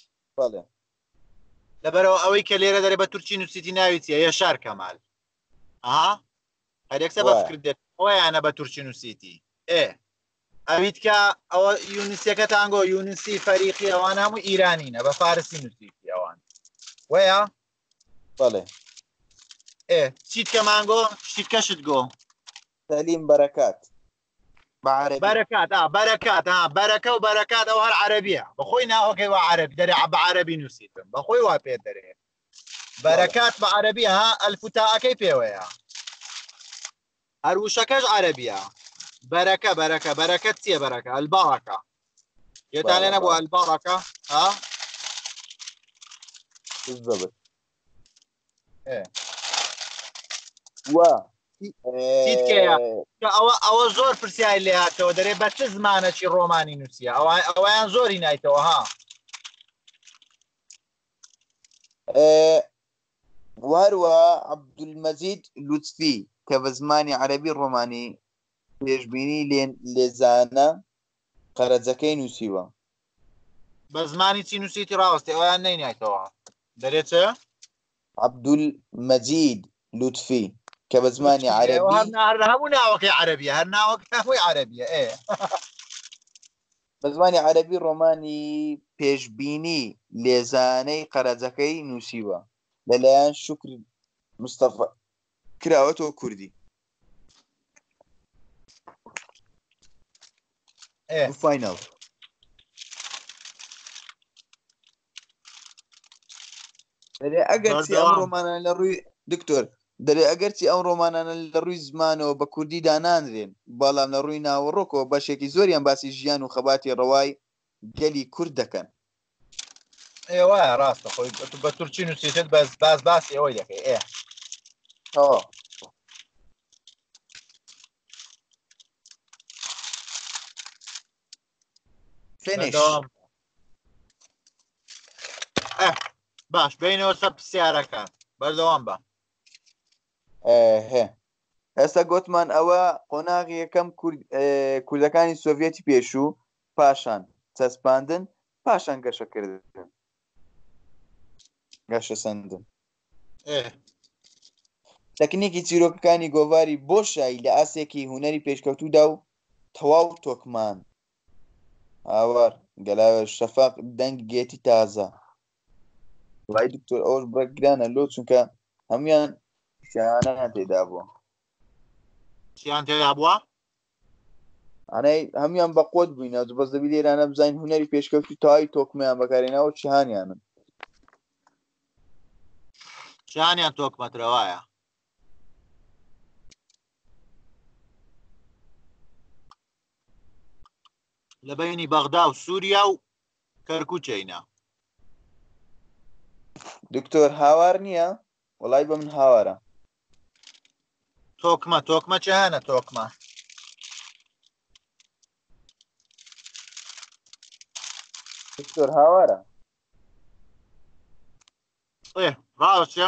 لەبەرەوە ئەوەی کە لێرە دەرێ بە تورکی نووسیتی ناوی چیە یەشار کەمال هەرێکسە بە فکر دێت ئەوەیانە بە تورکی نووسیتی ئەویت کە ئەوە یونیسیەکەتان گۆ یونسی فەریقی ئەوان هەموو ئیرانینە بە فارسی نووسیتی ئەوان وەیە بەڵێ چیت کەمانگۆ شتیت کەشت گۆ سەلیم بەرەکات بەرەکە و بەرەکات ئەو هەر عەرەبیە بەخۆی ناوەکەی وە عەرەبی دەرێ بە عەرەبی نووسیتم بەخۆی وا پێ دەرێ بەرەکات بە عەرەبی ئەلفوتاءەکەی پێوەیە هەروشەکەش عەرەبیە بەرەکەت چییە بەرەکە ئەلبارەکە یێتان لێ نەبووە ئەلبارەکە ئەوە زۆر پرسیای لێ هاتەوە دەرێ بە چ زمانەکی ڕۆمانی نووسیە ئەویان زۆری نایتەوە واروە عەبدولمەجید لوتفی کە بە زمانی عەرەبی ڕۆمانی پێشبینی لێزانە قەرەجەکەی نووسیوە. بە زمانی چی نووسیتی ڕاوەستی ئەویان نەینایتەوە دەرێت چ عەبدولمەجید لوتفی کە بە زمانی عەرەبی هەموو ناوەکەی عەرەبیە هەر ناوەکەی عەرەبیە بە زمانی عەرەبی ڕۆمانی پێشبینی لێزانەی قەرەجەکەی نووسیوە لەلایەن شوکر مستەفا کراوەتەوە کوردی. فاینال ئەگەرچی ئەم ڕۆمانە لە ڕووی دکتۆر دەرێ ئەگەرچی ئەم ڕۆمانانە لە ڕووی زمانەوە بە کوردی دانانرێن بەڵام لە ڕووی ناوەڕۆکەوە بەشێکی زۆریان باسی ژیان و خەباتی ڕەوای گەلی کورد دەکەن. وایە ڕاستە خۆی بە تورکی نووسیتت باسی ئەوەی دەکەی باش بینەوە سەر پرسیارەکان بەردەوام بە ئێستا گوتمان ئەوە قۆناغی یەکەم کوردەکانی سۆڤێتی پێشوو، پاشان چەسپاندن، پاشان گەشەکردن، گەشە سەندن. تەکنیکی چیرۆکەکانی گۆڤاری بۆشایی لە ئاسێکی هونەری پێشکەوتوودا و تەواو تۆکمان ئاوار گەلاوێ شەفاق دەنگ گێتی تازە. وڵای دکتۆر ئەوەش بڕێکگرانە لۆ چونکە هەمویان شیانیان تێدا بووە. چیان تێدا بووە؟ ئەنەی هەمویان بە قۆت بووینە بەس دەبی لێرانە بزانین هونەری پێشکەوتی تەواوی تۆکمەیان بەکارهێناوە چیهانیانن. چیانیان تۆکمەترەوایە؟ لە بەینی بەغدا و سووریا و کەرکووچەینە. دکتۆر هاوار نییە؟ وەڵای بە من هاوارە. تۆکمە چیانە تۆکمە؟ دکتۆر هاوارە. ڕاوچە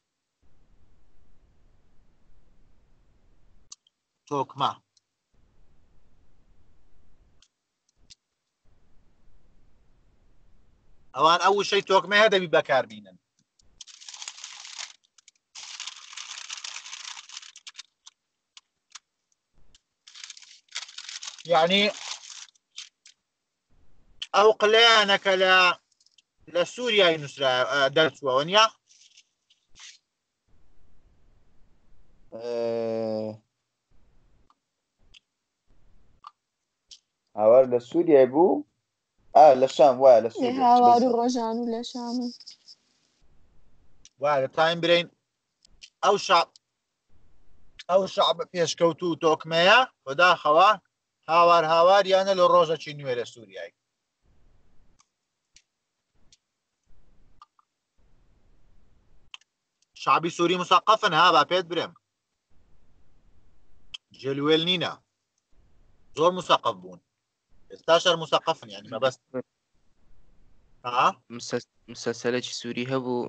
تۆکمە. ئەوان ئەو وشەی تۆکمەیە دەبی بەکاربینن. یعنی ئەو قلەیانەکە لە سووریای نووسرا دەرچووەوە نییە؟ هاوار لە سووریای بوو؟ لە شام وایە لە سووریا. هاوار و ڕۆژان و لە شام وایە تایم برین ئەو شعب پێشکەوت و تۆکمەیە بەداخەوە هاوار یانە لە ڕۆژەکی نوێ لە سووریای. شعبی سووری مسەقەفن ها با پێت برم جلوێل نینە زۆر مسەقەف بوون ئێستا شەر مسەقەفن یعنی مەبەست. مسلسلێکی سووری هەبوو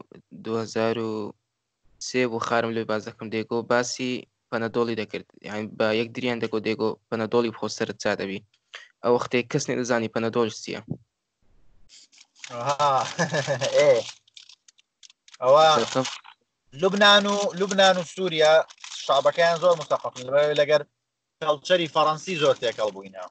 2003 بوو خارم لێ باز دەکەم دێگۆ باسی پەنەدۆڵی دەکرد یعنی بە یەک دریان دەگۆ دێگۆ پەنەدۆڵی بخۆ سەرت چا دەبی ئەو وەختەی کەس نەدەزانی پەنەدۆڵ چییە. ئەوە لوبنان و سووریا شعبەکەیان زۆر مسەقەفن لەگەر کەڵچەری فەڕەنسی زۆر تێکەڵ بووینە.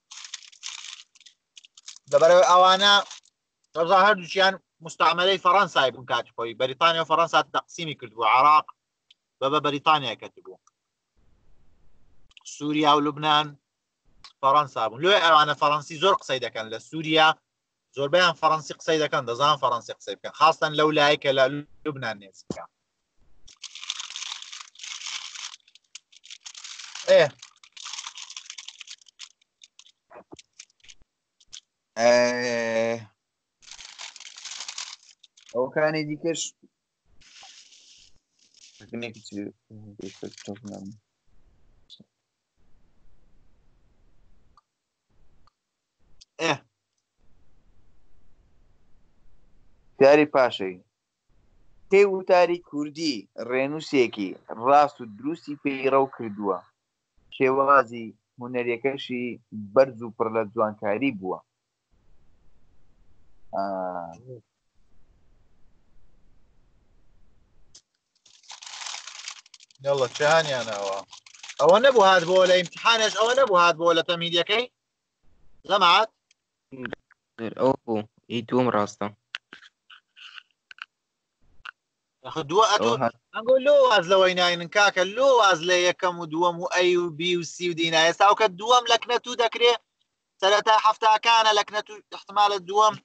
لەبەرەوەی ئەوانە ڕەبزا هەردووچیان مستعمەرەی فەڕەنسای بوون کاتی خۆی بەریتانیا و فەڕەنسا تەقسیمی کردبوو عێراق بە بەریتانیا کەتبوو سووریا و لوبنان فەڕەنسا بوون لێ ئەوانە فەڕەنسی زۆر قسەی دەکەن لە سووریا زۆربیان فەڕەنسی قسەی دەکەن دەزان فەڕەنسی قسەی بکەن خاستن لەو لایە کە لە لوبنان نێز بکەن. ئەوکانی دیکەش یاری پاشەی پێی وتاری کوردی ڕێنووسێکی ڕاست و دروستی پێیڕەو کردووە شێوازی هونەریەکەشی بەرز و پڕ لە جوانکاری بووە. یاڵە چیانیانەوە ئەوە نەبوو هات بۆ لە ئیمتحانش ئەوە نەبوو هات بۆ لە تەمیدەکەی زەمات ئەوە بوو ئی دووەم ڕاستە ئەنگۆ لۆ واز لەوەی ناینن کاکە لۆ واز لە یەکەم و دووەم و ئەی و بی و سی و دینا ئێستا کە دووەم لە کنەت و دەکرێت سەرەتا هەفتاکانە لە کنەت و احتمالە دووەم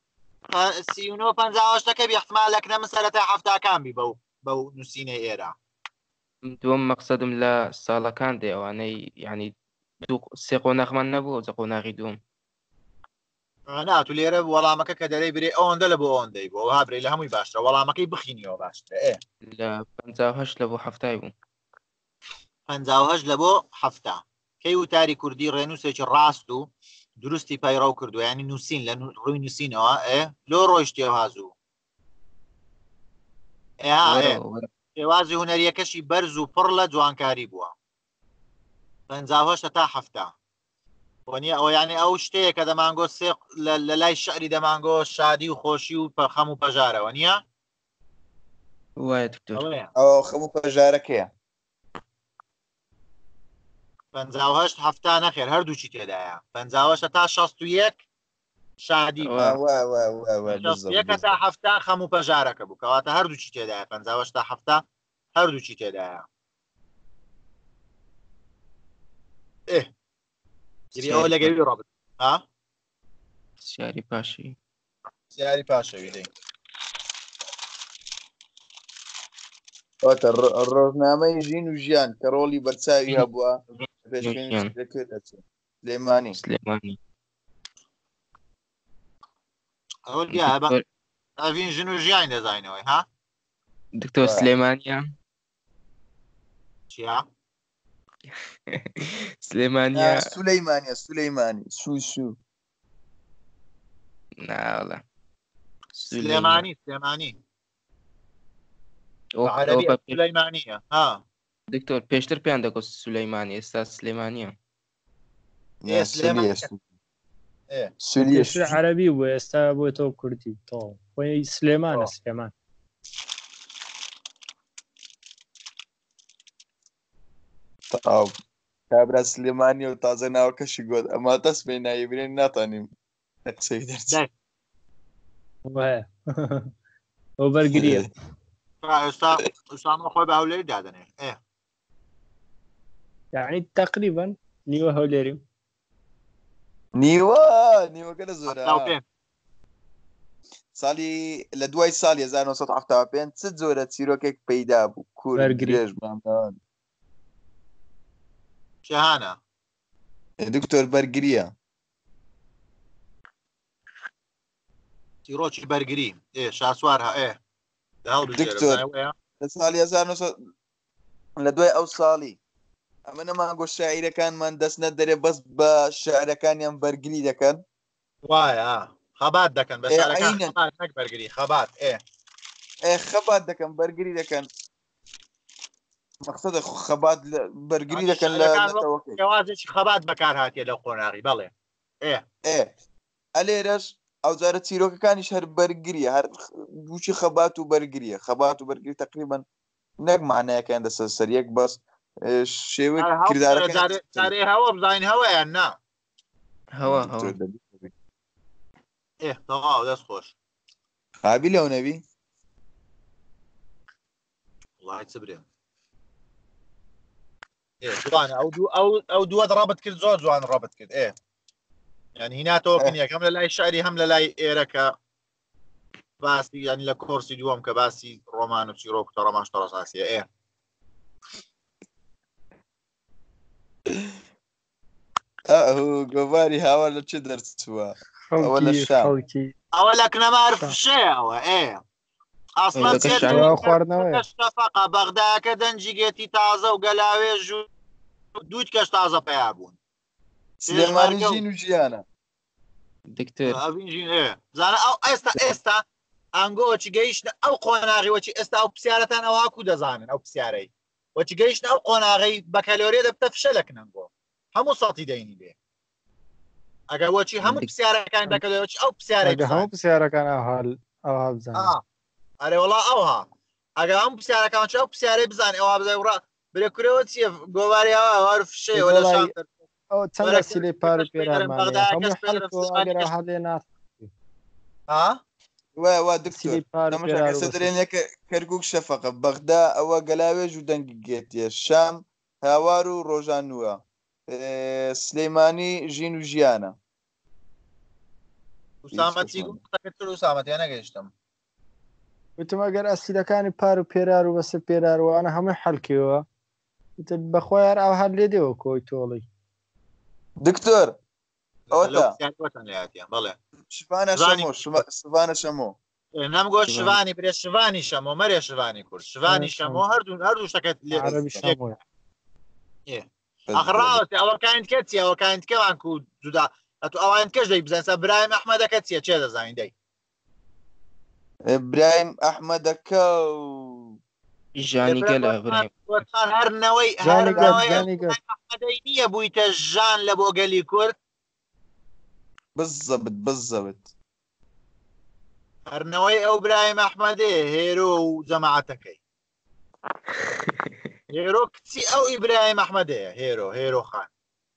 39-50 احتمال لە کنە من سەرەتا هەفتاکان بی بەو نووسینەی ئێرە دووەم مەقسەدم لە ساڵەکان دێ ئەوانەی یعنی سێ قۆناغمان نەبوو ئەو قۆناغی دووەم ناتو لێرە وەڵامەکە کە دەرەی برێ ئەوەندە لە بۆ ئەوەندەی بۆ هابرێ لە هەمووی باشترە وەڵامەکەی بخینیەوە باشترە لە 58 لە بۆ هەفتای بوو 58 لە بۆ هەفتا کەی وتاری کوردی ڕێنووسێکی ڕاست و دروستی پەیڕەو کردو ینی نووسین لە ڕووی نووسینەوە لۆ ڕۆیشتێ هازوو شێوازی هونەریەکەشی بەرز و پڕ لە جوانکاری بووە 58 تا 7 وەنیە ئەوە یعنی ئەو شتەیە کە دەمانگۆ سێ لە لای شعری دەمانگۆ شادی و خۆشی و خەم و پەژارەوە نییە وایە دکتۆر ئەو خەم و پەژارەکەیە 58 هەفتا نەخێر هەردووچی تێدایە 58 تا 61 شادی یەکە تا هەفتا خەم و پەژارەکە بوو کەواتە هەردووچی تێدایە 58 تا هەفتا هەردووچی تێدایە ئەوە لەگەوی ڕابط سیاری پاشی سیاری پاشەوی دەی ڕۆژنامەی ژین و ژیان کە ڕۆڵی بەرچاوی هەبووە سلێمانی ئەڤین ژن و ژیان دەزانینەوەی ها دکتۆر سلێمانیە چیا سلێمانیە سولەیمانی سوسو ناوەڵە سلێمانی سلەیمانیە ها دکتۆر پێشتر پێیان دەکۆ سولەیمانی ئێستا سلێمانیە پێشتر عەرەبی بوو ئێستا بۆتەوە کوردی تۆ خۆی سلێمانە سلێمان کابرا سلێمانی و تازە ناوەکەشی گۆت ئەما دەست بێ نایبرێن ناتوانیم قسەی دەرچێت ئەو بەرگریە ئێستا خۆی بە هەولێری دادەنێ یعنی تقریبا نیوە هەولێریم نیوەکە لە زۆرە ساڵی لە دوای ساڵی 1970 چ زۆرە چیرۆکێک پەیدا بوو کوورد شەهانە دکتۆر بەرگریە چیرۆکی بەرگری شاسوار دکتۆر لە ساڵی 1900 لە دوای ئەو ساڵی ئەمە نەمانگۆ شاعیرەکانمان دەست نەدەرێ بەس بە شاعرەکانیان بەرگری دەکەن وایە خەبات دەکەن بە نەک بەرگری خەبات خەبات دەکەن بەرگری دەکەن مەقسەدە خەبات بەرگری دەکەن لە جیاوازێکی خەبات بەکار هاتیە لە قۆناغی بەڵێ ئەلێرەش ئەو جارە چیرۆکەکانیش هەر بەرگریە هەر دووچی خەبات و بەرگریە خەبات و بەرگری تقریبا نەک معنایەکان دەسە سەریەک بەس شێوەی کردارەکە هەوە بزانین هەوەیان نا هەوە تەواو دەست خۆش خابی لەو نەبی وڵای چ برێ جوانە ئەو دووە ڕابط کرد زۆر جوان ڕابط کرد یعنی هیناتەوە یەکەم لە لای شاری هەم لە لای ئێرەکە باسی ینی لە کۆرسی دووەم کە باسی ڕۆمان و چیرۆک تە ڕۆمان شتەڕەساسیە گۆڤاری هاوار لە چه دەرچووە ئەوە لە شام ئەوە لە کنەمار فشەیەوە ئاسڵەفقە بەغداکە دەنجیگێتی تازە و گەلاوێژ و دووت کەش تازە پیا بوون سلێمانی ژین و ژیانە دکتۆر زانە ئەو ئێستا ئەنگۆچی گەیشتە ئەو قۆناغی وەچی ئێستا ئەو پرسیارەتان ئەوواکو دەزانن ئەو پرسیارەی وەچی گەیشتە ئەو قۆناغی بە کەلۆرێ دەبتە فشە لە کنەنگۆ هەموو سەڵتی دەینی بێ ئەگەر وەچی هەموو پرسیارەکان دەکەوێت ئەو هەموو پرسیارەکان ئەوها بزانن ئەرێ وڵا ئەوها ئەگەر هەموو پرسیارەکان ئەو پرسیارەی بزانێ ئەوها بزای وڕا برێکورەوە چیە گۆواری ئەوە فشەیەوە لە شام چەندە سیلەی پار و پێرانمانێ هەموو حەڵکۆ هەڵێ نات وا دکتۆرێنێکە کەرگووک شەفەقە بەغدا ئەوە گەلاوێژ و دەنگی گێتیە شام هاوار و ڕۆژان نووە سلەیمانی ژین و ژیانە سامەتیان نەگەیشتم وتم ئەگەر ئەسیلەکانی پار و پێرار و بەسەر پێراروانە هەمووی حەڵکەوە بەخۆیار ئەو هەر لێ دێەوە کۆی تۆڵی دکتۆر بەڵێ شوانە شەمۆ نەمگۆ شوانی برێ شوانی شەمۆ مەرێ شوانی کورد شوانی شەمۆ هەردوو شتەکەت ئەخراوەتی ئەوە کاینتکە چیە ئەوە کاینتکەوان کو جودا ئەتو ئەوان کەش دەی بزانسە برایم ئەحمەدەکە چیە چێ دەزانین دەی برایم ئەحمەدەکە ژانی گەلە هەرنەوەی ئەحمەدەی نییە بوویتە ژان لە بۆ گەلی کورد بالضبط هەرنەوەی ئەو برایم ئەحمەدێ هێرۆ و جەماعەتەکەی هێرۆ کچی ئەو ئیبراهیم ئەحمەدەیە هێرۆ خان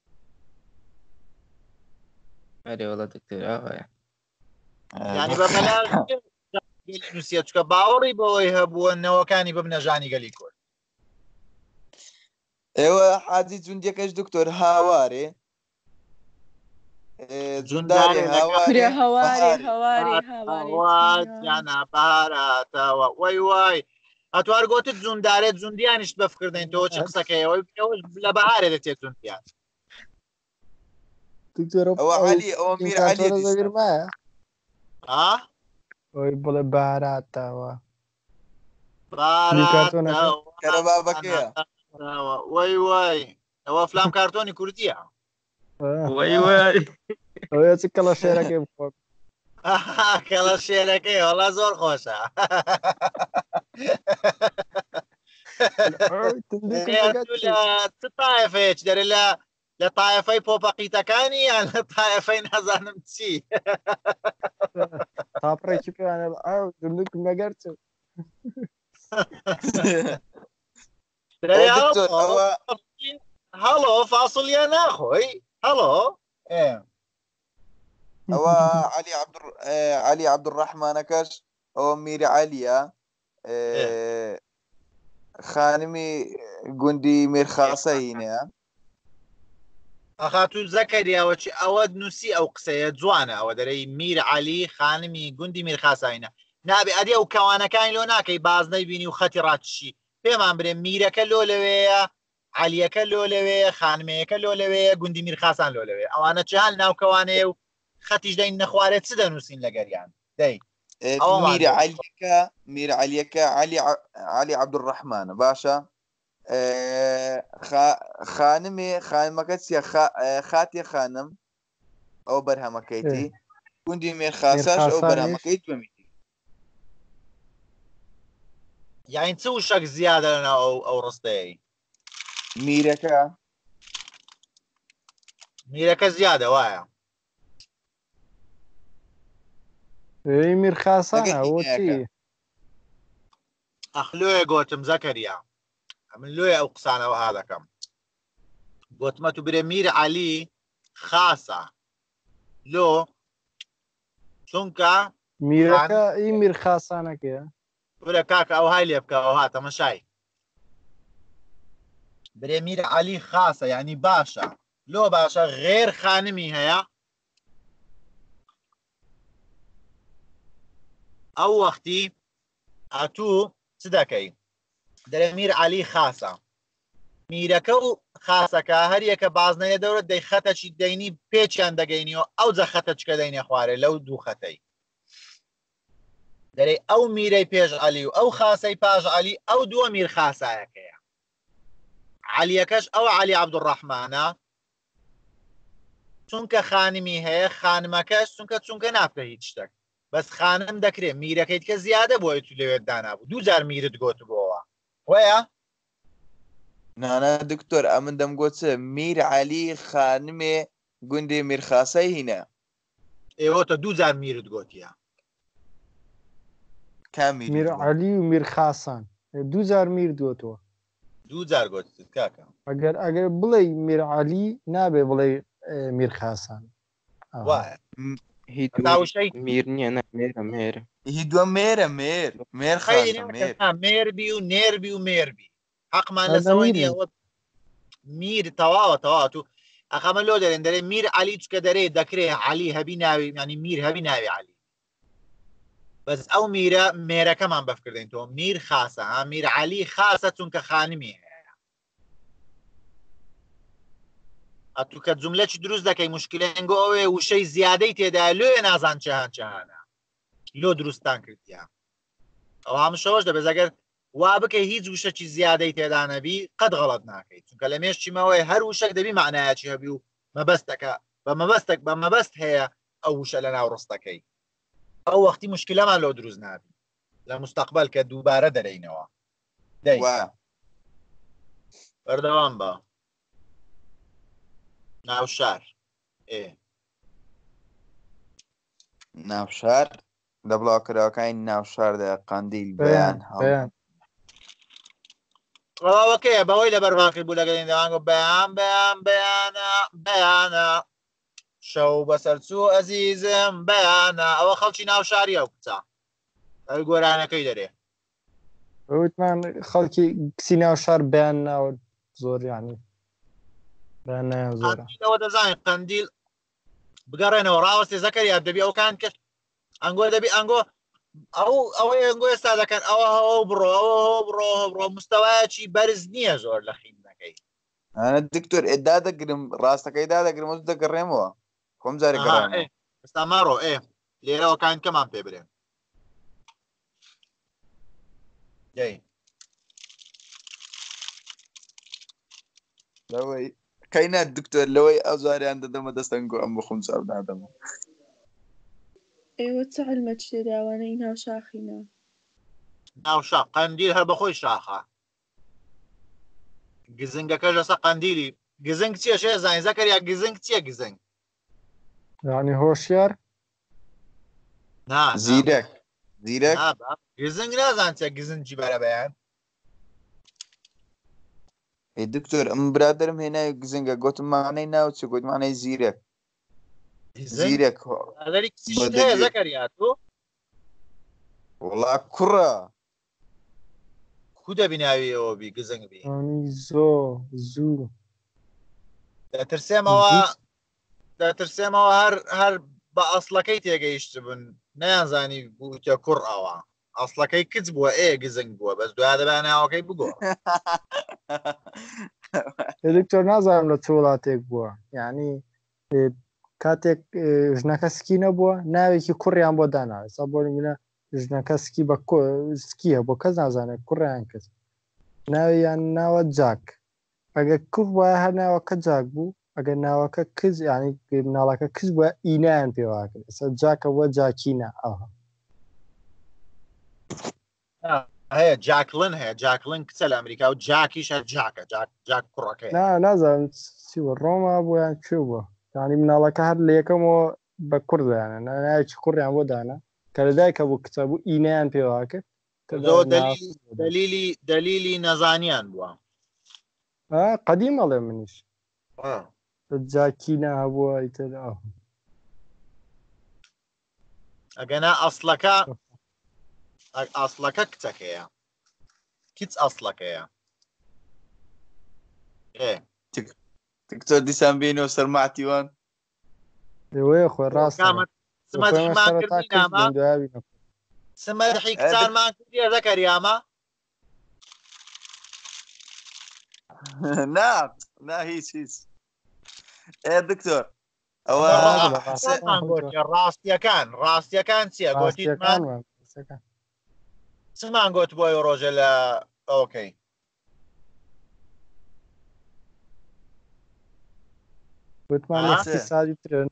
ئەرێ وەڵا دکتۆر ئاوایە ینی بە بەلاژ نووسە چکە باوەڕی بەوەی هەبووە نەوەکانی ببنە ژانی گەلی کورد ئێوە حاجی جوندیەکەش دکتۆر هاوارێ جوندارێ هاوارێیانە باراتەوە وای ئەتوار گوتت جوندارێت جوندیانیشت بەفکردین تۆ چ قسەکەیەوەی لە بەهارێ دەچێت جوندیان ئەوە عەلی ئەوە میر عەلی ئەوی بڵێ باراتەوە کەرەبابەکەیە وای ئەوە فلام کارتۆنی کوردیە ئەوە چ کەڵە شێرەکەی بخۆ کەڵە شێرەکەی وەڵا زۆر خۆشە تایفەیەک دەرێ لە تایفەی پۆپەقیتەکانی یان لە تایفەی نازانم چی تاپڕێکی پێیانە دندوکم لەگەرچ هەڵۆ فاسڵیان ناخۆی هەڵۆ ئەوە عەلی عەبدوڕەحمانەکەش ئەوە میری عەلیە خانمی گوندی میرخاسەینە ئەخاتو زەکەریاوەچی ئەوە نووسی ئەو قسەیە جوانە ئەوە دەرەی میر عەلی خانمی گوندی میرخاساینە نابێ ئەدێ ئەو کەوانەکانی لۆ ناکەی بازنەی بینی و خەتی ڕاتشی پێمان برێ میرەکە لۆ لەوەیە عەلیەکە لۆ لەوەیە خانمەیەکە لۆ لەوەیە گوندی میرخاسان لۆ لەوێ ئەوانە چهال ناوکەوانەیە و خەتیش دەین نەخوارێت چ دەنووسین لەگەریان دەی میر عەلیەکە عەلی عەبدوڕەحمانە باشە خانمەکە چیە خاتێ خانم ئەو بەرهەمەکەیتی گوندی میرخاساش ئەو بەرهەمەکەی دومیتی یاین چ وشەک زیادە لەنا ئەو ڕستەیە میرەکە زیادە وایە میرخاسانە ئەخلوێ گۆتم زەکەریا من لۆی ئەو قسانەوە ها دەکەم گۆتمە تو برێ میر عەلی خاسە لۆ چونکە میرەکە ئی میرخاسانەکەیە برە کاکە ئەو های لێ بکە ئەو هاتە مەشای برێ میر عەلی خاسە یعنی باشە لۆ باشە غێر خانمی هەیە ئەو وەختی ئەتوو چ دەکەی دەرێ میر عەلی خاسە میرەکە و خاسەکە هەر یەکە بازنەیە دەورە دەی خەتەچی دەینی پێچیان دەگەینیەوە ئەو جە خەتەچکە دەینێ خوارێ لەو دوو خەتەی دەرێ ئەو میرەی پێش عەلی و ئەو خاسەی پاش عەلی ئەو دووە میر خاسایەکەیە عەلیەکەش ئەو عەلی عەبدوڕەحمانە چونکە خانمی هەیە خانمەکەش چونکە ناپکە هیچ شتێک بەس خانم دەکرێت میرەکەیت کە زیادە بۆی تو لەوێت دانابوو دوو جار میرت گۆت بۆەوە وەیە نانە دکتۆر ئەمن دەمگۆچە میر عەلی خانمێ گوندی میرخاسەی هینە ئێوەتە دوو جار میرت گۆتیە میر عەلی و میرخاسان دوو جار میر دوتەوە دوو جار گۆتیت کاکە ئەگەر بڵێ میر عەلی نابێ بڵێ میرخاسان وایە میر نییە مێرە هی دووە مێرە مێربی و نێربی و مێربی حەقمان لەسەوەی نییە میر تەواوە تو ئەخەمە لۆ دەرێن دەرێ میر عەلی چکە دەرێ دەکرێ عەلی هەبی ناوی ینی میر هەبی ناوی عەلی بەس ئەو میرە مێرەکەمان بەفکردین تۆ میر خاسە ها میر عەلی خاسە چونکە خانمی هەیە ئەتو کە جوملەی دروست دەکەی مشکلێنگۆ ئەوێ وشەی زیادەی تێدا لێ نازان چهانە لۆ دروستان کردیە ئەو هەمشەوەش دەبێت ئەگەر وا بکەی هیچ وشەکی زیادەی تێدا نەبی قەت غەڵەت ناکەیت چونکە لە مێشتیمەوەی هەر وشەک دەبی معنایەکی هەبی و مەبەستەکە بە مەبەست هەیە ئەو وشە لە ناو ڕستەکەی ئەو وەختی مشکلەمان لۆ دروست نابی لە مستەقبەل کە دووبارە دەرەینەوە. ว่า بەردەوام بە. ناوشار ناوشار لە بڵاوکراوەکانی ناوشاردا قەندیل بەیان بەیان ڕاوەکەیە بەوەی لە بەرباقی بوو لەگەڵی دەوانگە بەیانە شەو بەسەر چوو ئەزیزم بەیانە ئەوە خەڵکی ناوشاریە و کچە ئەو گۆرانەکەی دەرێ وتمان خەڵکی کچی ناوشار بەیان ناوە زۆر یانی بەیان نایان زۆرە ئەوە دەزانین قەندیل بگەڕێنەوە ڕاوەستی زەکەریا دەبی ئەوکان کرد ئەنگۆ دەبی ئەنگۆ ئەوەی ئەنگۆ ئێستا دەکەن ئەوە بڕۆ مستەوایەکی بەرز نییە زۆر لە خینەکەی دکتۆر ئێدا دەگرم ڕاستەکەی دادەگرم و دەگەڕێمەوە خۆم جارێک گەڕێمەوە ئێستا ماڕۆ لێرەوەکان کەمان پێ برێن لەوەی کەینە دکتۆر لەوەی ئەو زاریان دەدەمە دەستەنگۆ ئەم بە خۆم چاو نادەمە ئێوە چ علمەت شێداوانەی ناوشاخینە ناوشا قەندیل هەر بەخۆی شاخە گزنگەکە لەسە قەندیلی گزنگ چیە شێ زانین زەکەریا گزنگ چییە گزنگ یعنی هۆشیار زیرەک گزنگ نازان چە گزنگی بەرە بەیان دکتۆر ئەم برادرم هێنای گزنگە گوتمانەی ناوچ گوتمانەی زیرەک زیرەک زەکەریا تۆ وڵا کوڕە کو دەبیناوی ئەوە بی گزنگ بی زوو دەترسێمەوە هەر بە ئەسڵەکەی تێگەیشت بوون نەیانزانی بووتە کوڕ ئەوە ئەسڵەکەی کچ بووە گزنگ بووە بەس دوای دەبا ناوەکەی بگۆ دکتۆر نازانم لە چ وڵاتێک بووە یعنی کاتێک ژنەکە سکی نەبووە ناوێکی کوڕیان بۆ داناوێت سا بۆ منە ژنەکە سکی بە سکیە بۆ کەس نازانێت کوڕیان کەس ناویان ناوە جاک ئەگەر کوڕ وایە هەر ناوەکە جاک بوو ئەگەر ناوەکە کز ینی ناڵەکە کەس بووە ئینیان پێواکرد ئێستا جاکە بووە جاکینە ئەوها هەیە جاکلن هەیە جاکلن کچە لە ئەمریکا و جاکیش هەر جاکە جاک کوڕەکەی نازانم چیوە ڕۆما بوویان چ بووە ینی مناڵەکە هەر لە یەکەمەوە بە کوردیانە نایکی کوڕیان بۆ دانا کە لەدایکە بوو کچە بوو ئینیان پێواکرد دلیلی نەزانیان بووە قەدیم ئەڵێ منیش جاکینە هەبووە ئیتر ئەگەنا ئەسڵەکە کچەکەیە کچ ئەسڵەکەیە دکتۆر دیسان بینەوە سەرماتیوان لەوەیە خۆی ڕاست سمەدحی کچانمان کردیە زەکەریامە نا هیچ دکتۆر ئەوە ڕاستیەکان چییە گۆتیمان چمان گوت بۆی ڕۆژە لە ئەوکەی گوتمان اقتصادی ترن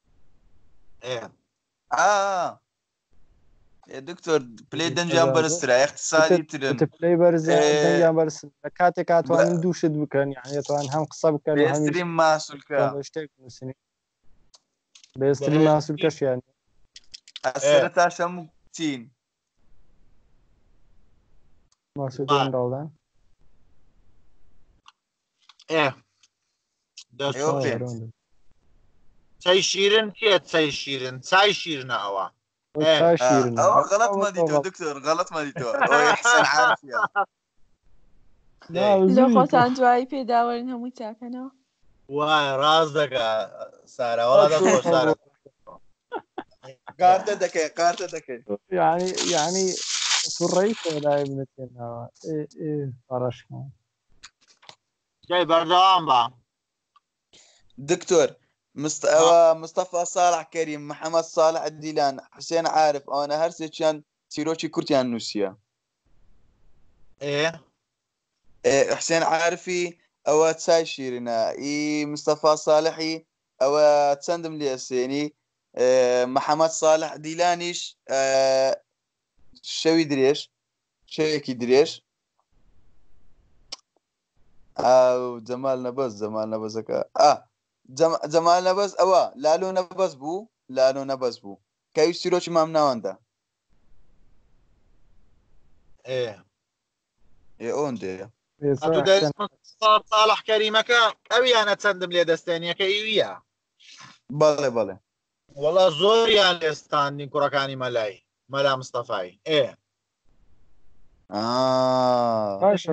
دکتۆر پلەی دەنجیان بەرزترە اقتصادی ترن پلەی بەرزیان بەرز لە کاتێک هاتوانن دووشت بکەن یانێتوان هەم قسە بکەن بێسترین ماسوولکە شتێک نووسنی بێسترین ماسوولکەشیان سەرەتا شەموو چین ماسوولکەن داڵدان چای شیرن کێ چای شیرن چای شیرنە ئەوە ئەوە غەڵەتمە دیتەوە دکتۆر غەڵەتمە دیتەوە ئەوەی حسەن عارفیە لە خۆتان دوایی پێداوەرن هەمووی چاکەنەوە وای ڕاست دەکا سارەوەڵا دەخۆش سارە قارتە دەکەی یعنی توڕەی پێدای بنێتێنەوە پارەشکان جای بەردەوام بە دکتۆر ئەوە مستەفا ساڵح کەریم محەممەد ساڵح دیلان حوسێن عارف ئەوانە هەرسێکیان چیرۆکی کورتیان نووسیە حوسێن عارفی ئەوە چای شیرنە مستەفا ساڵحی ئەوە چەندم لێسێنی محەممەد ساڵح دیلانیش شەوی درێژ شەوێکی درێژ جەمال نەبەزەکە جەمال نەبەست ئەوە لالۆ نەبەست بوو لالۆ نەبەست بوو کەوی چیرۆکی مام ناوەندە ئەوەندێ ساڵح کەریمەکە ئەویانە چەندم لێ دەستێنیەکە ئیویە بەڵێ بەڵێ وەڵا زۆریان لێستاندین کوڕەکانی مەلای مەلا مستەفای باشە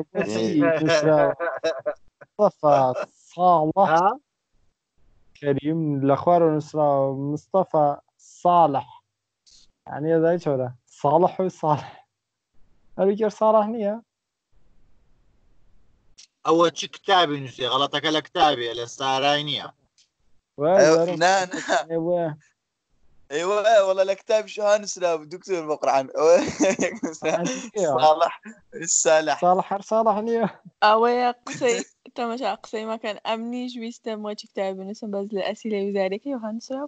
صالح كريم لأخوار نسرا مصطفى صالح يعني هذا ايش هذا صالح وصالح هذا صالح نية ئەوە چ کتابی نووسێ غەڵەتەکە لە کتابێ لە سارای نییە ايوه والله الكتاب شو هانسرا دكتور بقرعان صالح الصالح صالح نية اويا قصي تماشا قصي ما كان امنيش ويستم وجه كتاب نسم بس الاسئله وزارك وهانسرا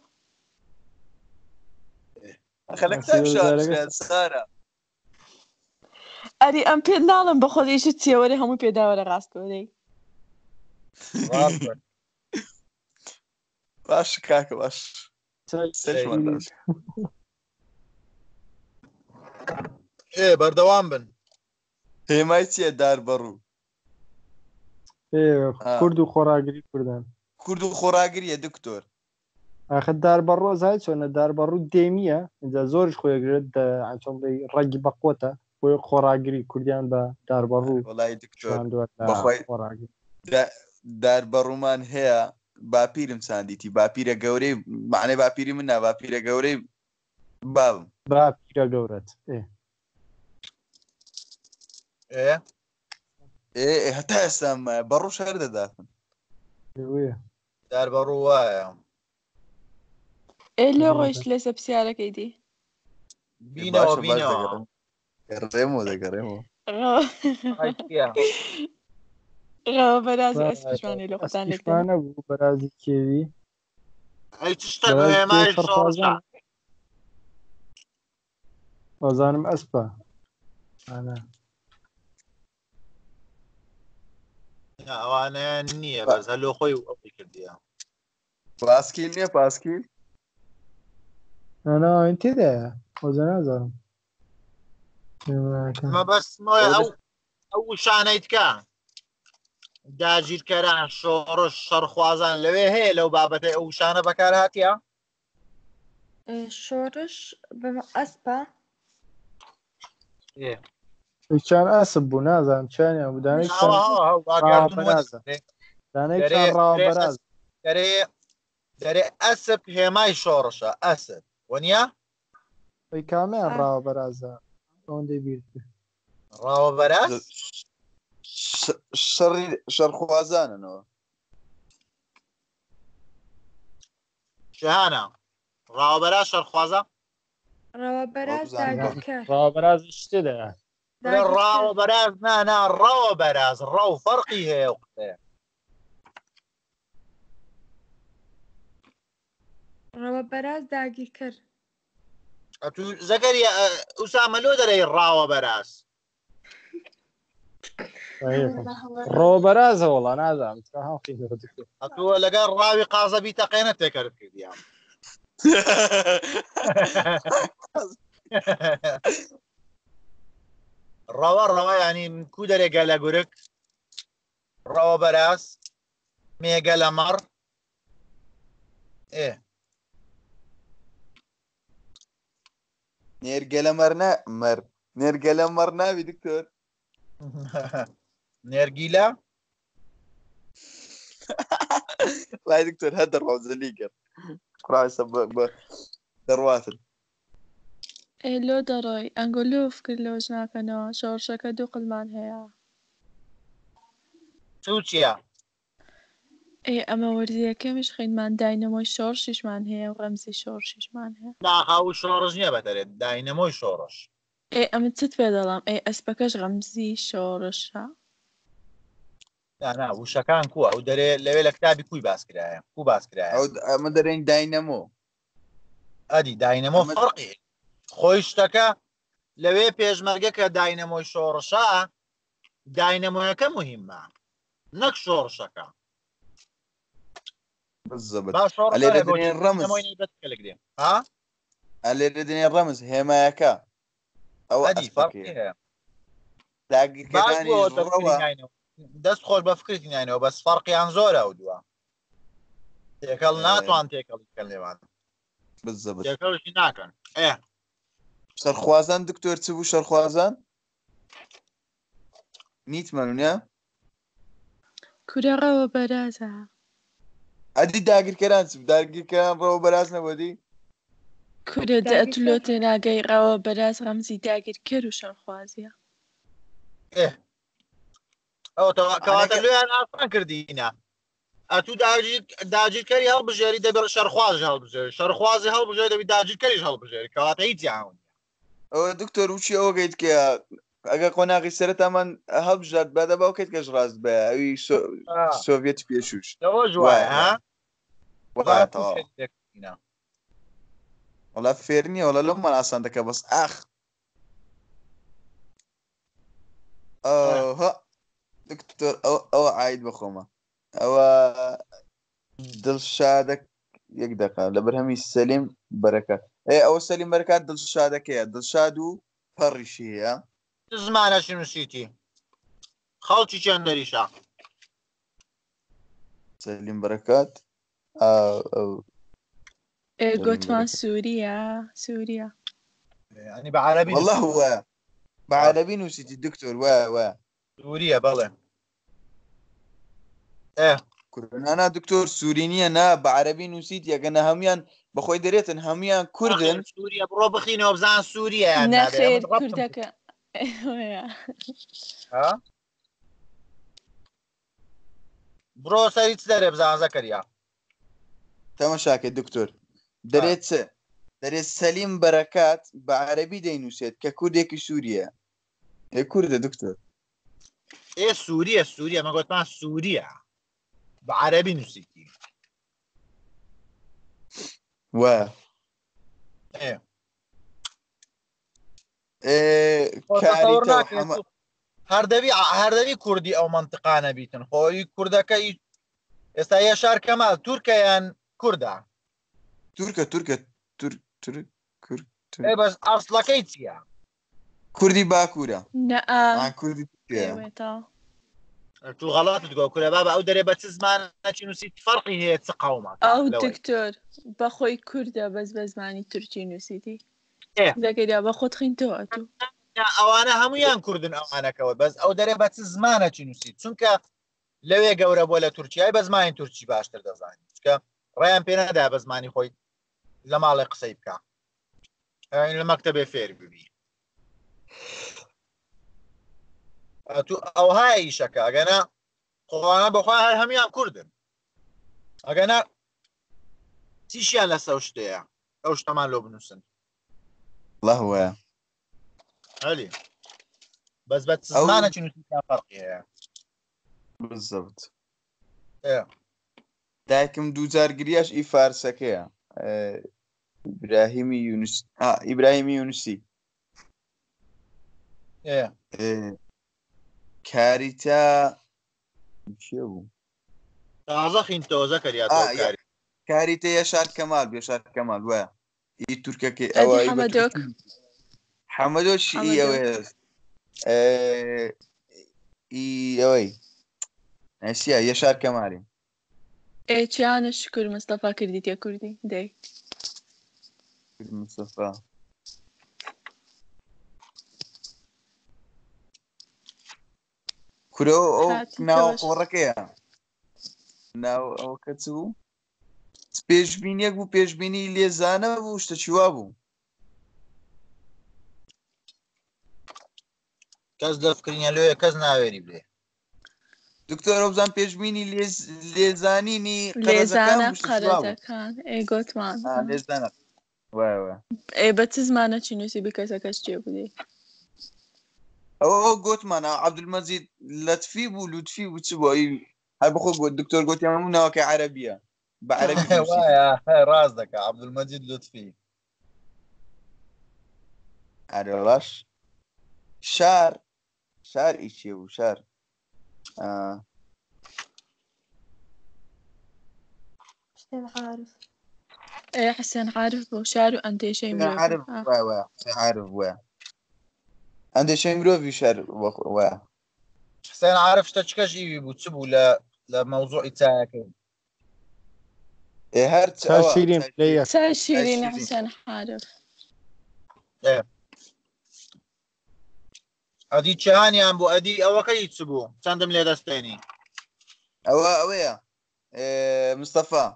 خلك كتاب شو هانسرا سارة اري ام بي نالم بخذ ايش تسوي هم بيدا ولا راستوري باش كاك باش بەردەوام بن هێمای چییە داربەڕوو کورد و خۆراگری کوردان کورد و خۆراگریە دکتۆر ئاخە داربەڕۆ زای چۆنە داربەڕوو دێمیە اینجا زۆرش خۆیگرێت ڕەگی بەقۆتە بۆی خۆراگری کوردیان بە داربەڕوو وڵای دکتۆر بەخوای داربەڕوومان هەیە باپیرم ساندیتی باپیرە گەورەی معنی باپیری منە باپیرە گەورەی باوم باپیرە گەورەت هەتا ئێستام بەڕوو شەر دەداتن داربەڕوو وایە لێ ڕۆیشت لەسە پرسیارەکەی دی بینەوە گەڕێمەوە دەگەڕێمەوە بەرازی ئەسپیشمانی لە خۆتان لێکتانە بوو بەرازی کێوی وەزانم ئەسپە ئەوانەیە نییە بەس هەلۆ خۆی ئەوی کردیە پاسکیل نییە پاسکیل ناوین تێدایە خۆزە نازانم بەس ئەو شانەیتکە داگیرکەران شۆڕش شەڕخوازان لەوێ هەیە لەو بابەتەی ئەو شانە بەکار هاتیە شۆڕش ئەسپە چیان ئەسب بوو نازانم چیانیان بوو دانەی دەرێ ئەسب هێمای شۆڕشە ئەسب وەنیە کامیان ڕاوە بەرازە ئەوەندەی بیر ڕاوە بەراز شەڕخوازاننەوە شەهانە ڕاوەبەراز شەڕخوازە ڕاوەبەراز شتێدایە ڕاوەبەراز نانا ڕاوەبەراز ڕاو فەرقی هەیە و قسەیە ڕاوەبەراز داگیرکەر زەکەریا ئوسامە لۆ دەرەی ڕاوەبەراز ڕۆبەرازە وڵا نازانم ئەتووە لەگەڵ ڕاوی قازەبی تەقێنە تێکەرت کردیان ڕەوە ینی کو دەرێگە لە گورک ڕەوە بەراز مێگە لە مەڕ نێرگە لە نێرگە لە مەڕ ناوی دکتۆر نێرگیلە وای دکتۆر هەر دەڕۆزەلی کرد قڕایسە بە دەڕواتن لۆ دەڕۆی ئەنگۆلوف کرد لەوەش ناکەنەوە شۆڕشەکە دوو قلمان هەیە چوچیە ئەمە وەرزیەکەمیش خینمان داینەمۆی شۆڕشیشمان هەیە و ڕەمزی شۆڕشیشمان هەیە ناهاو شۆڕش نییە بەتەرێت داینەمۆی شۆڕش ئەمە چت پێ دەڵام ئەسپەکەش ڕەمزی شۆڕشە نا وشەکان کووە ئەو دەرێ لەوێ لە کتابی کوی باسکرایە کو باسکرایە ئەمە دەرێن داینەمۆ ئەدی داینەمۆ فەرقی خۆی شتەکە لەوێ پێشمەرگە کە داینەمۆی شۆڕشە داینەمۆیەکە موهیمە نەک شۆڕشەکە بالضبط باشۆڕ ئەلێرە دنێن ڕەمز بەتکەلێک ها ئەلێرە دنێن ڕەمز هێمایەکە ئەوە ئەدی فەرقی هەیە داگیرکەکانی ڕەوە دەست خۆش بە فکرتی ناینەوە بەس فەرقیان زۆرە ئەو دووە تێکەڵ ناتوان تێکەڵی کە لێوان بالضبط تێکەڵشی ناکەن شەرخوازان دکتۆر چ بوو شەرخوازان نیتمەنونە کورە ڕەوە بەرازە ئەدی داگیرکەران چ داگیرکەران ڕەوە بەراز نەبوودی کورە دەتولۆ تێناگەی ڕەوە بەراز ڕەمزی داگیرکەر و شەڕخوازیە ئەو کەواتە لێیان ئاسان کردینە ئەتوو داگیرکەری هەڵبژێری دەبێت شەرخواز هەڵبژێری شەرخوازی هەڵبژێری دەبی داگیرکەریش هەڵبژێری کەواتە هیچ یاون ئەوە دکتۆر وچی ئەوە گەیت کە ئەگە قۆناغی سەرەتامان هەڵبژات بەدە باو کەیت کەش ڕاست بە ئەوی سۆڤێت پێشوش وڵا فێر نییە وڵا لەممان ئاسان دەکە بەس ئاخ دکتۆر ئەوە عاید بەخۆمە ئەوە دڵشادە یەک دقا لە بەرهەمی سەلیم بەرەکات ئەوە سەلیم بەرەکات دڵشادەکەیە دڵشاد و پەڕیشی هەیە زمانەشی نووسیتی خەڵکی چەند دەریشە سەلیم بەرەکات گوتمان سووریا ینی بە عەرەبی والله وە بە عەرەبی نووسیتی دکتۆر وە سووریە بەڵێ نانا دکتۆر سووری نییە نا بە عەرەبی نووسیت یەگەنە هەمویان بەخۆی دەرێتن هەمویان کوردن سووریە بڕۆ بخینەوە بزان سووریە نەخێر کوردەکە بڕۆ سەری چ دەرێ بزان زەکەریا تەماشاکە دکتۆر دەرێت چ دەرێت سەلیم بەرەکات بە عەرەبی دەینووسێت کە کوردێکی سووریە کوردە دکتۆر سووریە مەگوتمان سووریە بە عەرەبی نووسیتی وە هەردەوی کوردی ئەو منتقانە بیتن خۆی کوردەکەی ئێستا یەشار کەمال تورکەیان کووردا تورکە بەس ئەسڵەکەی چییە کوردی باکوورە کوردی تو غەڵاتت گۆ کورە بابە ئەو دەرێ بە چ زمانەکی نووسیت فەرقی هەیە چ قەومە ئەو دکتۆر بەخۆی کووردە بەس بە زمانی تورکی نووسیتی زەکەریا بە خۆت خینتەوە تو ئەوانە هەمویان کوردن ئەوانەکەوە بەس ئەو دەرێ بە چ زمانەکی نووسیت چونکە لەوێ گەورە بۆ لە تورکیای بە زمانی تورکی باشتر دەزانیت چکە ڕێیان پێ نەدا بە زمانی خۆی لە ماڵی قسەی بکە لە مەکتەبێ فێر ببی ئەو های ئیشەکە ئەگەنە قوڵانە بەخوا هەر هەمویان کوردن ئەگەنە چیشیان لە سەو شتەیە ئەو شتەمان لۆ بنووسن لەهوە هەلی بەس بە زمانەکی نووسیتیان فەرقی هەیە بالضبط دایکم دووجار گریاش ئی فارسەکەیە ئیبراهیمی یونوسی کاریتا چێ بوو تازە خینتەوە زەکەریا کاریتە یەشار کەمال بێشار کەمال وە ئی تورکەکەی حەمەدۆشی ئەوەی ناسیە یەشار کەمالی چیانە شکر مستەفا کردیتە کوردی دەی مستەفا کورە ئەو ناو قۆڕەکەیە ناو ئەو کە چ بوو پێشبینیەک بوو پێشبینی لێزانە بوو شتە چیوا بوو کەس دەفکردنیە لێ کەس ناوێری بێ دکتۆر ئەوزان پێشبینی لێزانینی لێزانە قەرەتەکان گوتمان لێزانە بە چ زمانەکی نووسی بکەسەکەش چێ بودی ئەوە گوتمانە عەبدولمەجید لەتفی بوو لوتفی بوو چ بۆ هەر بخۆ دکتۆر گوتی هەموو ناوەکەی عەرەبیە بە عەرەبی ڕاست دەکە عەبدولمەجید لوتفی ئەرێ باش شار ئیچێ بوو شار حسين عارف وشار وأنديشي مرۆڤ عارف عارف ئەندێشەی مرۆڤی شار وایە حسين عارف شتە چ کەژیوی بوو چ بوو لە مەوزوعی چایەکەی هەر شیرین لێیە چای شیرینی حسين عارف ئەدی چیهانیان بوو ئەدی ئەوەکەی چ بوو چەندم لێ دەستێنی ئەوەیە مستەفا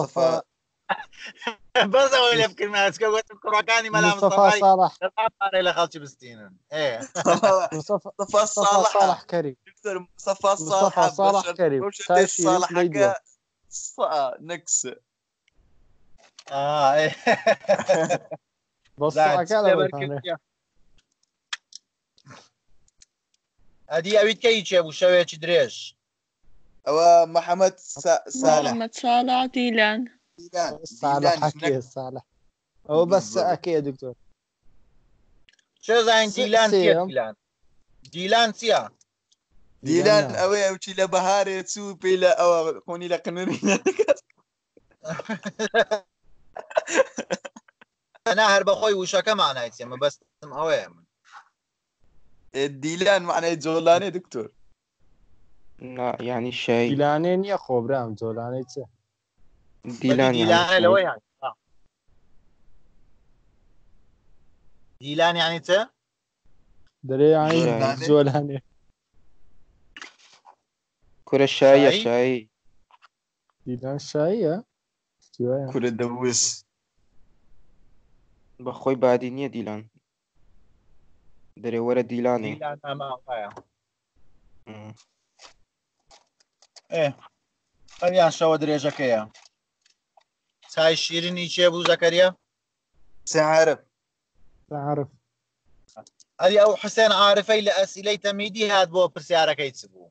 بەس ئەوەی لێ بکردمەکە وتم کوڕەکانی مەلا مستەفا صالح پارەی لە خەڵکی بستێنن مستەفا صالح كريم مستەفا صالح كريم چای شیرین لێی دووە نەکس بەسەکە لەبەرکانێ ئەدی ئەویت کەی چێ بوو شەوێکی درێژ ئەوە محەممەد ساڵح دیلان صالح ئەوە بەس ئەکەیە دکتۆر چێ زین دیلان چییە دیلان ئەوەیە ئەوچی لە بەهارێ چوو پێی لە ئەوە خۆنی لە قنووری ئەنا هەر بەخۆی وشەکە مانای چێمە بەستم ئەوەیە من دیلان معنای جۆلانێ دکتۆر یعنی شای دیلانێ نییە خۆبرام جۆلانەی چێ دیلانە لەوەی دیلان یعنی چە دەرێ جۆلانێ کورە شایە شایی دیلان شاییە کورە دەوس بەخۆی بادی نییە دیلان دەرێ وەرە دیلانێ ئەویان شەوە درێژەکەیە چای شیرینی چێ بوو زەکەریە عارف ئەری ئەو حسێن عارفەی لە ئەسیلەی تەمیدی هات بۆ پرسیارەکەی چ بوو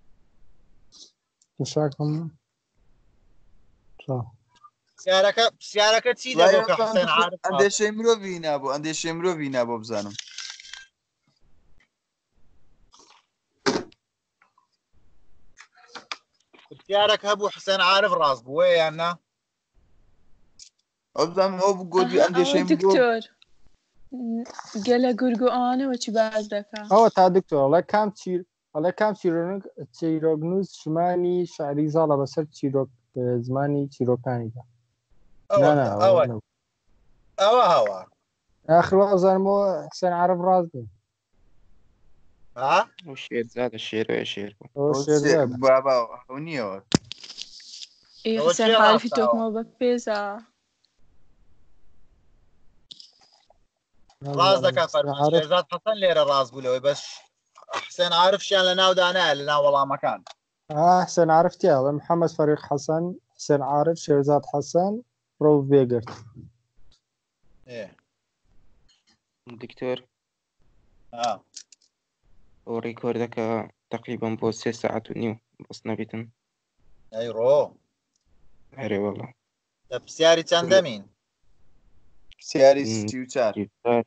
پرسیارەکە چی دەبوو کە حسێن عارف ئەندێشەی مرۆڤی نابوو ئەندێشەی مرۆڤی نابوو بزانم پرسیارەکە هەبوو حسێن عارف ڕاست بووە یان نا ئەو بزانم ئەو گۆدی ئەندێشەی دکتۆر گەلە گورگوانەوە چی باز دەکات ئەوە تا دکتۆر ئەڵێ کام چیرۆگنووس شمانی شعری زاڵە بەسەر چیرۆک زمانی چیرۆکانیدا ئەوە هەوە ئاخر زانمەوە حسێن عارف ڕاست بوو شێرزادە شێرەیە شێر بابا نییەوە حسێن عارفی تۆکمەوە بە پێزە ڕاست دەکات شێرزاد حەسەن لێرە ڕاست بوو لەوەی بەس حسێن عارف شیان لە ناودانایە لە ناو وەڵامەکان حسێن عارف تیاڵە محەممەد فەریق حەسەن حسێن عارف شێرزاد حەسەن ڕۆ بێگرت دکتۆر ئەو ڕیکۆردەکە تقریبا بۆ 3 ساعت و نیو بەس نەبیتن ئەی ڕۆ هەرێ وەڵا لە پرسیاری چەندەمین پرسیاری 34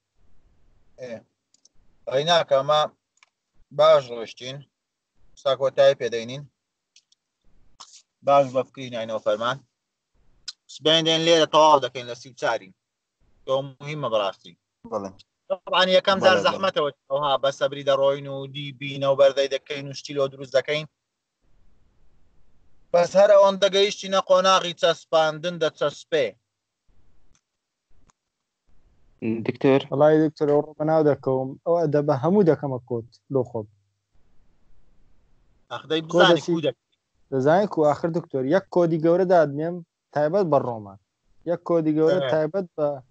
ئەی ناکە ئەمە باش ڕۆشتین ستا کۆتایی پێدەینین باش بە بکەینەوە فەرمان سبێن دێن لێرە تەواو دەکەین لە 34 تۆ مهمە بەڕاستی طبعا یەکەم جار زەحمەتەوە ئەوها بە سەبری دەڕۆین و دیبینە و بەردەی دەکەین و شتیلۆ دروست دەکەین بەس هەر ئەوەن دەگەیشتینە قۆناغی چەسپاندن دەچەسپێ دکتۆر وڵای دکتۆر ئەو ڕۆبەناو دەکەم ئەو ئەدەبە هەموو دەکەمە کۆت لۆ خۆم ئەخدەی بزانی کو دەزانین کو آخر دکتۆر یەک کۆدی گەورە دادنێم تایبەت بە ڕۆمان یەک کۆدی گەورە تایبەت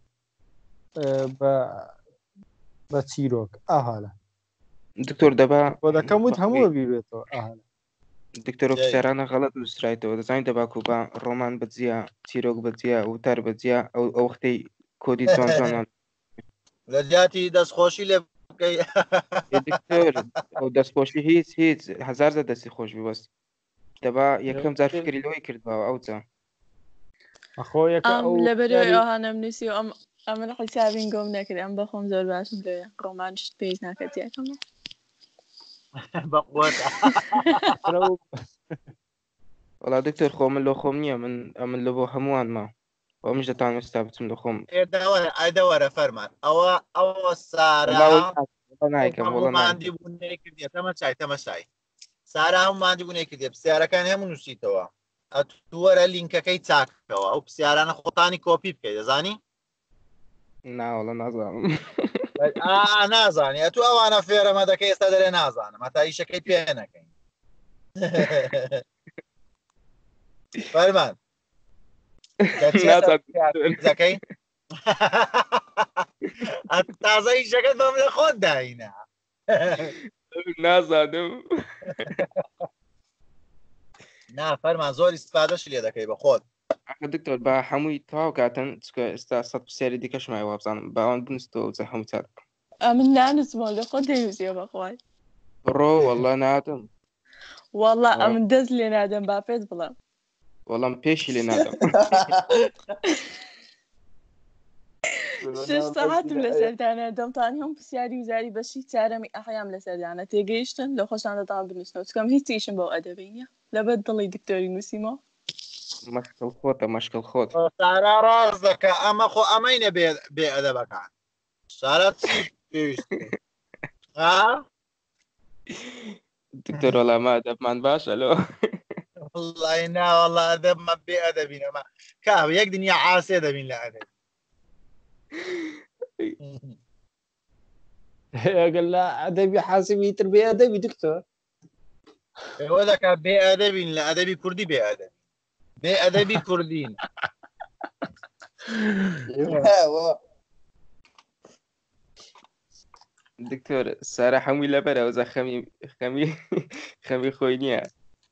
بە چیرۆک ئاهالە دکتۆر دەبا کۆدەکەم وت هەموو بیرێتەوە ئاهالە دکتۆر ئۆفیسەرانە غەڵەت وسترایتەوە دەزانین دەباکو بە ڕۆمان بەجیا چیرۆک بەجیا وتار بەجیا ئەو وەختەی کۆدی جوان لە جیاتی دەستخۆشی لێ بکەی دکتۆر ئەو دەستخۆشی هیچ هەزار زە دەستی خۆش بوەست دەبا یەکەم جار فکری لەوەی کردباوە ئەوجا لەبەرەوەی ئەوهانەم نووسی و ئەمە لە حسابین گۆم نەکرد ئەم بە خۆم زۆر باشم لێ ڕۆمانشت پێیز ناکات یاکەمە والله دكتور خۆم من لۆ خۆم نییە من لە بۆ هەمووان ما ئەومیش دەتوانم ئێستا بچم لە خۆم ئەیدەوەرە فەرمان ئەوە سارا ماندی بوونەی کردێ تەمەچای سارا هەموو ماندی بوونەی کردێ پرسیارەکان هەموو نووسیتەوە ئەتوەرە لینکەکەی چاکەوە ئەو پرسیارانە خۆتانی کۆپی بکەیت دەزانی ناوەڵە نازانم نازانی ئەتو ئەوانە فێرەمە دەکەی ئێستا دەرێ نازانم هەتا ئیشەکەی پێ نەکەین فەرمان دەکەی تازە ئیشەکەت بەم لە خۆت داینە نازانم نا فەرمان زۆر ئیسپادەش لێ دەکەی بە خۆت دکتۆر بە هەمووی تەواو کاتن چکە ئێستا سەد پرسیاری دیکەش مایوە بزانم باوان بنووسەوە جە هەموو چات من نانووسمەوە لە خۆت دەیوزیە بەخوای ڕۆ وەڵڵا نادەم وەڵڵا ئەمن دەست لێ نادەم با پێت بڵێم وەڵام پێشی لێ نادەم 6 ساعتم لەسەردانە دەمتان هەم پرسیاری وزاری بەشی چارەمی ئەحیام لەسەردانە تێگەیشتن لە خۆشان دەتان بنووسنەوە چکەم هیچ ئیشم بەو ئەدەبی نییە لەبەر دڵی دکتۆری نووسیمەوە مەشکل خۆتە مەشکل خۆت سارا ڕاز دەکە ئەمە خۆ ئەمەینە بێ ئەدەبەکان سارا چی پێویست دکتۆر وەڵامە ئەدەبمان باشە لۆ وەڵڵی ناوەڵڵا ئەدەبمە بێ ئەدەبینەمە کاو یەک دنیا عاسێ دەبین لە ئەدەب ئەگەر لە ئەدەبی حاسبی تر بێ ئەدەبی دکتۆر ئێوە دەکات بێ ئەدەبین لە ئەدەبی کوردی بێ ئەدەبی بێ ئەدەبی کوردین دکتۆر سارا هەمووی لەبەرە وەزە خەمی خۆی نییە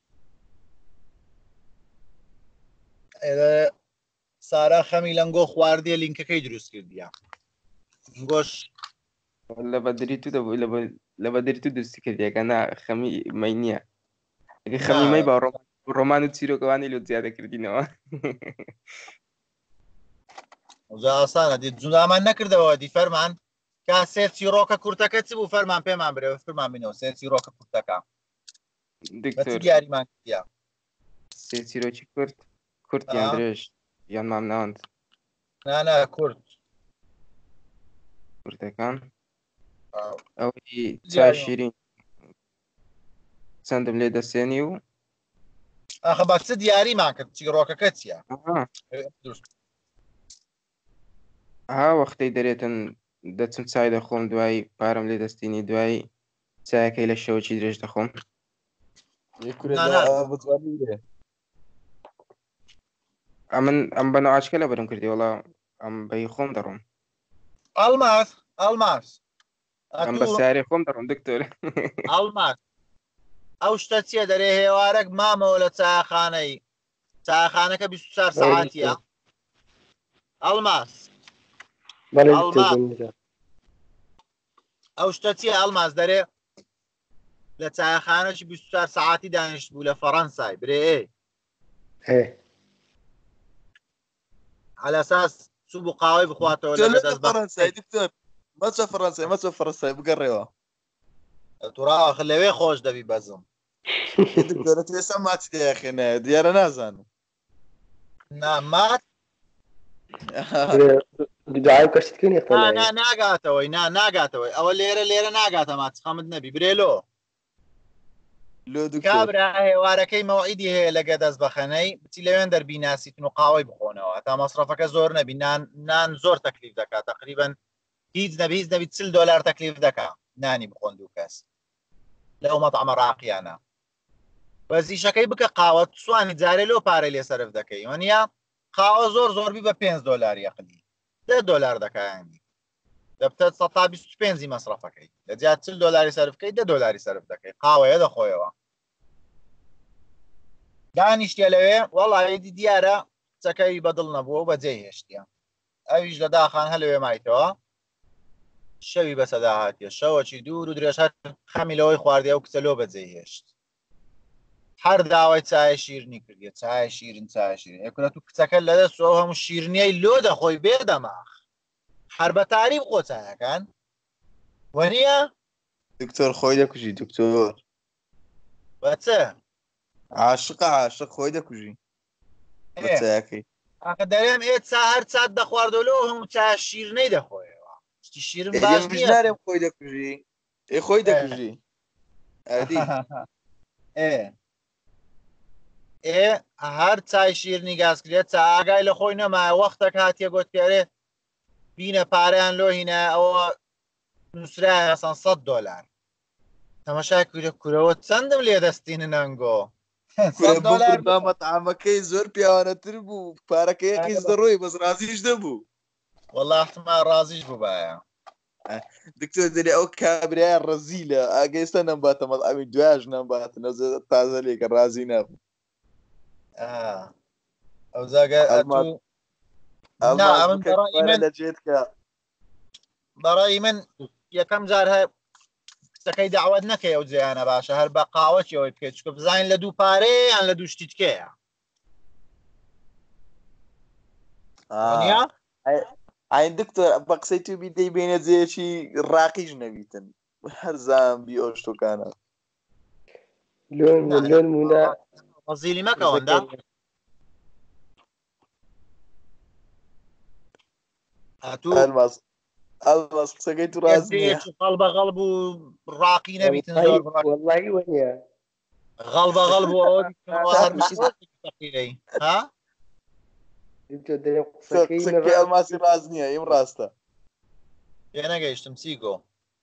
سارا خەمی لەنگۆ خواردیە لینکەکەی دروست کردیە گۆش لە بەدری تو دەبوو لە بەدری تو دروستی کردیەکە نا خەمی مەی نییە ئەگە خەمی مەی با ڕۆمان و چیرۆکەوانی لۆ زیادە کردینەوە ئاسانە دی جوندامان نەکردەوە دی فەرمان کا سێ چیرۆکە کورتەکە چ بوو فەرمان پێمان برێوە فەرمان بینەوە سێ چیرۆکە کورتەکە دکتۆر دیاریمان کردیا سێ چیرۆکی کورت یان درێژ یان مام ناوەند نانا کورتەکان ئەوەی چای شیرین چەندم لێ دەسێنی و ئاخە باکسە دیاریمان کرد چیرۆکەکە چییە وەختەی دەرێتن دەچم چای دەخۆم دوای پارەم لێ دەستینی دوای چایەکەی لە شەوەکی درێژ دەخۆم ئەم بەنەوە ئاچکە لە بەرم کردی وەڵا ئەم بەی خۆم دەڕۆم ئەڵماس ئەم بە سیارێ خۆم دەڕۆم دکتۆر ئەڵماس ئەو شتە چیە دەرێ هێوارێک مامەوە لە چایخانەکە 24 ساعاتیە ئەڵماس ئەو شتە چیە ئەڵماس دەرێ لە چایخانەشی 24 ساعاتی دانیشت بوو لە فەڕەنسای برێ على اساس سوبو قاوي بخواته ولا فرنسا دكتور ما تشوف فرنسا بقريوه ترى خليه خوش دبي بزم دكتور انت سمعت يا اخي انا ديار نازن نامات دعاي كشتكين يا اخوان انا ناقاتوي ناقاتوي او ليره ناقاته ما تخمد نبي بريلو لو دكتور كابرا هێوارەکەی مەوعیدی هەیە لە گەدەست بەخەنەی بچی لەوێن دەربی ناسیتن و قاوەی بخۆنەوە تا مەصرفەکە زۆر نەبی نان زۆر تەکلیف دەکات تقریبا هیچ نەبی $40 تەکلیف دەکات نانی بخۆن دوو کەس لەو مەطعمە ڕاقیانە وەزیشەکەی بکە قاوە سوانی جارێ لۆ پارەی لێ سەرف دەکەی وەنیا قاوە زۆربی بە $5 یەقلی $10 دەکایانی دەبتە 125 مەصرفەکەی لە جات $40 سەرفکەی $10 سەرف دەکەی قاوەیە دەخۆیەوە دانیشتە لەوێ وەڵی دیارە چەکەی بەدڵ نەبووە و بەجێ هێشتە ئەویش لە داخان هەلوێ مایتەوە شەوی بەسەدا هاتیە شەوەکی دوور و درێژ خەمی لەوەی خواردیە و کچە لۆ بەجێ هێشت هەر داوای چای شیرنی کردیە چای شیرین یەکورەت و کچەکە لەدەستەوە هەموو شیرنیەی لۆ دەخۆی بێ دەماخ هەر بە تاریب خۆ چایەکان وەنیە دکتۆر خۆی دەکوژی دکتۆر بەچە عاشق خۆی دەکوژی بە چایەکەی ئاخە دەرێم ئێ هەر چات دەخواردەوە هەموو چا شیرنەی دەخۆیەوە شتی شیرن باش نییە ژنارێم خۆی دەکوژی خۆی دەکوژی هەر چای شیرنی گازکرێت چا ئاگای لە خۆی نەمایە وەختێک هاتیە گوتیارێ بینە پارەیان لۆهینە ئەوە نووسرایە $100 تەماشای کورەوە چەندم لێ دەستینە نەنگۆ مەتعامەکەی زۆر پیاوانەتر بوو پارەکەی قیز دەڕۆی بەس ڕازیش دەبوو وەڵا احتمال ڕازیش بوو باە دکتۆر دەری ئەو کابرایە ڕەزیلە ئاگەیستا نەمباتە مەڵامی دوایش نەمباتە نەزە تازە لێکە ڕازی نەبوو ئەو زاگە دەجێت کە بەڕای من یەکەم جار هەیە قسەکەی داوت نەکەی ئەو جیانە باشە هەر بە قاوەتیەوەی بکەیت چکە بزانین لە دوو پارەیان لە دوو شتی تکەیە ئاین دکتۆر بە قسەی تو بی دەیبێنە جێیەکی ڕاقیش نەبیتن هەر زامبی ئەو شتۆکانە لۆن مونە وەزیری مەکەوەندا ئەلماس قسەکەی تو ڕازی خەڵ بە غەڵب و ڕاقی نەبیتن زۆر وەڵڵاهی وەنیە غەڵ بە غەڵب و قسەکەی ئەلماسی ڕاز نییە ئیم ڕاستە پێ نەگەیشتم چیگۆ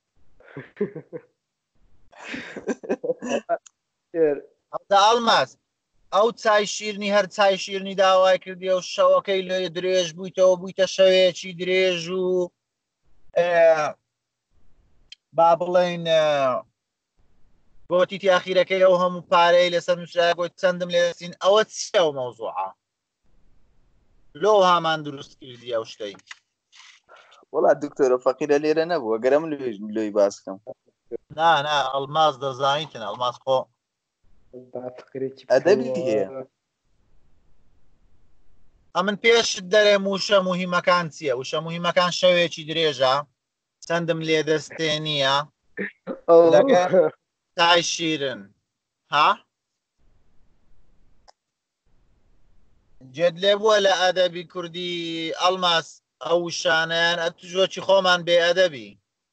ئەلماس ئەو چای شیرنی هەر چای شیرنی داوای کردی و شەوەکەی لێ درێژ بوویتەوە بوویتە شەوەیەکی درێژ و با بڵێن گۆتی تیاخیرەکەی ئەو هەموو پارەی لەسەر نووسرا گوت چەندم لێ دەستین ئەوە چیە و مەوزوعە لۆ هامان دروست کردی ئەو شتەی وڵا دکتۆرە فەقیرە لێرە نەبووە گەرە من لۆی باسکەم نا ئەلماس دەزانیتن ئەلماس خۆ ئەدەبی هەیە ئەمن پێشت دەرێ موشە موهیمەکان چییە وشە موهیمەکان شەوێکی درێژە چەندم لێ دەستێنیە لەگەڵ چای شیرن جێت لێ بووە لە ئەدەبی کوردی ئەلماس ئەو شانیان ئەتوژۆکی خۆمان بێ ئەدەبی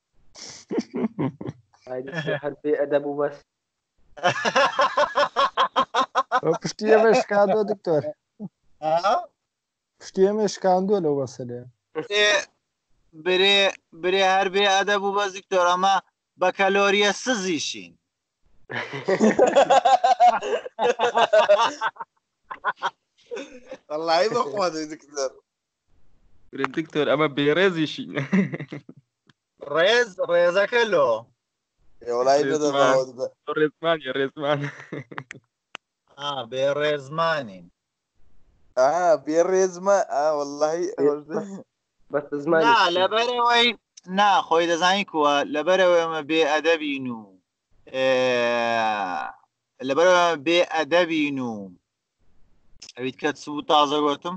هەر بێ ئەدەب و بەس پشتی ئەمە شکاندووە دکتۆر پشتی ئەمە شکاندووە لەو بەسەرێ برێ هەر بێ ئەدەب و بەس دکتۆر ئەمە بە کەلۆریە سزیشین والله بخوا دکتۆر دکتۆر ئەمە بێڕێزیشین ڕێزەکە لۆ ڕێزمان بێ ڕێزمانین بێڕێزمە واللهی لەبەرەوەی خۆی دەزانی کووە لەبەرەوەی ئەمە بێ ئەدەبین و لەبەرەوە بێ ئەدەبین و ئەویت کە چوو تازە گۆتم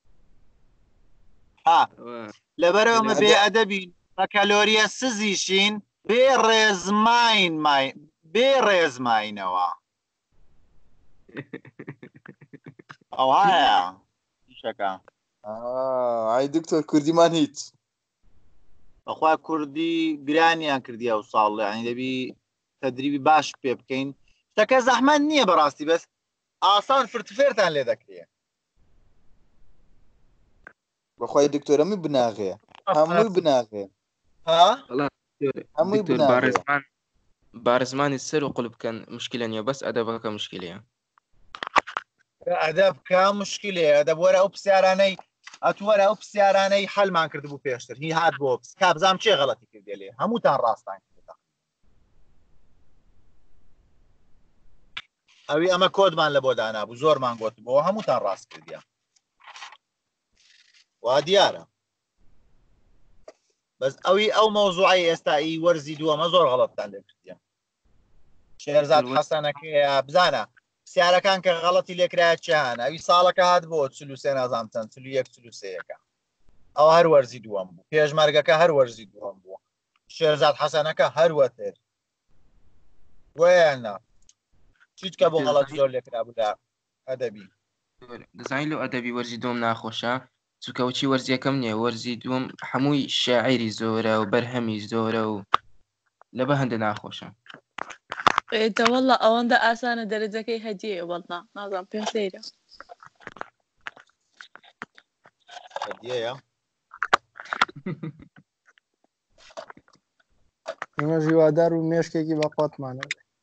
لەبەرەوەمە بێ ئەدەبین بە کەلۆریە سزیشین بێ ڕێزماینەوە ئەو هەیە شەکە ئای دکتۆر کوردیمان هیچ بەخوا کوردی گرانیان کردی ئەو ساڵ ینی دەبی تەدریبی باش پێ بکەین شتەکە زەحمەت نییە بەڕاستی بەس ئاسان فرتفێرتان لێ دەکرێت بەخوای دکتۆرەمی بناغێ هەمووی بناغێ هەمووی بناغێ بارزمانی سەر و قوڵ بکەن مشکلە نیە بەس ئەدەبەکە مشکلەیە ئەدەب کا مشکلێ ئەدەب وەرە ئەو پرسیارانەی ئەتووەرە ئەو پرسیارانەی حەلمان کرد بوو پێشتر هی هات بۆ کابزام چێ غەڵەتی کردێ لێ هەمووتان ڕاستان کرد ئەوی ئەمە کۆدمان لە بۆ دانابوو زۆرمان گوت بۆ هەمووتان ڕاست کردیان وا دیارە بەس ئەوی ئەو مەوزوعی ئێستایی وەرزی دووەمە زۆر غەڵەتتان لێ کردیان شێرزاد حەسەنەکەیە بزانە پرسیارەکان کە غەڵەتی لێکرایە چیان ئەوی ساڵەکە هات بۆ 43 نازام چەند 41 ئەو هەر وەرزی دووەم بوو پێشمەرگەکە هەر وەرزی دووەم بووە شێرزاد حەسەنەکە هەروەتر ویانە چیت کە بۆ غەڵەت زۆر لێکرا بوو لە ئەدەبی دەزانین لەو ئەدەبی وەرزی دووەم ناخۆشە چووکەوچی وەرزیەکەم نییە وەرزی دووەم هەمووی شاعیری زۆرە و بەرهەمی زۆرە و لەبە هەندە ناخۆشە دەوەڵە ئەوەندە ئاسانە دەرەجەکەی هەدیە وەڵنا نازان پێ سەیرە هەدیەیە ئێمە ژیوادار و مێشکێکی بە قوتمانە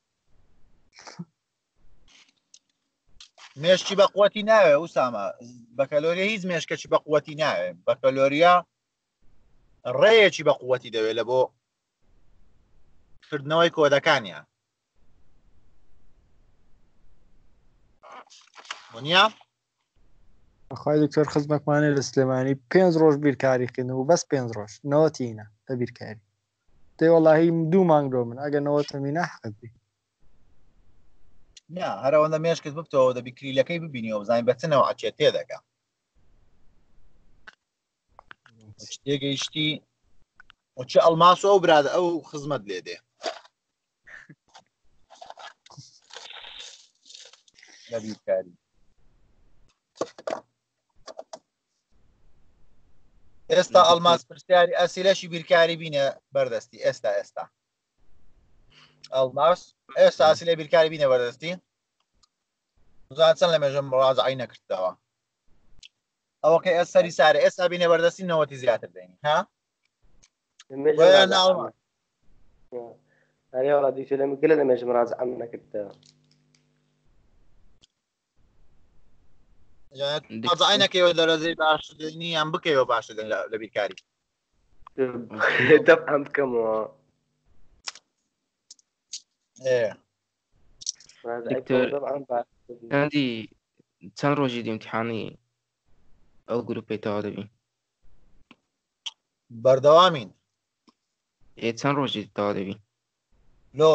مێشکی بە قوتی ناوێ ئوسامە بە کەلۆریە هیچ مێشکەی بە قوتی ناوێ بە کەلۆریە ڕێیەکی بە قوتی دەوێت لە بۆ کردنەوەی کۆدەکانیان وانیا خی دکتۆر خزمەتمانێ لە سلێمانی 5 ڕۆژ بیرکاریکردن و بەس 5 ڕۆژ نەوەتینە لە بیرکاری دەی وەڵاهی 2 مانگۆ من ئەگە نەوەتەمینە حەقی نه هەرەوەندە مێشکت ببتەوە دەبی کریلەکەی ببینیەوە بزانین بەچنەوە ئەچێت تێدەکە تێگەیشتی وچە ئەڵماس ئەو برادە ئەو خزمەت لێ دێ لە بیرکاری ئێستا ئەڵماس پرسیاری ئەسیلەشی بیرکاری بینە بەردەستی ئێستا ئەڵماس ئێستا ئەسیلە بیرکاری بینە بەردەستی زان چەند لە مێژەم ڕازعی نەکردەوە ئەوەکە ئێستری سارە ئێستا بینێ بەردەستی نەوەتی زیاتر دێنی ها هەریاوەڵا دیکە لە گەلە لە مێژم ڕازعەم نەکردەوە ڕازعینەکەیەوە دەرەزەی باشدنی یان بکەیەوە باشدن لە بیرکاری دەفعەم بکەمەوە ئەندی چەند ڕۆژی ئیمتیحانی ئەو گروپی تەوا دەبین بەردەوامین چەند ڕۆژی تەوا دەبین لۆ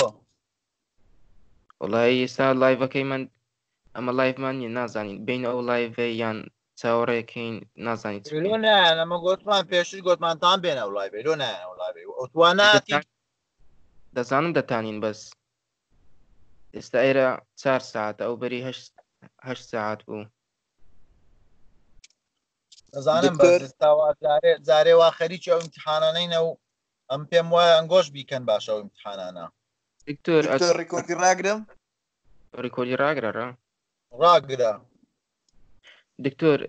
وڵی ئێستا لایڤەکەی من ئەمە لایڤمان نیە نازانین بین ئەو لایڤێ یان چاوەڕێکین نازانیت لۆ نایە ئەمە گوتمان پێشتر گوتمانتان بێنە ئەو لایڤێ لۆ نایە ئەو لایڤێ ئۆتواناتی دەزانم دەتانین بەس ئێستا ئێرە 4 ساعتە ئەو بەری 8 ساعت بوو دەزانم بەستاوا جارێ وا خەریکی ئەو ئیمتیحانانەینە و ئەم پێم وایە ئەنگۆش بیکەن باشە ئەو ئیمتیحانانە دکتۆر ڕێکۆردی ڕاگرم ڕێکۆردی ڕاگرە ڕاگرە دکتۆر